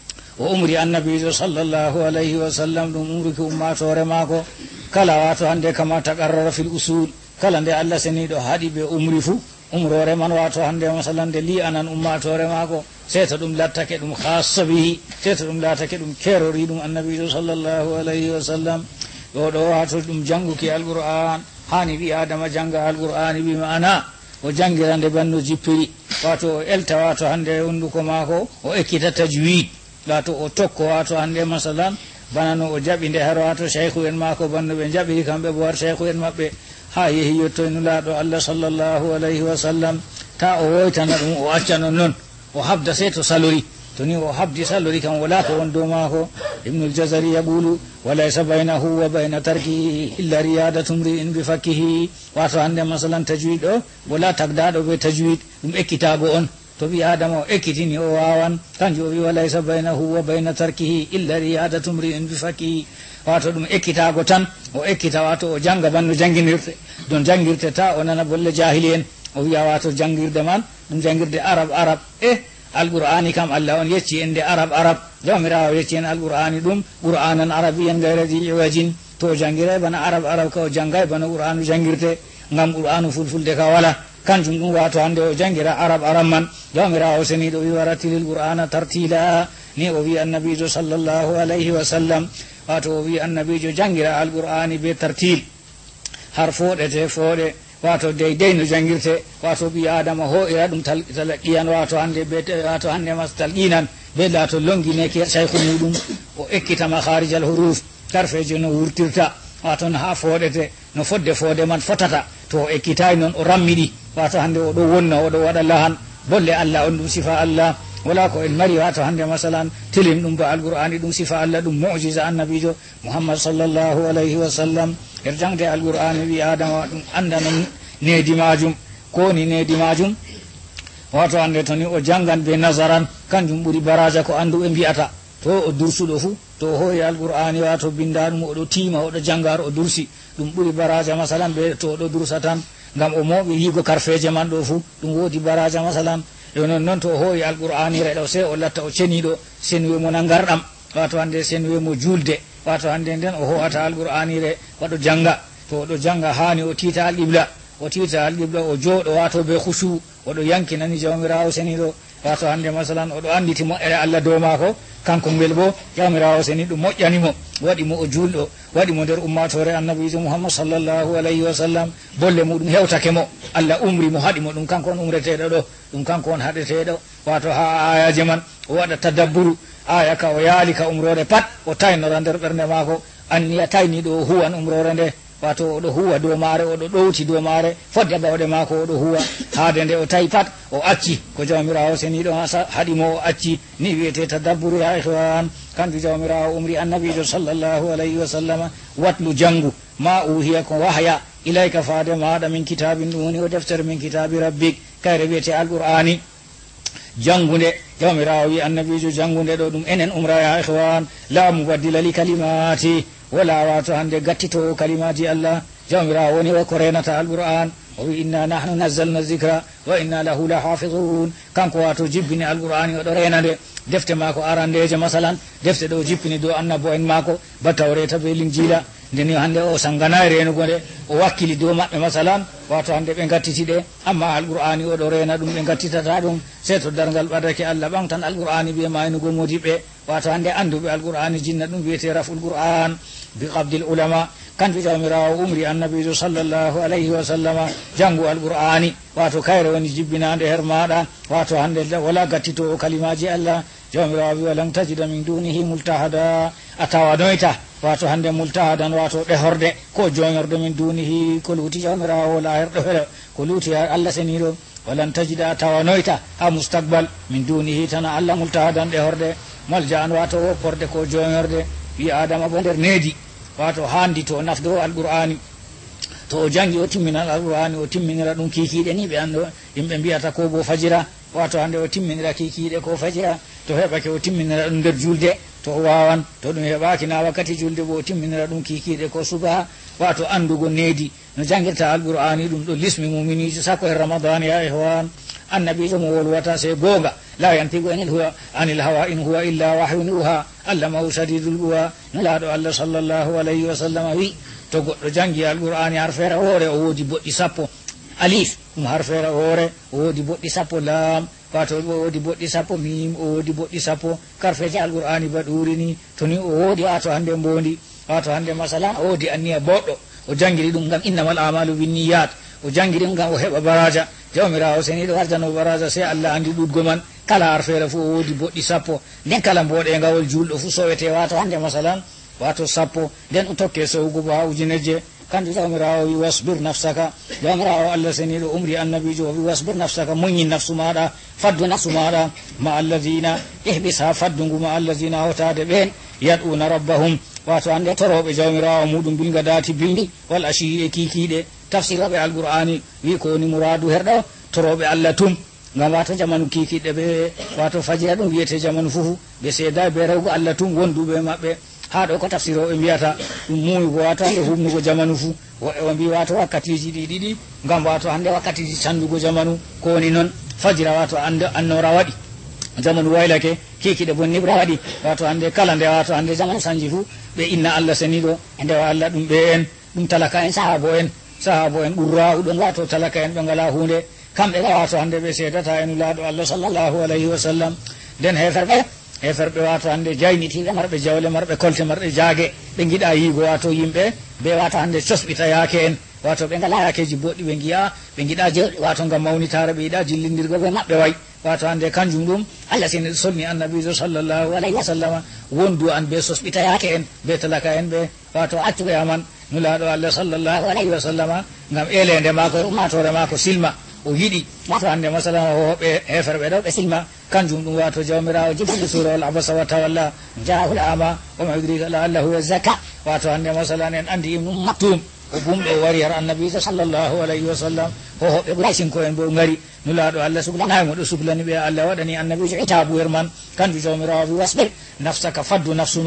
S3: o umri annabijo sallllahu alayhi wa sallam ɗum umri ko ummatore maako kala wato hande kama taqarrara fil usul kala nde allah seniɗo haɗi ɓe umri fuu umrore man wato hande masalan nde li anan ummatore maako seto ɗum lattake ɗum khassa bihi seto ɗum latake ɗum kerori ɗum annabijo sallllahu alayhi wa sallam ɗo ɗo wato ɗum janguki alqur'an hani ɓi adama janga alqur'ani wi ma'ana o jangira nde banno jippiri wato o elta wato hande hunduko maako o ekkita tajwid wato o tokko wato hande masalan bana no o jaɓi nde har wato cheikhu en maako banno ɓe jaɓiri kamɓe bo har cheikhu en maɓɓe ha yeehi yettoy nulaɗo allah sallllahu alayhi wa sallam ta o woytana ɗum o acca non noon o habda sey to salori to ni o habdi salori kam wala ko won dow maako ibnul jazari yaqulu walaysa baynahu wa bayna tarkihi illa riyadatu mri'in bi fakkihi wato hande masalan tajwid ɗo wala tagdaɗo ɓe tajwid ɗum ekkitago on to ɓi adama o ekkitini o wawan kanjum o wi walaysa baynahu wa bayna tarkihi illa riyadatu mri'in bi fakkihi wato ɗum ekkitago tan o ekkita wato o janga banno janginirte don jangirte ta o nana bolle jahili en o wiya wato jangirde man ɗum jangirde arab alqur'ani kam allah on yecci en nde arab jawmirawo yecci en alqur'ani ɗum qur'anan arabiyan gayra di iwajin to o jangiray bana arab ka o jangay bana qur'anu jangirte ngam qur'anu fulfulde ka wala kanjum ɗum wato hande o jangira arab man jawmirawo seniɗo wi waratilil qur'ana tartila ni o wi annabijo sallllahu alayhi wa sallam wato o wi annabijo jangira alqur'ani be tartil har foɗete fooɗe wato deydey no jangirte wato ɓi adama ho'ira ɗum talqiyan wato hande mas talqinan be lato longineke cheikhu muɗum o ekkita makharijal huruf karfeje no wurtirta wato no ha foɗete no fodde foode man fotata to o ekkitay noon o rammiɗi wato hande oɗo wonna oɗo waɗa lahan bolle allah on ɗum sifa allah wala ko en mari wato hande masalan tilim ɗum ba alqur'ani ɗum sifa allah ɗum mu'jiza annabijo muhammad sallllahu alayhi wa sallam er jangde alqur'ani wi adama ɗum anda non needi majum koni needi majum wato hande to ni o jangan be nazaran kanjum ɓuuri baraja ko andu ɓe mbiyata to o dursuɗo fuu to o hoyi alqur'ani wato bindaɗum oɗo tima oɗo jangar o dursi ɗum ɓuuri baraja masalan ɓe to oɗo dursa tan ngam o mawɓe yigo karfeje man ɗo fuu ɗum woodi baraja masalan yo non noon to o hoyi alqur'ani reɗo se o latta o ceniɗo senwe mo nangarɗam wato hande senwe mo julde wato hande nden o howata alqur'ani re waɗo janga to oɗo janga hani o tiita alqibla o jooɗo wato be khushu oɗo yankinani jawmirawo seniɗo wato hande masalan oɗo anditi moƴƴere allah dow maako kanko ngel bo jawmirawo seniɗo moƴƴanimo waɗi mo o julɗo waɗi mo nder ummatore annabijo muhammad sallllahu alayhi wa sallam bolle muɗum hewtake mo allah umri mo haɗi mo ɗum kanko on umreteɗo ɗo ɗum kanko on haɗeteɗo wato ha ayaje man o waɗa tadabburu aya ka o yaali ka umrore pat o taynora nder ɓernde maako anniya tayniɗo o huwan umrore nde wato oɗo huwa dow maare oɗo ɗowti dow maare fodde bawɗe maako oɗo huwa haade nde o tawi pat o acci ko jawmirawo seniɗo haɗimo o acci ni wiyete tadabburu ya ihwan kandu jawmirawo umri annabijo sallllahu alayhi wa sallam watlu jangu ma uhiya ko wahya ilayka faade maɗa min kitabin ɗum woni o deftere min kitabi rabbik kayre wiyete alqur'ani jangude jawmirawo wi annabijo jangude ɗo ɗum enen umra ya ihwan la mubaddila li kalimati wala wato hande gattito kalimaji allah jawmirawo woni o ko renata alqur'an o wi inna nahnu nazzalna zicra wa inna lahu la hafizun kanko wato jibbini alqur'ani oɗo renade defte mako arandeje masalan defte ɗo jippini dow annabo en mako ba tawreta be linjila ndeni hande o sanganayi renugo nde o wakkili dow maɓɓe masalan wato hande ɓe gattiti ɗe amma alqur'ani oɗo rena ɗum ɓe gattitata ɗum sey to dargal ɓadake Allah ɓan tan alqur'ani ɓe maynugo modiɓɓe wato hande anduɓe alqur'ani jinna ɗum wiyete raful qur'an bi qabdil ulama kanko jawmirawo umri annabijo sallllahu alayhi wa sallama janngu alqur'ani wato kayre woni jibbinande her maɗa wato hande wala gattito o kalimaji Allah jawmirawo wi walan tajida min dunihi multahada a tawanoyta wato hande multahadan wato ɗehorde ko joñorde min dunihi ko luuti jawmirawo wala herɗo hele ko luuti Allah seniɗo walan tajida a tawanoyta ha mustaqbal min dunihi tan Allah multahadan ɗehorde malja an wato wopporde ko joñorde wi adama bo nder needi wato handi to nafdo alqur'ani to o jangi o timminal alqur'ani o timminira ɗum kikiɗe ni ɓe ando yimɓe mbiyata ko bo fajira wato hande o timminira kikiɗe ko fajira to heɓake o timminira ɗum nder julde to o wawan to ɗum heɓaki na wakkati julde bo o timminira ɗum kikiɗe ko subaha wato andugo needi no jangirta alqur'ani ɗum ɗo lismi muminijo sakko e ramadan ya ihwan annabijo mo wolwata sey goonga la yantigu anil hawa in huwa illa wahyun yuha allamahu shadidul quwa nulaɗo Allah sallllahu alayhi wa sallam wi to goɗɗo jangi alqur'ani har feere hoore o woodi boɗɗi sappo alif ɗum har feere hoore o woodi boɗɗi sappo laam wato o woodi boɗɗi sappo mim o woodi boɗɗi sappo karfeje alqur'ani ba ɗurini to ni o woodi wato hande mbondi wato hande masalan o woodi anniya boɗɗo o jangiri ɗum ngam innamal amalu binniyat o jangiri ɗum ngam o heɓa baraja jawmirawo seniɗo ardano baraja sey Allah andi ɗuɗgo man kala har feere fo o woodi boɗɗi sappo nden kala mboɗengawol julɗo fo sowete wato hande masalan wato sappo nden ɗum tokke sowugo bo ha ujunejje kanjum jawmirawo wi wasbir nafsaka jawmirawo Allah seniɗo umri annabijo o wi wasbir nafsaka muñin nafsu maɗa faddu nafsu maɗa ma alladina ihbis ha faddungu ma alladina hawtade ɓen yad'una rabbahum wato hande toroɓe jawmirawo muɗum bilga dati bindi wal ashi e kikiɗe tafsiroɓe alqur'ani wi ko woni muradu herɗo toroɓe Allah tum ngam wato jamanu kikiɗe ɓe wato fajira ɗum wiyete jamanu fufu ɓe seeda be rewgo Allah tum wonduɓe maɓɓe ha ɗo ko tafsiroɓe mbiyata ɗum muyi ko wato hande humnugo jamanu fu o mbi wato wakkatiji ɗiɗi ngam wato hande wakkatiji candugo jamanu ko woni noon fajira wato annora waɗi jamanu waylake kikiɗe bonnibra waɗi wato hande kala nde wato hande jamanu sanji fu ɓe inna Allah seniɗo e ndewa Allah ɗum ɓe en ɗum talaka en sahabo en ɓurra ɗon wato talaka en ɓe ngala hunde kamɓe wato hande ɓe seedata en laaɗo Allah sallllahu alayhi wa sallam nden heferɓe wato hande jaynitiɓe marɓe jawle marɓe kolte marɓe jaage ɓe giɗa yiigo wato yimɓe ɓe wato hande cosɓita yaake en wato ɓe ngala yakeji boɗɗi ɓe giya ɓe giɗa jewɗe wato ngam mawnitare ɓe yiɗa jillindirgo ɓe maɓɓe way wato hande kanjum ɗum Allah sene sonni annabijo sallllahu alayhi wa sallama wondu an ɓe sosɓita yaake en ɓe talaka en ɓe wato accuɓe aman nulaɗo Allah sallllahu alayhi wa sallama ngam elende mako e ummatore mako silma o yiɗi wato hande masalan o hoɓe heferɓe ɗo ɓe silma kanjum ɗum wato jawmirawo jibbinde surawol abasa wa tawalla jahul ama wama yudrika laallahu yazakka wato hande masalan en andi ibnu maktum o bumɗo wari har annabijo sallllahu alayhi wa sallam ho hoɓɓe ɓuray sinko en bo ngari nulaɗo Allah sublanaymo ɗo sublani ɓe Allah waɗani annabijo itabu her man kanjum jawmirawo wi wasbir nafsaka faddu nafsu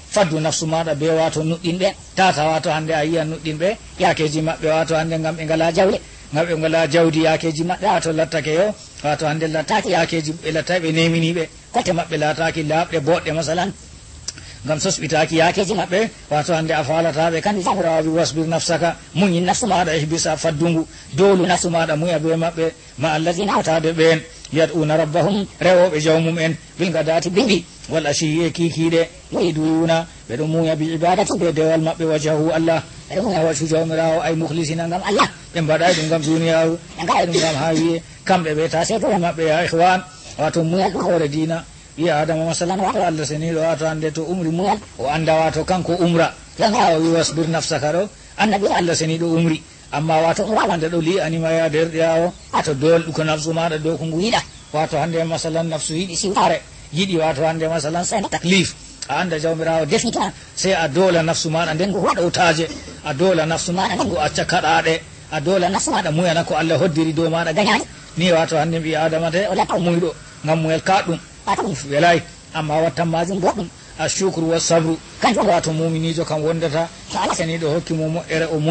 S3: maɗa be wato nuɗɗinɓe tata wato hande a yiyan nuɗɗinɓe yakeji maɓɓe wato hande ngam ɓe ngala jawle ngam ɓe ngala jawdi yakeji maɓɓe wato lattake yo wato hande lattaki yakeji ɓe lattaki ɓe neminiɓe kote maɓɓe lataki laaɓɗe boɗɗe masalan ngam sosɓitaki yakeji maɓɓe wato hande a falataɓe kandi jawmirawo wasbir nafsaka muñi nafsu maɗa e bisa faddungu dolu nafsu maɗa muya be maɓɓe ma alladina hawtade ɓen yad'una rabbahum rewoɓe jawmum en bilgadati bindi wal ashi e kikiɗe wayduna ɓeɗo muya bi ibadati be dewal maɓɓe wajahu Allah ɓeɗo muya waccu jawmirawo ay mukhlisina ngam Allah ɓe mbaɗay ɗum ngam duniyaru ɓe gaɗa ɗum ngam ha wiye kamɓe ɓe ta setore maɓɓe ya ihwan wato muya ɗum hoore dina wiya adama masalan wato Allah seniɗo wato hande to umri muyan o anda wato kanko umra jawmirawo wi wasbir nafsaka ɗo annabi Allah seniɗo umri amma wato wawande ɗo li anima ya derɗiyawo wato dolɗu ko nafsu maɗa dow ko ngu yiɗa wato hande masalan nafsu yiɗi siwtare yiɗi wato hande masalan sena taklif a anda jawmirawo defita sey a doola nafsu maɗa nden ko waɗa utaje a doola nafsu maɗa nden ko acca kaɗaɗe a doola nafsu maɗa muyana ko Allah hoddiri dow maɗa gañani ni wato hande mbi adama te o lata muyɗo ngam muyel kaɗɗum wato ɗum welay amma wattan majum boɗɗum a shukru wa sabru kanjum wato muminijo kam wondata to Allah seniɗo hokkimo moƴƴere o muya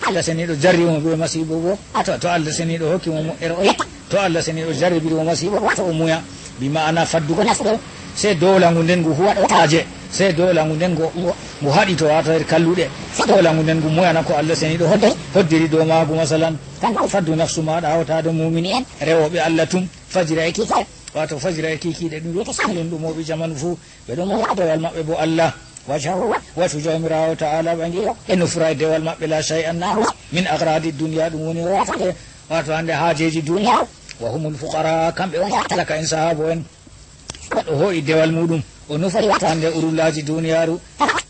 S3: Allah seniɗo jarrimo be masibo bo to Allah seniɗo hokkimo moƴƴere o yetta to Allah seniɗo jarribimo masibo to o muya bi ma'ana faddugo nasɗo sai dolangu nden ngu huwaɗo taje sai dolangu nden ngu haɗi to wato her kalluɗe dolangu nden ngu muyana ko Allah seniɗo hoddiri dow maagu masalan faddu nafsu maɗa hawtade mumini en rewoɓe Allah tum fajira e kiki wato fajira e kikiɗe ɗum wiyete sahlin ɗumoɓe jamanu fuu ɓe ɗon mura dewal maɓɓe bo Allah watu jawmirawo ta'ala ɓe ngiyo e nufra e dewal maɓɓe la shay an nahu min agradi duniya ɗum woni wato hande haajeji duniya wa humul fuqara kamɓe woni talaka en sahabo en goɗɗo hoyi dewal muɗum o nufari wato hande urullaji duniyaru